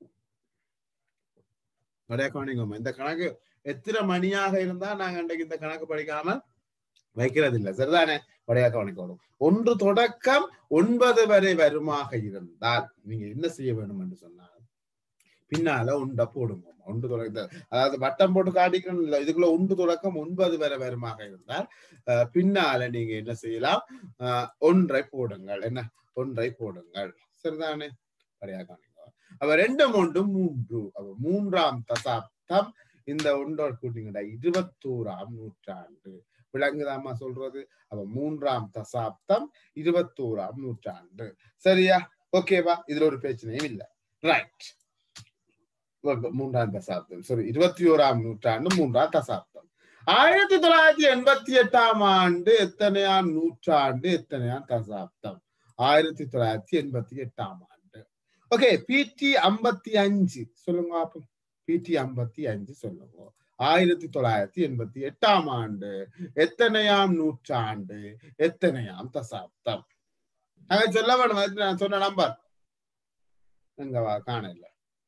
கவனிங்கம்மா. இந்த கணக்கு எத்தனை மணியாக இருந்தா நாங்க அன்றைக்கு இந்த கணக்கு படிக்காம வைக்கிறது இல்லை. சரிதானே? வடையா கவனிக்கணும். ஒன்று தொடக்கம் ஒன்பது வரை வருமாக இருந்தால் நீங்க என்ன செய்ய வேண்டும் என்று சொன்னால் பின்னால உண்ட போடுங்க. ஒன்று தொடக்க அதாவது வட்டம் போட்டு காட்டிக்கணும் இல்லை. இதுக்குள்ள ஒன்று தொடக்கம் ஒன்பது வரை வருமாக இருந்தால் அஹ் பின்னால நீங்க என்ன செய்யலாம்? அஹ் ஒன்றை போடுங்கள். என்ன ஒன்றை போடுங்கள். சரிதானே? வடையா கவனிக்கணும். அப்ப ரெண்டு மூன்று மூன்று அப்ப மூன்றாம் தசாப்தம் இந்த ஒன்றோடு கூட்டிங்கடா இருபத்தோராம் நூற்றாண்டு. விளங்குதாமா சொல்றது? அப்ப மூன்றாம் தசாப்தம் இருபத்தோராம் நூற்றாண்டு. சரியா? ஓகேவா? இதுல ஒரு பிரச்சனையும் இல்லை. ரைட். மூன்றாம் தசாப்தம் சாரி இருபத்தி ஓராம் நூற்றாண்டு மூன்றாம் தசாப்தம். ஆயிரத்தி தொள்ளாயிரத்தி எண்பத்தி எட்டாம் ஆண்டு எத்தனையாம் நூற்றாண்டு எத்தனையாம் தசாப்தம்? ஆயிரத்தி தொள்ளாயிரத்தி எண்பத்தி எட்டாம் ஆண்டு. ஓகே. பிடி ஐம்பத்தி அஞ்சு சொல்லுங்க. அப்ப பிடி ஐம்பத்தி அஞ்சு சொல்லுங்க. ஆயிரத்தி தொள்ளாயிரத்தி எண்பத்தி எட்டாம் ஆண்டு எத்தனையாம் நூற்றாண்டு எத்தனையாம் தசாப்தம்? அங்க சொல்ல வேணும். நான் சொன்ன நம்பர் எங்கவா காண இல்ல.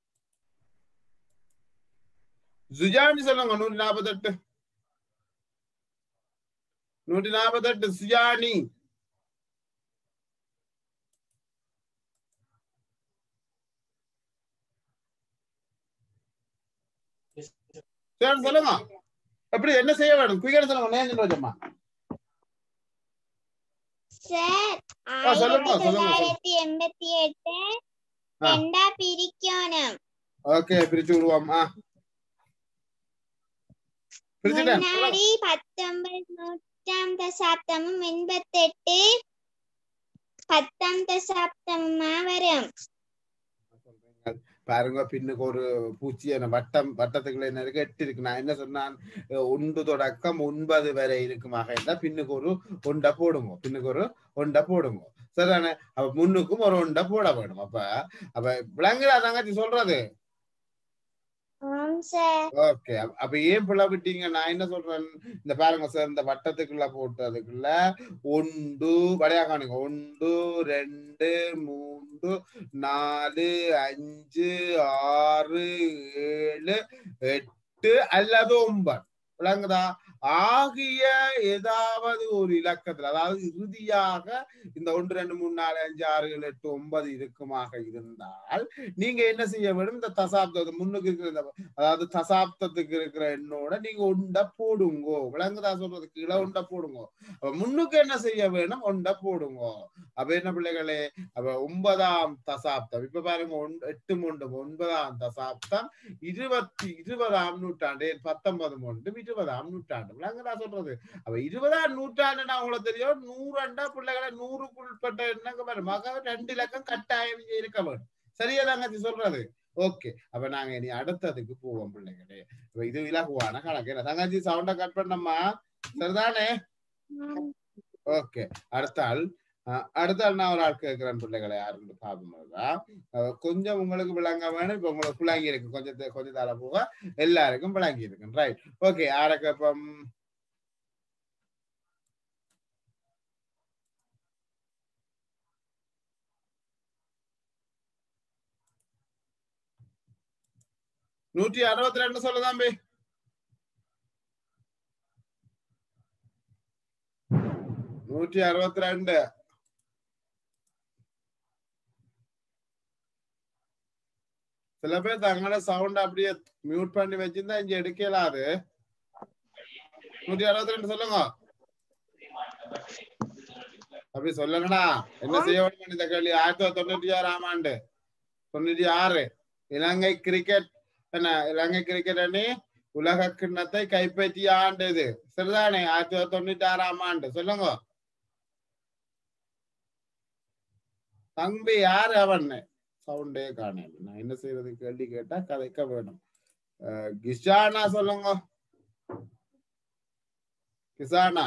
சுஜானி சொல்லுங்க. நூற்றி நாற்பத்தி எட்டு நூற்றி நாற்பத்தி எட்டு சுஜானி. சொல்லுங்க. எப்படி என்ன செய்ய வேணும்? குயிக்கா சொல்லுங்க. நேரம் ரோஜம்மா. சார் ஆயிரத்தி தொள்ளாயிரத்தி எண்பத்தி எட்டு ரெண்டா பிரிக்கணும். ஓகே பிரிச்சு விடுவோமா? முன்னாடி பத்தொன்பது நூற்றாம் தசாப்தமும் எண்பத்தி எட்டு பத்தாம் தசாப்தமா வரும். பாருங்க பின்னுக்கு ஒரு பூச்சியான வட்டம் வட்டத்துக்குள்ள என்ன இருக்கு? எட்டு இருக்கு. நான் என்ன சொன்னான்? ஒன்று தொடக்கம் ஒன்பது வரை இருக்குமாக இருந்தா பின்னுக்கு ஒரு ஒண்டை போடுங்க. பின்னுக்கு ஒரு ஒண்டை போடுங்க. சரிதானே? அப்ப முன்னுக்கும் ஒரு ஒண்டை போட வேணும். அப்ப அப்ப விளங்குதா தங்கச்சி சொல்றது? ஓகே. அப்ப ஏன் பிள்ளை விட்டீங்க? நான் என்ன சொல்றேன்? இந்த பாருங்க சார், இந்த வட்டத்துக்குள்ள போட்டதுக்குள்ள ஒன்று வடையா காணுங்க. ஒன்று ரெண்டு மூன்று நாலு அஞ்சு ஆறு ஏழு எட்டு அல்லது ஒன்பது. விளங்குதா? ஆகிய ஏதாவது ஒரு இலக்கத்துல அதாவது இறுதியாக இந்த ஒன்று ரெண்டு மூணு நாலு அஞ்சு ஆறு ஏழு எட்டு ஒன்பது இருக்குமாக இருந்தால் நீங்க என்ன செய்ய வேண்டும்? இந்த தசாப்தத்தை முன்னுக்கு இருக்கிற அதாவது தசாப்தத்துக்கு இருக்கிற எண்ணோட நீங்க ஒண்ட போடுங்கோ. விளங்குதா சொல்றது? கீழே ஒண்ட போடுங்கோ. அப்ப முன்னுக்கு என்ன செய்ய வேணும்? ஒண்ட போடுங்கோ. அப்ப என்ன பிள்ளைகளே? அப்ப ஒன்பதாம் தசாப்தம் இப்ப பாருங்க. எட்டு மூன்று ஒன்பதாம் தசாப்தம் இருபத்தி இருபதாம் நூற்றாண்டு பத்தொன்பது மூன்று இருபதாம் நூற்றாண்டு. விளங்குதா சொல்றது? அப்ப இருபதாம் நூற்றாண்டுன்னா உங்களுக்கு தெரியும். நூறாண்டா பிள்ளைகளை நூறுக்குள்பட்ட எண்ணங்க வரும். ரெண்டு இலக்கம் கட்டாயம் இருக்க வேண்டும். சரியா தங்கச்சி சொல்றது? ஓகே. அப்ப நாங்க இனி அடுத்ததுக்கு போவோம் பிள்ளைகளே. இது இலகுவான கணக்கு. என்ன தங்கச்சி சவுண்ட கட் பண்ணம்மா? சரிதானே? ஓகே. அடுத்தால் அடுத்தால் நான் ஒரு ஆள் கேட்கிறேன் பிள்ளைகளை. யாருன்னு பாப்போம்தான் கொஞ்சம் உங்களுக்கு விளங்க வேணும். இப்ப உங்களுக்கு விளங்கி இருக்கு. கொஞ்சம் கொஞ்சம் தால போக எல்லாருக்கும் விளங்கி இருக்கு. ரைட். ஓகே. ஆரக்கப்பம் நூற்றி அறுபத்தி ரெண்டு சொல்லுதாம்பி. நூற்றி அறுபத்தி ரெண்டு. சில பேர் தங்களோட சவுண்ட் அப்படியே மியூட் பண்ணி வச்சிருந்தா இங்க எடுக்கலாது. நூற்றி அறுபத்தி ரெண்டு சொல்லுங்க. அப்படி சொல்லுங்கடா. என்ன செய்ய வேண்டும் இந்த கேள்வி? ஆயிரத்தி தொள்ளாயிரத்தி தொண்ணூற்றி ஆறாம் ஆண்டு தொண்ணூற்றி ஆறு இலங்கை கிரிக்கெட் என்ன இலங்கை கிரிக்கெட் அணி உலக கிண்ணத்தை கைப்பற்றிய ஆண்டு இது. சரிதானே? ஆயிரத்தி தொள்ளாயிரத்தி தொண்ணூற்றி ஆறாம் ஆண்டு. சொல்லுங்க தம்பி. யாரு அவன்? சவுண்டே காண. நான் என்ன செய்யறது? கேள்வி கேட்டா கதைக்க வேணும். கிஷானா சொல்லுங்க. கிசானா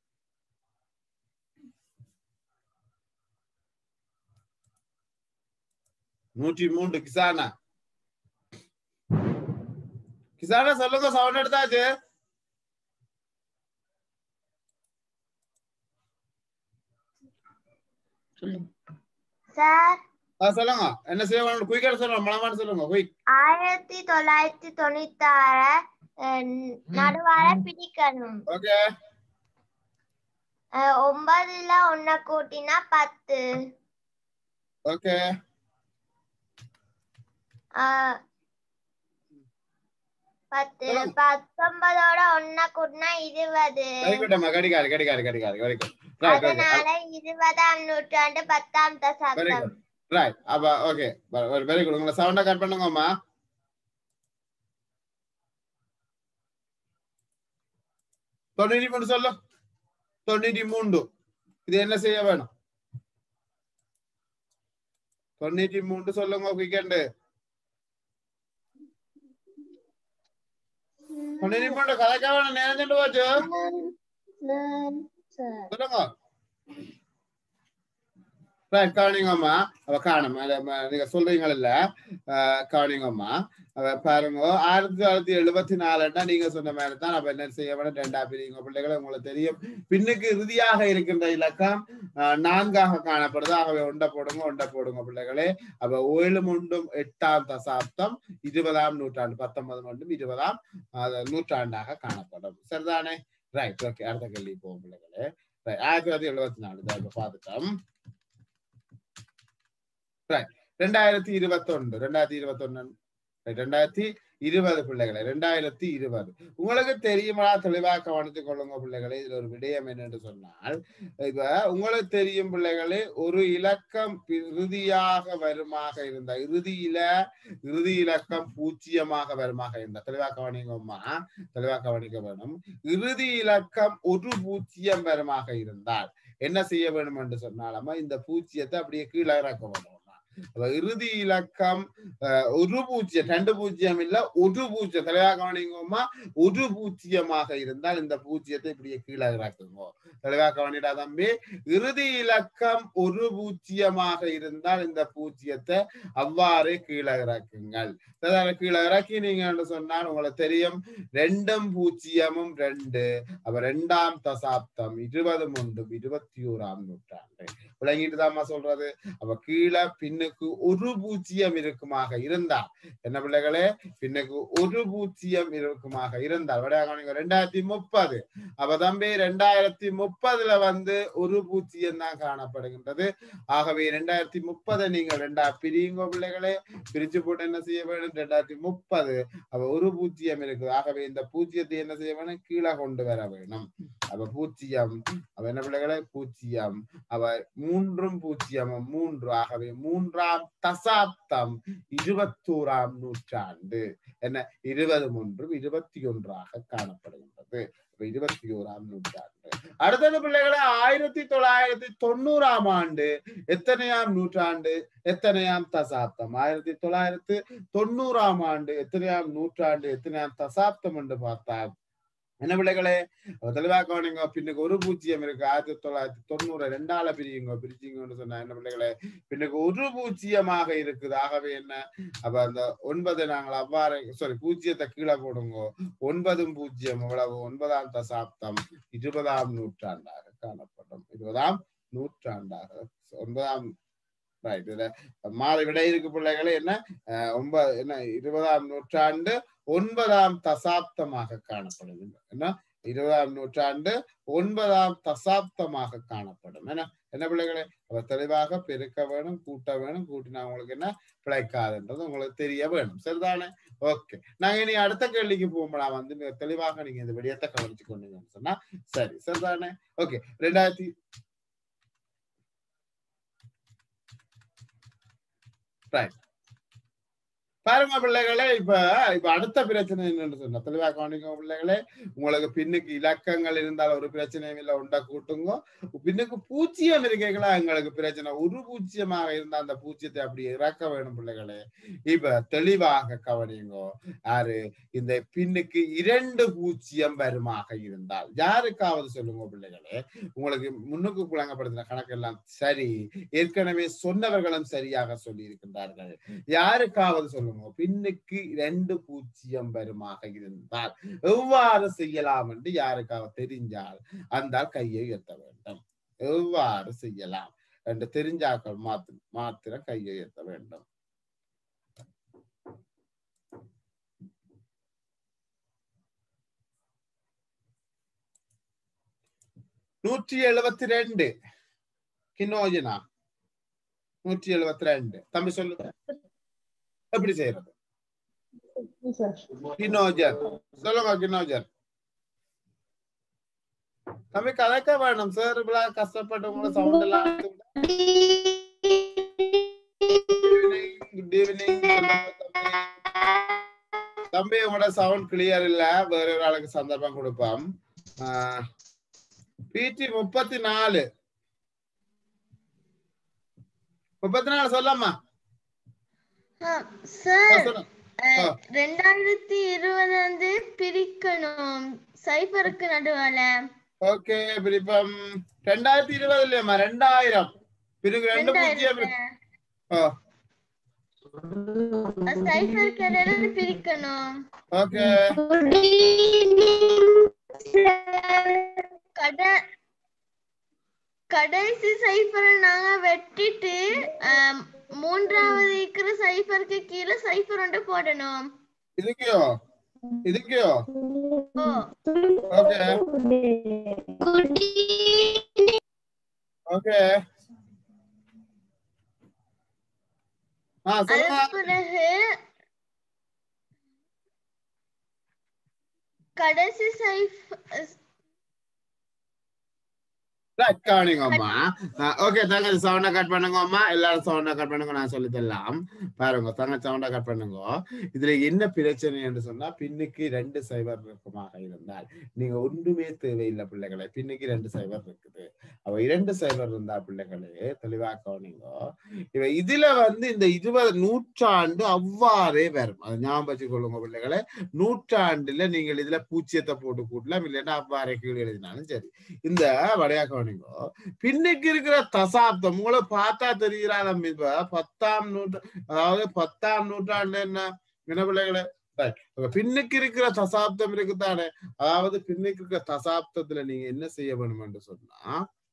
நூற்றி மூன்று. கிசானா கிசானா சொல்லுங்க. சவுண்ட் எடுத்தாச்சு. சார் சொல்லுங்க என்ன செய்ய வேணும் குயிக்கா சொல்லுங்க மலமான சொல்லுங்க குயிக் ஆயிரத்தி தொள்ளாயிரத்தி தொண்ணூத்தி ஆறு நடுவார பிடிக்கணும். ஓகே ஒன்பதுல ஒன்ன கூட்டினா பத்து. ஓகே பத்து பத்தொன்பதோட ஒன்ன கூட்டினா இருபது. கடிகாரு கடிகாரு கடிகாரு கடிகாரு அதனால இருபதாம் நூற்றாண்டு பத்தாம் தசாப்தம். ரைட் அப்ப ஓகே வெரி குட் உங்களை சவுண்டா கட் பண்ணுங்கம்மா. தொண்ணூற்றி மூன்று சொல்லு தொண்ணூற்றி மூன்று இது என்ன செய்ய வேணும் தொண்ணூற்றி மூன்று சொல்லுங்க குயிக்கண்டு தொண்ணூற்றி மூன்று கதைக்க வேணும் நேரம் போச்சு சொல்லுங்க கவனிங்கம்மா அவ காணும் நீங்க சொல்றீங்கல்ல கவனிங்கம்மா அவ பாருங்க ஆயிரத்தி தொள்ளாயிரத்தி எழுபத்தி நாலுன்னா நீங்க சொன்ன மாதிரி தான் அப்ப என்ன செய்ய வேணும் ரெண்டா பிரிங்க பிள்ளைகளை உங்களுக்கு தெரியும் பின்னுக்கு இறுதியாக இருக்கின்ற இலக்கம் நான்காக காணப்படுது ஆகவே ஒண்ட போடுங்க ஒண்ட போடுங்க பிள்ளைகளே அப்ப ஏழு ஒன்றும் எட்டாம் தசாப்தம் இருபதாம் நூற்றாண்டு பத்தொன்பது ஒன்றும் இருபதாம் நூற்றாண்டாக காணப்படும் சரிதானே ரைட் ஓகே அடுத்த கேள்வி போகும் பிள்ளைகளே ஆயிரத்தி தொள்ளாயிரத்தி எழுபத்தி நாலு தான் இப்ப பார்த்துட்டோம் ரெண்டாயிரத்தி இருபத்தி ஒன்று ரெண்டாயிரத்தி இருபத்தி ஒன்னு ரெண்டாயிரத்தி இருபது பிள்ளைகளை ரெண்டாயிரத்தி இருபது உங்களுக்கு தெரியுமா தெளிவாக கவனித்துக் கொள்ளுங்க பிள்ளைகளே இதுல ஒரு விடயம் என்னன்னு சொன்னால் இப்ப உங்களுக்கு தெரியும் பிள்ளைகளே ஒரு இலக்கம் இறுதியாக வருமாக இருந்தா இறுதியில இறுதி இலக்கம் பூஜ்ஜியமாக வருமாக இருந்தா தெளிவாக கவனிங்கம்மா தெளிவாக கவனிக்க வேணும் இறுதி இலக்கம் ஒரு பூஜ்ஜியம் வருமாக இருந்தால் என்ன செய்ய வேணும் என்று சொன்னாலமா இந்த பூஜ்ஜியத்தை அப்படியே கீழே இறக்க வேணும் இறுதி இலக்கம் ஒரு பூஜ்ஜியம் ரெண்டு பூஜ்ஜியம் இல்ல ஒரு பூஜ்ஜியம் தெளிவாக கவனிங்கம்மா ஒரு பூஜ்ஜியமாக இருந்தால் இந்த பூஜ்ஜியத்தை இப்படியே கீழே இறக்குங்க தெளிவாக கவனிடா தம்பி இறுதி இலக்கம் ஒரு பூஜ்ஜியமாக இருந்தால் இந்த பூஜ்ஜியத்தை அவ்வாறு கீழே இறக்குங்கள் கீழே இறக்கி நீங்க சொன்னால் உங்களுக்கு தெரியும் ரெண்டும் பூஜ்ஜியமும் ரெண்டு அப்ப ரெண்டாம் தசாப்தம் இருபது ஒன்றும் இருபத்தி ஓராம் நூற்றாண்டு விளங்கிட்டு தாமா சொல்றது அப்ப கீழே பின்னுக்கு ஒரு பூஜ்ஜியம் இருக்குமாக இருந்தால் என்ன பிள்ளைகளே பின்னுக்கு ஒரு பூஜ்ஜியம் இருக்குமாக இருந்தால் விடையாக ரெண்டாயிரத்தி முப்பது அப்ப தம்பி ரெண்டாயிரத்தி முப்பதுல வந்து ஒரு பூஜ்ஜியம் தான் காணப்படுகின்றது ஆகவே ரெண்டாயிரத்தி முப்பதை நீங்க ரெண்டா பிரியுங்க பிள்ளைகளே பிரிச்சு போட்டு என்ன செய்ய வேணும் ரெண்டாயிரத்தி முப்பது அப்ப ஒரு பூஜ்ஜியம் இருக்குது ஆகவே இந்த பூஜ்ஜியத்தை என்ன செய்ய வேணும் கீழே கொண்டு வர வேணும் அப்ப பூஜ்ஜியம் அவ என்ன பிள்ளைகளே பூஜ்ஜியம் அவ மூன்றும் பூஜ்ஜியமும் மூன்று ஆகவே மூன்றாம் தசாப்தம் இருபத்தோராம் நூற்றாண்டு என்ன இருபது ஒன்றும் இருபத்தி ஒன்றாக காணப்படுகின்றது இருபத்தி ஓராம் நூற்றாண்டு அடுத்தது பிள்ளைகளை ஆயிரத்தி தொள்ளாயிரத்தி தொண்ணூறாம் ஆண்டு எத்தனையாம் நூற்றாண்டு எத்தனையாம் தசாப்தம் ஆயிரத்தி தொள்ளாயிரத்தி தொண்ணூறாம் ஆண்டு எத்தனையாம் நூற்றாண்டு எத்தனையாம் தசாப்தம் என்று பார்த்தால் என்ன பிள்ளைகளே தெளிவாக கவனிங்க பின்னுக்கு ஒரு பூஜ்ஜியம் இருக்கு ஆயிரத்தி தொள்ளாயிரத்தி தொண்ணூறு ரெண்டால பிரியுங்க பிரிச்சிங்கன்னு சொன்னா என்ன பிள்ளைகளே பின்னுக்கு ஒரு பூஜ்ஜியமாக இருக்குது ஆகவே என்ன அப்ப அந்த ஒன்பது நாங்கள் அவ்வாறு சாரி பூஜ்ஜியத்தை கீழே போடுங்க ஒன்பதும் பூஜ்ஜியம் எவ்வளவு ஒன்பதாம் தசாப்தம் இருபதாம் நூற்றாண்டாக காணப்படும் இருபதாம் நூற்றாண்டாக ஒன்பதாம் மாறி விட இருக்கு பிள்ளைகளே என்ன ஒன்பது என்ன இருபதாம் நூற்றாண்டு ஒன்பதாம் தசாப்தமாக காணப்படும் என்ன இருபதாம் நூற்றாண்டு ஒன்பதாம் தசாப்தமாக காணப்படும் என்ன என்ன பிள்ளைகளே அவ தெளிவாக பெருக்க வேணும் கூட்ட வேணும் கூட்டினா உங்களுக்கு என்ன பிழைக்காதுன்றது உங்களுக்கு தெரிய வேணும் சரிதானே ஓகே நாங்க இனி அடுத்த கேள்விக்கு போகும்போது வந்து தெளிவாக நீங்க இந்த விடயத்தை கவனிச்சு கொண்டீங்கன்னு சொன்னா சரி சரிதானே ஓகே ரெண்டாயிரத்தி பாருங்க பிள்ளைகளே இப்ப இப்ப அடுத்த பிரச்சனை என்னன்னு சொன்ன தெளிவா கவனிங்க பிள்ளைகளே உங்களுக்கு பின்னுக்கு இலக்கங்கள் இருந்தால் ஒரு பிரச்சனையும் இல்லை உண்டா கூட்டுங்க பின்னுக்கு பூஜ்ஜியம் இருக்கீங்களா எங்களுக்கு பிரச்சனை ஒரு பூஜ்ஜியமாக இருந்தா அந்த பூஜ்ஜியத்தை அப்படி இறக்க வேணும் பிள்ளைகளே இப்ப தெளிவாக கவனிங்க யாரு இந்த பின்னுக்கு இரண்டு பூஜ்ஜியம் வருமாக இருந்தால் யாருக்காவது சொல்லுங்க பிள்ளைகளே உங்களுக்கு முன்னுக்கு புழங்கப்படுத்தின கணக்கெல்லாம் சரி ஏற்கனவே சொன்னவர்களும் சரியாக சொல்லி இருக்கின்றார்கள் யாருக்காவது சொல்லுங்க பின்னுக்கு இரண்டு பூஜ்ஜியம் வருமாக இருந்தால் எவ்வாறு செய்யலாம் என்று யாருக்காக தெரிஞ்சால் அந்த கையை உயர்த்த வேண்டும் எவ்வாறு செய்யலாம் என்று தெரிஞ்சாக்கள் மாத்து மாத்திரம் கையை உயர்த்த வேண்டும். நூற்றி எழுபத்தி ரெண்டு கினோஜனா நூற்றி எழுபத்தி ரெண்டு தம்பி சொல்லுங்க எப்படி செய்யறது? கினோஜர் சொல்லுங்க. கினோஜர் தம்பி கதைக்க வேணும் சார். இவ்வளவு கஷ்டப்பட்டு உங்களை சவுண்ட் எல்லாம் குட் ஈவினிங் தம்பி. உங்களோட சவுண்ட் கிளியர் இல்ல, வேற ஒரு ஆளுக்கு சந்தர்ப்பம் கொடுப்போம். பிடி முப்பத்தி நாலு முப்பத்தி நாலு சொல்லாமா ரெண்டாயிரத்தி இருபது வந்து பிரிக்கணும் சைபருக்கு நடுவால. ஓகே பிரிப்பம். ரெண்டாயிரத்தி இருபது இல்லையம்மா ரெண்டாயிரம் பிரிவு ரெண்டு பூஜ்ஜியம் சைபருக்கு இடையில பிரிக்கணும். ஓகே கடைசி சைபரை நாங்க வெட்டிட்டு மூன்றாவது இருக்கிற சைபருக்கு கீழே சைபர் ஒன்று போடணும். இதுக்கியோ இதுக்கியோ ஓகே ஓகே பிறகு கடைசி சைபர் காணிங்கம்மா. ஓகே தங்க சவுண்டை கட் பண்ணுங்கம்மா. எல்லாரும் சவுண்டை கட் பண்ணுங்க. நான் சொல்லி தரலாம் பாருங்க. தங்க சவுண்டை கட் பண்ணுங்க. இதுல என்ன பிரச்சனை என்று சொன்னா பின்னுக்கு ரெண்டு சைபர் இருக்குமாக இருந்தால் நீங்க ஒன்றுமே தேவையில்லை பிள்ளைகளை. பின்னுக்கு ரெண்டு சைபர் இருக்குது. அவ இரண்டு சைபர் இருந்தா பிள்ளைகளே தெளிவா கவனிங்க. இவ இதுல வந்து இந்த இருபது நூற்றாண்டு அவ்வாறே வரும். அதை ஞாபகம் வச்சு கொள்ளுங்க பிள்ளைகளை. நூற்றாண்டுல நீங்கள் இதுல பூச்சியத்தை போட்டு கூட்டலாம், இல்லைன்னா அவ்வாறே கீழே எழுதினாலும் சரி. இந்த வடையா பின்னுக்கு இருக்கிற தசாப்தம் உங்களை பார்த்தா தெரிகிறாத பத்தாம் நூற்று அதாவது பத்தாம் நூற்றாண்டு என்ன என்ன பிள்ளைகளை பின்னுக்கு இருக்கிற தசாப்தம் இருக்குதானே. அதாவது பின்னுக்கு இருக்கிற தசாப்தத்துல நீங்க என்ன செய்ய வேணும் என்று சொன்னா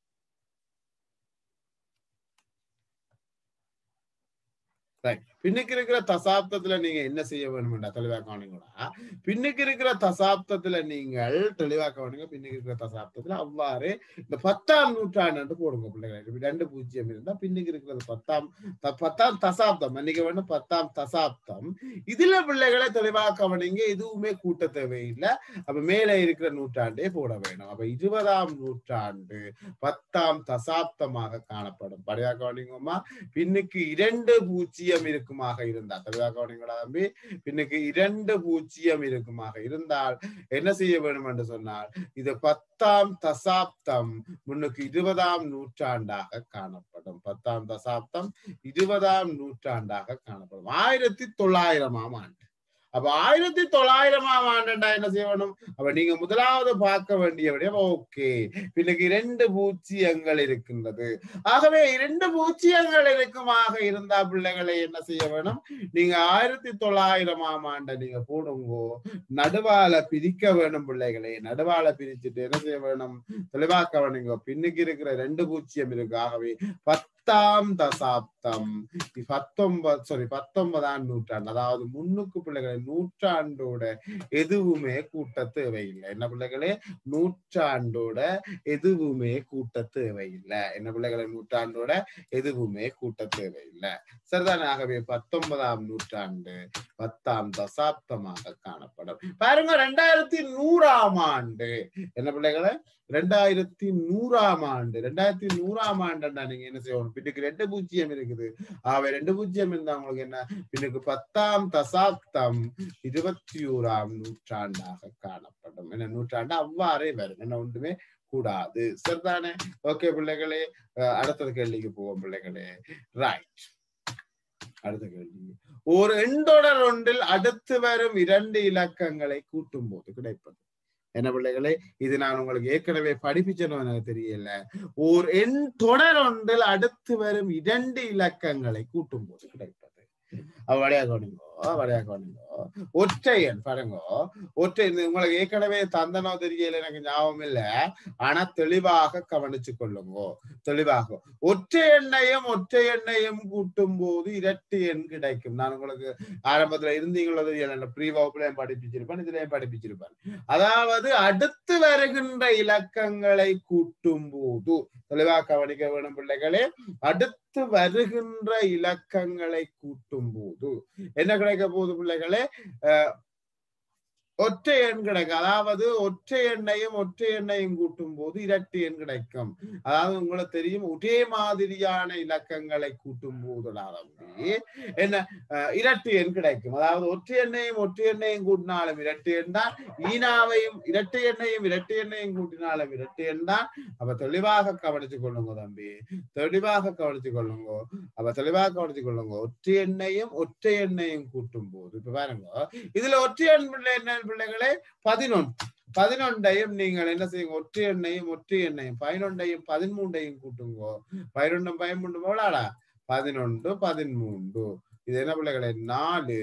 பின்னுக்கு இருக்கிற தசாப்தத்துல நீங்க என்ன செய்ய வேணும்டா தெளிவா கவனிங்களா. பின்னுக்கு இருக்கிற தசாப்தத்துல நீங்கள் தெளிவா கவனிங்க. பின்னுக்கு இருக்கிற தசாப்தத்துல அவ்வாறு இந்த பத்தாம் நூற்றாண்டு போடுங்க பிள்ளைகளை. ரெண்டு பூஜ்ஜியம் இருந்தா பின்னுக்கு இருக்கிறது பத்தாம் பத்தாம் தசாப்தம் அன்னைக்கு வேணும் பத்தாம் தசாப்தம். இதுல பிள்ளைகளை தெளிவா கவனிங்க. எதுவுமே கூட்ட தேவையில்லை. அப்ப மேலே இருக்கிற நூற்றாண்டே போட வேணும். அப்ப இருபதாம் நூற்றாண்டு பத்தாம் தசாப்தமாக காணப்படும். படியா கவனிங்கம்மா. பின்னுக்கு இரண்டு பூஜ்ஜியம் இருக்குமாக இருந்தால் தெளிவா கவனிங்களா தம்பி. பின்னுக்கு இரண்டு பூஜ்ஜியம் இருக்குமாக இருந்தால் என்ன செய்ய வேண்டும் என்று சொன்னால் இது பத்தாம் தசாப்தம் முன்னுக்கு இருபதாம் நூற்றாண்டாக காணப்படும். பத்தாம் தசாப்தம் இருபதாம் நூற்றாண்டாக காணப்படும். ஆயிரத்தி தொள்ளாயிரமாம் ஆண்டு. அப்ப ஆயிரத்தி தொள்ளாயிரமாம் ஆண்டுண்டா என்ன செய்யணும்? அப்ப நீங்க முதலாவது பார்க்க வேண்டிய விட ஓகே பின்னுக்கு இரண்டு பூச்சியங்கள் இருக்கின்றது. ஆகவே இரண்டு பூச்சியங்கள் இருக்குமாக இருந்தா பிள்ளைகளை என்ன செய்ய வேணும்? நீங்க ஆயிரத்தி தொள்ளாயிரமாம் ஆண்டை நீங்க போடுங்கோ. நடுவால பிரிக்க வேணும் பிள்ளைகளை. நடுவால பிரிச்சுட்டு என்ன செய்ய வேணும்? தெளிவாக்க வேணுங்க. பின்னுக்கு இருக்கிற ரெண்டு பூச்சியம் இருக்கு. ஆகவே பத்தாம் தசாப்தம் பத்தொன்பது சாரி பத்தொன்பதாம் நூற்றாண்டு அதாவது முன்னுக்கு பிள்ளைகளை நூற்றாண்டோட எதுவுமே கூட்ட தேவையில்லை. என்ன பிள்ளைகளே? நூற்றாண்டோட எதுவுமே கூட்ட தேவையில்லை. என்ன பிள்ளைகளை? நூற்றாண்டோட எதுவுமே கூட்ட தேவையில்லை. சரிதானே? ஆகவே பத்தொன்பதாம் நூற்றாண்டு பத்தாம் தசாப்தமாக காணப்படும். பாருங்க ரெண்டாயிரத்தி நூறாம் ஆண்டு என்ன பிள்ளைகளை? ரெண்டாயிரத்தி நூறாம் ஆண்டு ரெண்டாயிரத்தி நூறாம் ஆண்டுன்னா நீங்க என்ன செய்யணும்? பின்னுக்கு ரெண்டு பூஜ்ஜியம் இருக்குது. ஆவே ரெண்டு பூஜ்ஜியம் இருந்தா உங்களுக்கு என்ன? பின்னுக்கு பத்தாம் தசாப்தம் இருபத்தி ஓராம் நூற்றாண்டாக காணப்படும். என்ன நூற்றாண்டு அவ்வாறே வரும். என்ன ஒன்றுமே கூடாது. சரிதானே? ஓகே பிள்ளைகளே. அடுத்தது கேள்விக்கு போவோம் பிள்ளைகளே. ரைட். அடுத்த கேள்வி. ஒரு எண்தொடர் ஒன்றில் அடுத்து வரும் இரண்டு இலக்கங்களை கூட்டும் போது கிடைப்பது என்ன பிள்ளைகளே? இது நான் உங்களுக்கு ஏற்கனவே படிப்பிச்சேன்னு எனக்கு தெரியல. ஓர் எண் தொடர் ஒன்றில் அடுத்து வரும் இரண்டு இலக்கங்களை கூட்டும் போது கிடைப்பது. அவ வடையா கவனிங்கோ வடையா கவனிங்கோ ஒற்றை எண் பாருங்க, ஒற்றை உங்களுக்கு ஏற்கனவே தந்தனோ தெரியல, எனக்கு ஞாபகம் இல்லை. ஆனா தெளிவாக கவனிச்சு கொள்ளுங்க, தெளிவாக. ஒற்றை எண்ணையும் ஒற்றை எண்ணையும் கூட்டும் போது இரட்டை எண் கிடைக்கும். நான் உங்களுக்கு ஆரம்பத்துல இருந்தீங்களோ தெரியல, ப்ரீ வகுப்புலையும் படிப்பிச்சிருப்பேன், இதுலயும் படிப்பிச்சிருப்பேன். அதாவது அடுத்து வருகின்ற இலக்கங்களை கூட்டும் போது தெளிவாக கவனிக்க வேணும் பிள்ளைகளே. அடுத்து வருகின்ற இலக்கங்களை கூட்டும் போது என்ன கிடைக்க போகுது பிள்ளைகளே? அஹ் ஒற்றை எண் கிடைக்கும். அதாவது ஒற்றை எண்ணையும் ஒற்றை எண்ணையும் கூட்டும் போது இரட்டை எண் கிடைக்கும். அதாவது உங்களுக்கு தெரியும், ஒரே மாதிரியான இலக்கங்களை கூட்டும் போது என்ன இரட்டை எண் கிடைக்கும். அதாவது ஒற்றை எண்ணையும் ஒற்றை எண்ணையும் கூட்டினாலும் இரட்டை எண் தான், ஈனாவையும் இரட்டை எண்ணையும் இரட்டை எண்ணையும் கூட்டினாலும் இரட்டை எண் தான். அப்ப தெளிவாக கவனிச்சு கொள்ளுங்க தம்பி, தெளிவாக கவனிச்சு கொள்ளுங்க. அப்ப தெளிவாக கவனிச்சு கொள்ளுங்க. ஒற்றை எண்ணையும் ஒற்றை எண்ணையும் கூட்டும் போது இப்ப பாருங்க, இதுல ஒற்றை எண் பிள்ளை என்ன பிள்ளைகளே? பதினொன்று. பதினொன்றையும் நீங்கள் என்ன செய்யுங்க? ஒற்றை எண்ணையும் ஒற்றை எண்ணையும் பதினொன்றையும் பதிமூன்றையும் கூட்டுங்கோ. பதினொன்றும் பதிமூன்று போலாடா, பதினொன்று பதிமூன்று. இது என்ன பிள்ளைகளே? நாலு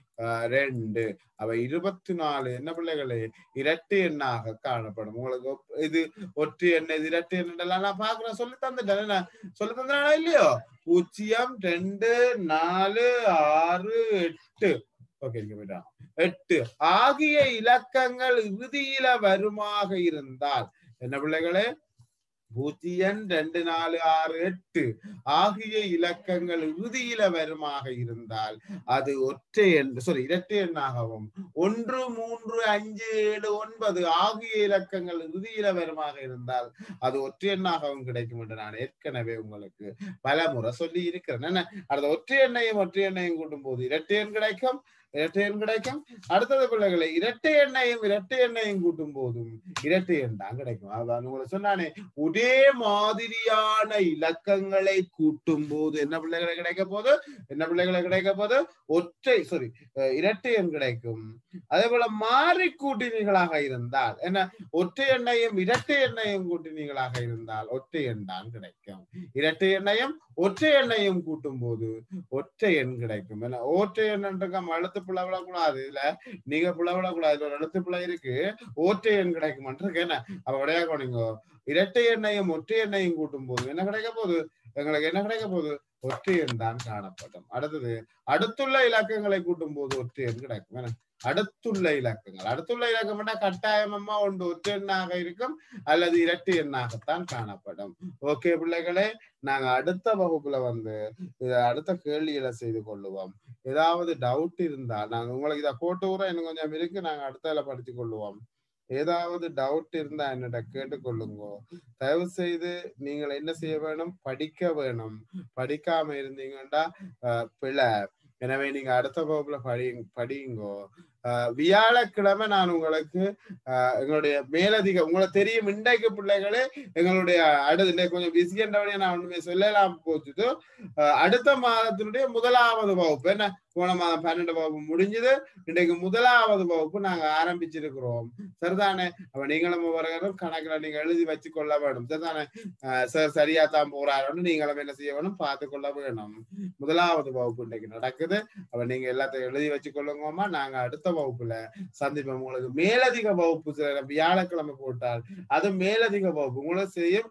ரெண்டு. அவ இருபத்தி நாலு என்ன பிள்ளைகளே? இரட்டை எண்ணாக காணப்படும். உங்களுக்கு இது ஒற்றை எண்ணெய், இது இரட்டை எண்ணெய் நான் பாக்குறேன், சொல்லி தந்துட்டேன். சொல்லி தந்தானா இல்லையோ? பூஜ்ஜியம் ரெண்டு நாலு ஆறு எட்டு. ஓகே, எட்டு ஆகிய இலக்கங்கள் இறுதியில வருமாக இருந்தால் என்ன பிள்ளைகளே? பூஜ்ஜியம் ரெண்டு நாலு ஆறு எட்டு ஆகிய இலக்கங்கள் இறுதியில வருமாக இருந்தால் அது ஒற்றை எண் சாரி இரட்டை எண்ணாகவும், ஒன்று மூன்று அஞ்சு ஏழு ஒன்பது ஆகிய இலக்கங்கள் இறுதியில வருமாக இருந்தால் அது ஒற்றை எண்ணாகவும் கிடைக்கும் என்று நான் ஏற்கனவே உங்களுக்கு பல முறை சொல்லி இருக்கிறேன். என்ன அடுத்த ஒற்றை எண்ணையும் ஒற்றை எண்ணையும் கூட்டும் போது இரட்டை எண் கிடைக்கும், இரட்டை எண் கிடைக்கும். அடுத்தது பிள்ளைகளை, இரட்டை எண்ணையும் இரட்டை எண்ணையும் கூட்டும் போதும் இரட்டை எண் தான் கிடைக்கும். அதான் உங்களுக்கு சொன்னானே, ஒரே மாதிரியான இலக்கங்களை கூட்டும் போது என்ன பிள்ளைகளை கிடைக்க போது? என்ன பிள்ளைகளை கிடைக்க போது? ஒற்றை சாரி இரட்டை எண் கிடைக்கும். அதே போல மாறி கூட்டினீர்களாக இருந்தால் என்ன, ஒற்றை எண்ணையும் இரட்டை எண்ணையும் கூட்டினீர்களாக இருந்தால் ஒற்றை எண் தான் கிடைக்கும். இரட்டை எண்ணையும் ஒற்றை எண்ணையும் கூட்டும் போது ஒற்றை எண் கிடைக்கும். ஏன்னா ஒற்றை எண் எழுத்து பிளவிடக்கூடாது, இதுல நீங்க பிளவிடக்கூடாது, ஒரு எழுத்து பிள்ளை இருக்கு, ஒற்றை எண் கிடைக்கும் என்ன. அப்ப விடையாக நீங்க இரட்டை எண்ணையும் ஒற்றை எண்ணையும் கூட்டும் போது என்ன கிடைக்க போகுது? எங்களுக்கு என்ன கிடைக்க போகுது? ஒற்றை எண் தான் காணப்படும். அடுத்தது அடுத்துள்ள இலக்கங்களை கூட்டும் போது ஒற்றை எண் கிடைக்கும். ஏன்னா அடுத்துள்ள இலக்கங்கள், அடுத்துள்ள இலக்கம் கட்டாயமா ஒன்று ஒற்றை எண்ணாக இருக்கும் அல்லது இரட்டை எண்ணாகத்தான் காணப்படும். ஓகே பிள்ளைகளே, நாங்க அடுத்த வகுப்புல வந்து அடுத்த கேள்விகளை செய்து கொள்ளுவோம். ஏதாவது டவுட் இருந்தால் நாங்க உங்களுக்கு இதை போட்டு கூட எனக்கு கொஞ்சம் இருக்கு, நாங்க அடுத்ததுல படிச்சு கொள்ளுவோம். ஏதாவது டவுட் இருந்தா என்னிட கேட்டுக்கொள்ளுங்க. தயவு செய்து நீங்கள் என்ன செய்ய வேணும்? படிக்க வேணும். படிக்காம இருந்தீங்கன்னா பிழை. எனவே நீங்க அடுத்த வகுப்புல படி படியுங்கோ. ஆஹ் வியாழக்கிழமை நான் உங்களுக்கு ஆஹ் எங்களுடைய மேலதிக உங்களுக்கு தெரியும் இன்றைக்கு பிள்ளைகளே எங்களுடைய அடுத்த கொஞ்சம் பிஸியண்டவனைய நான் ஒண்ணுமே சொல்லலாம் போச்சுது. அடுத்த மாதத்தினுடைய முதலாவது வகுப்பு, என்ன போன மாதம் பன்னெண்டு வகுப்பு முடிஞ்சது, இன்றைக்கு முதலாவது வகுப்பு நாங்க ஆரம்பிச்சிருக்கிறோம். சரிதானே? அப்ப நீங்களும் ஒவ்வொரு கணக்குல நீங்க எழுதி வச்சு கொள்ள வேணும். சரிதானே? ஆஹ் சார் சரியா தான் போறாருன்னு நீங்களும் என்ன செய்ய வேணும்? பார்த்து கொள்ள வேணும். முதலாவது வகுப்பு இன்றைக்கு நடக்குது. அப்ப நீங்க எல்லாத்தையும் எழுதி வச்சு கொள்ளுங்கம்மா. நாங்க அடுத்த வகுப்புல சந்திப்போம். உங்களுக்கு மேலதிக வகுப்பு வியாழக்கிழமை போட்டால் அது மேலதிக வகுப்பு உங்களுக்கு செய்யும்.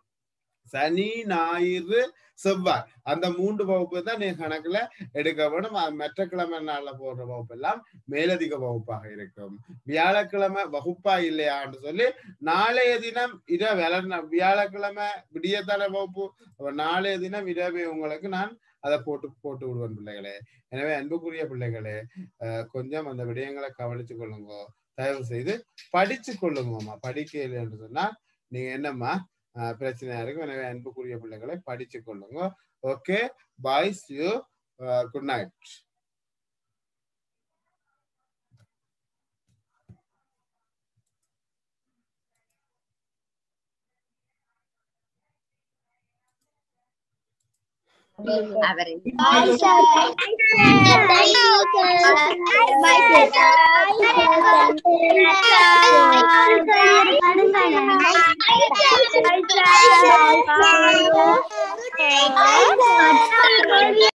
சனி ஞாயிறு செவ்வாய் அந்த மூன்று வகுப்பு தான் நீங்க கணக்குல எடுக்க வேணும். மற்ற கிழமை நாள்ல போடுற வகுப்பு எல்லாம் மேலதிக வகுப்பாக இருக்கும். வியாழக்கிழமை வகுப்பா இல்லையான்னு சொல்லி நாளைய தினம் இரவு வியாழக்கிழமை விடியத்தான வகுப்பு, நாளைய தினம் இரவே உங்களுக்கு நான் அதை போட்டு போட்டு விடுவேன் பிள்ளைகளே. எனவே அன்புக்குரிய பிள்ளைகளே, கொஞ்சம் அந்த விடயங்களை கவனிச்சு கொள்ளுங்க. தயவு செய்து படிச்சு கொள்ளுங்கம்மா. படிக்கல என்று சொன்னா நீங்க என்னம்மா பிரச்சனையா இருக்கும். எனவே அன்புக்குரிய பிள்ளைகளை படிச்சு கொள்ளுங்க. Okay, bye, see you, good night.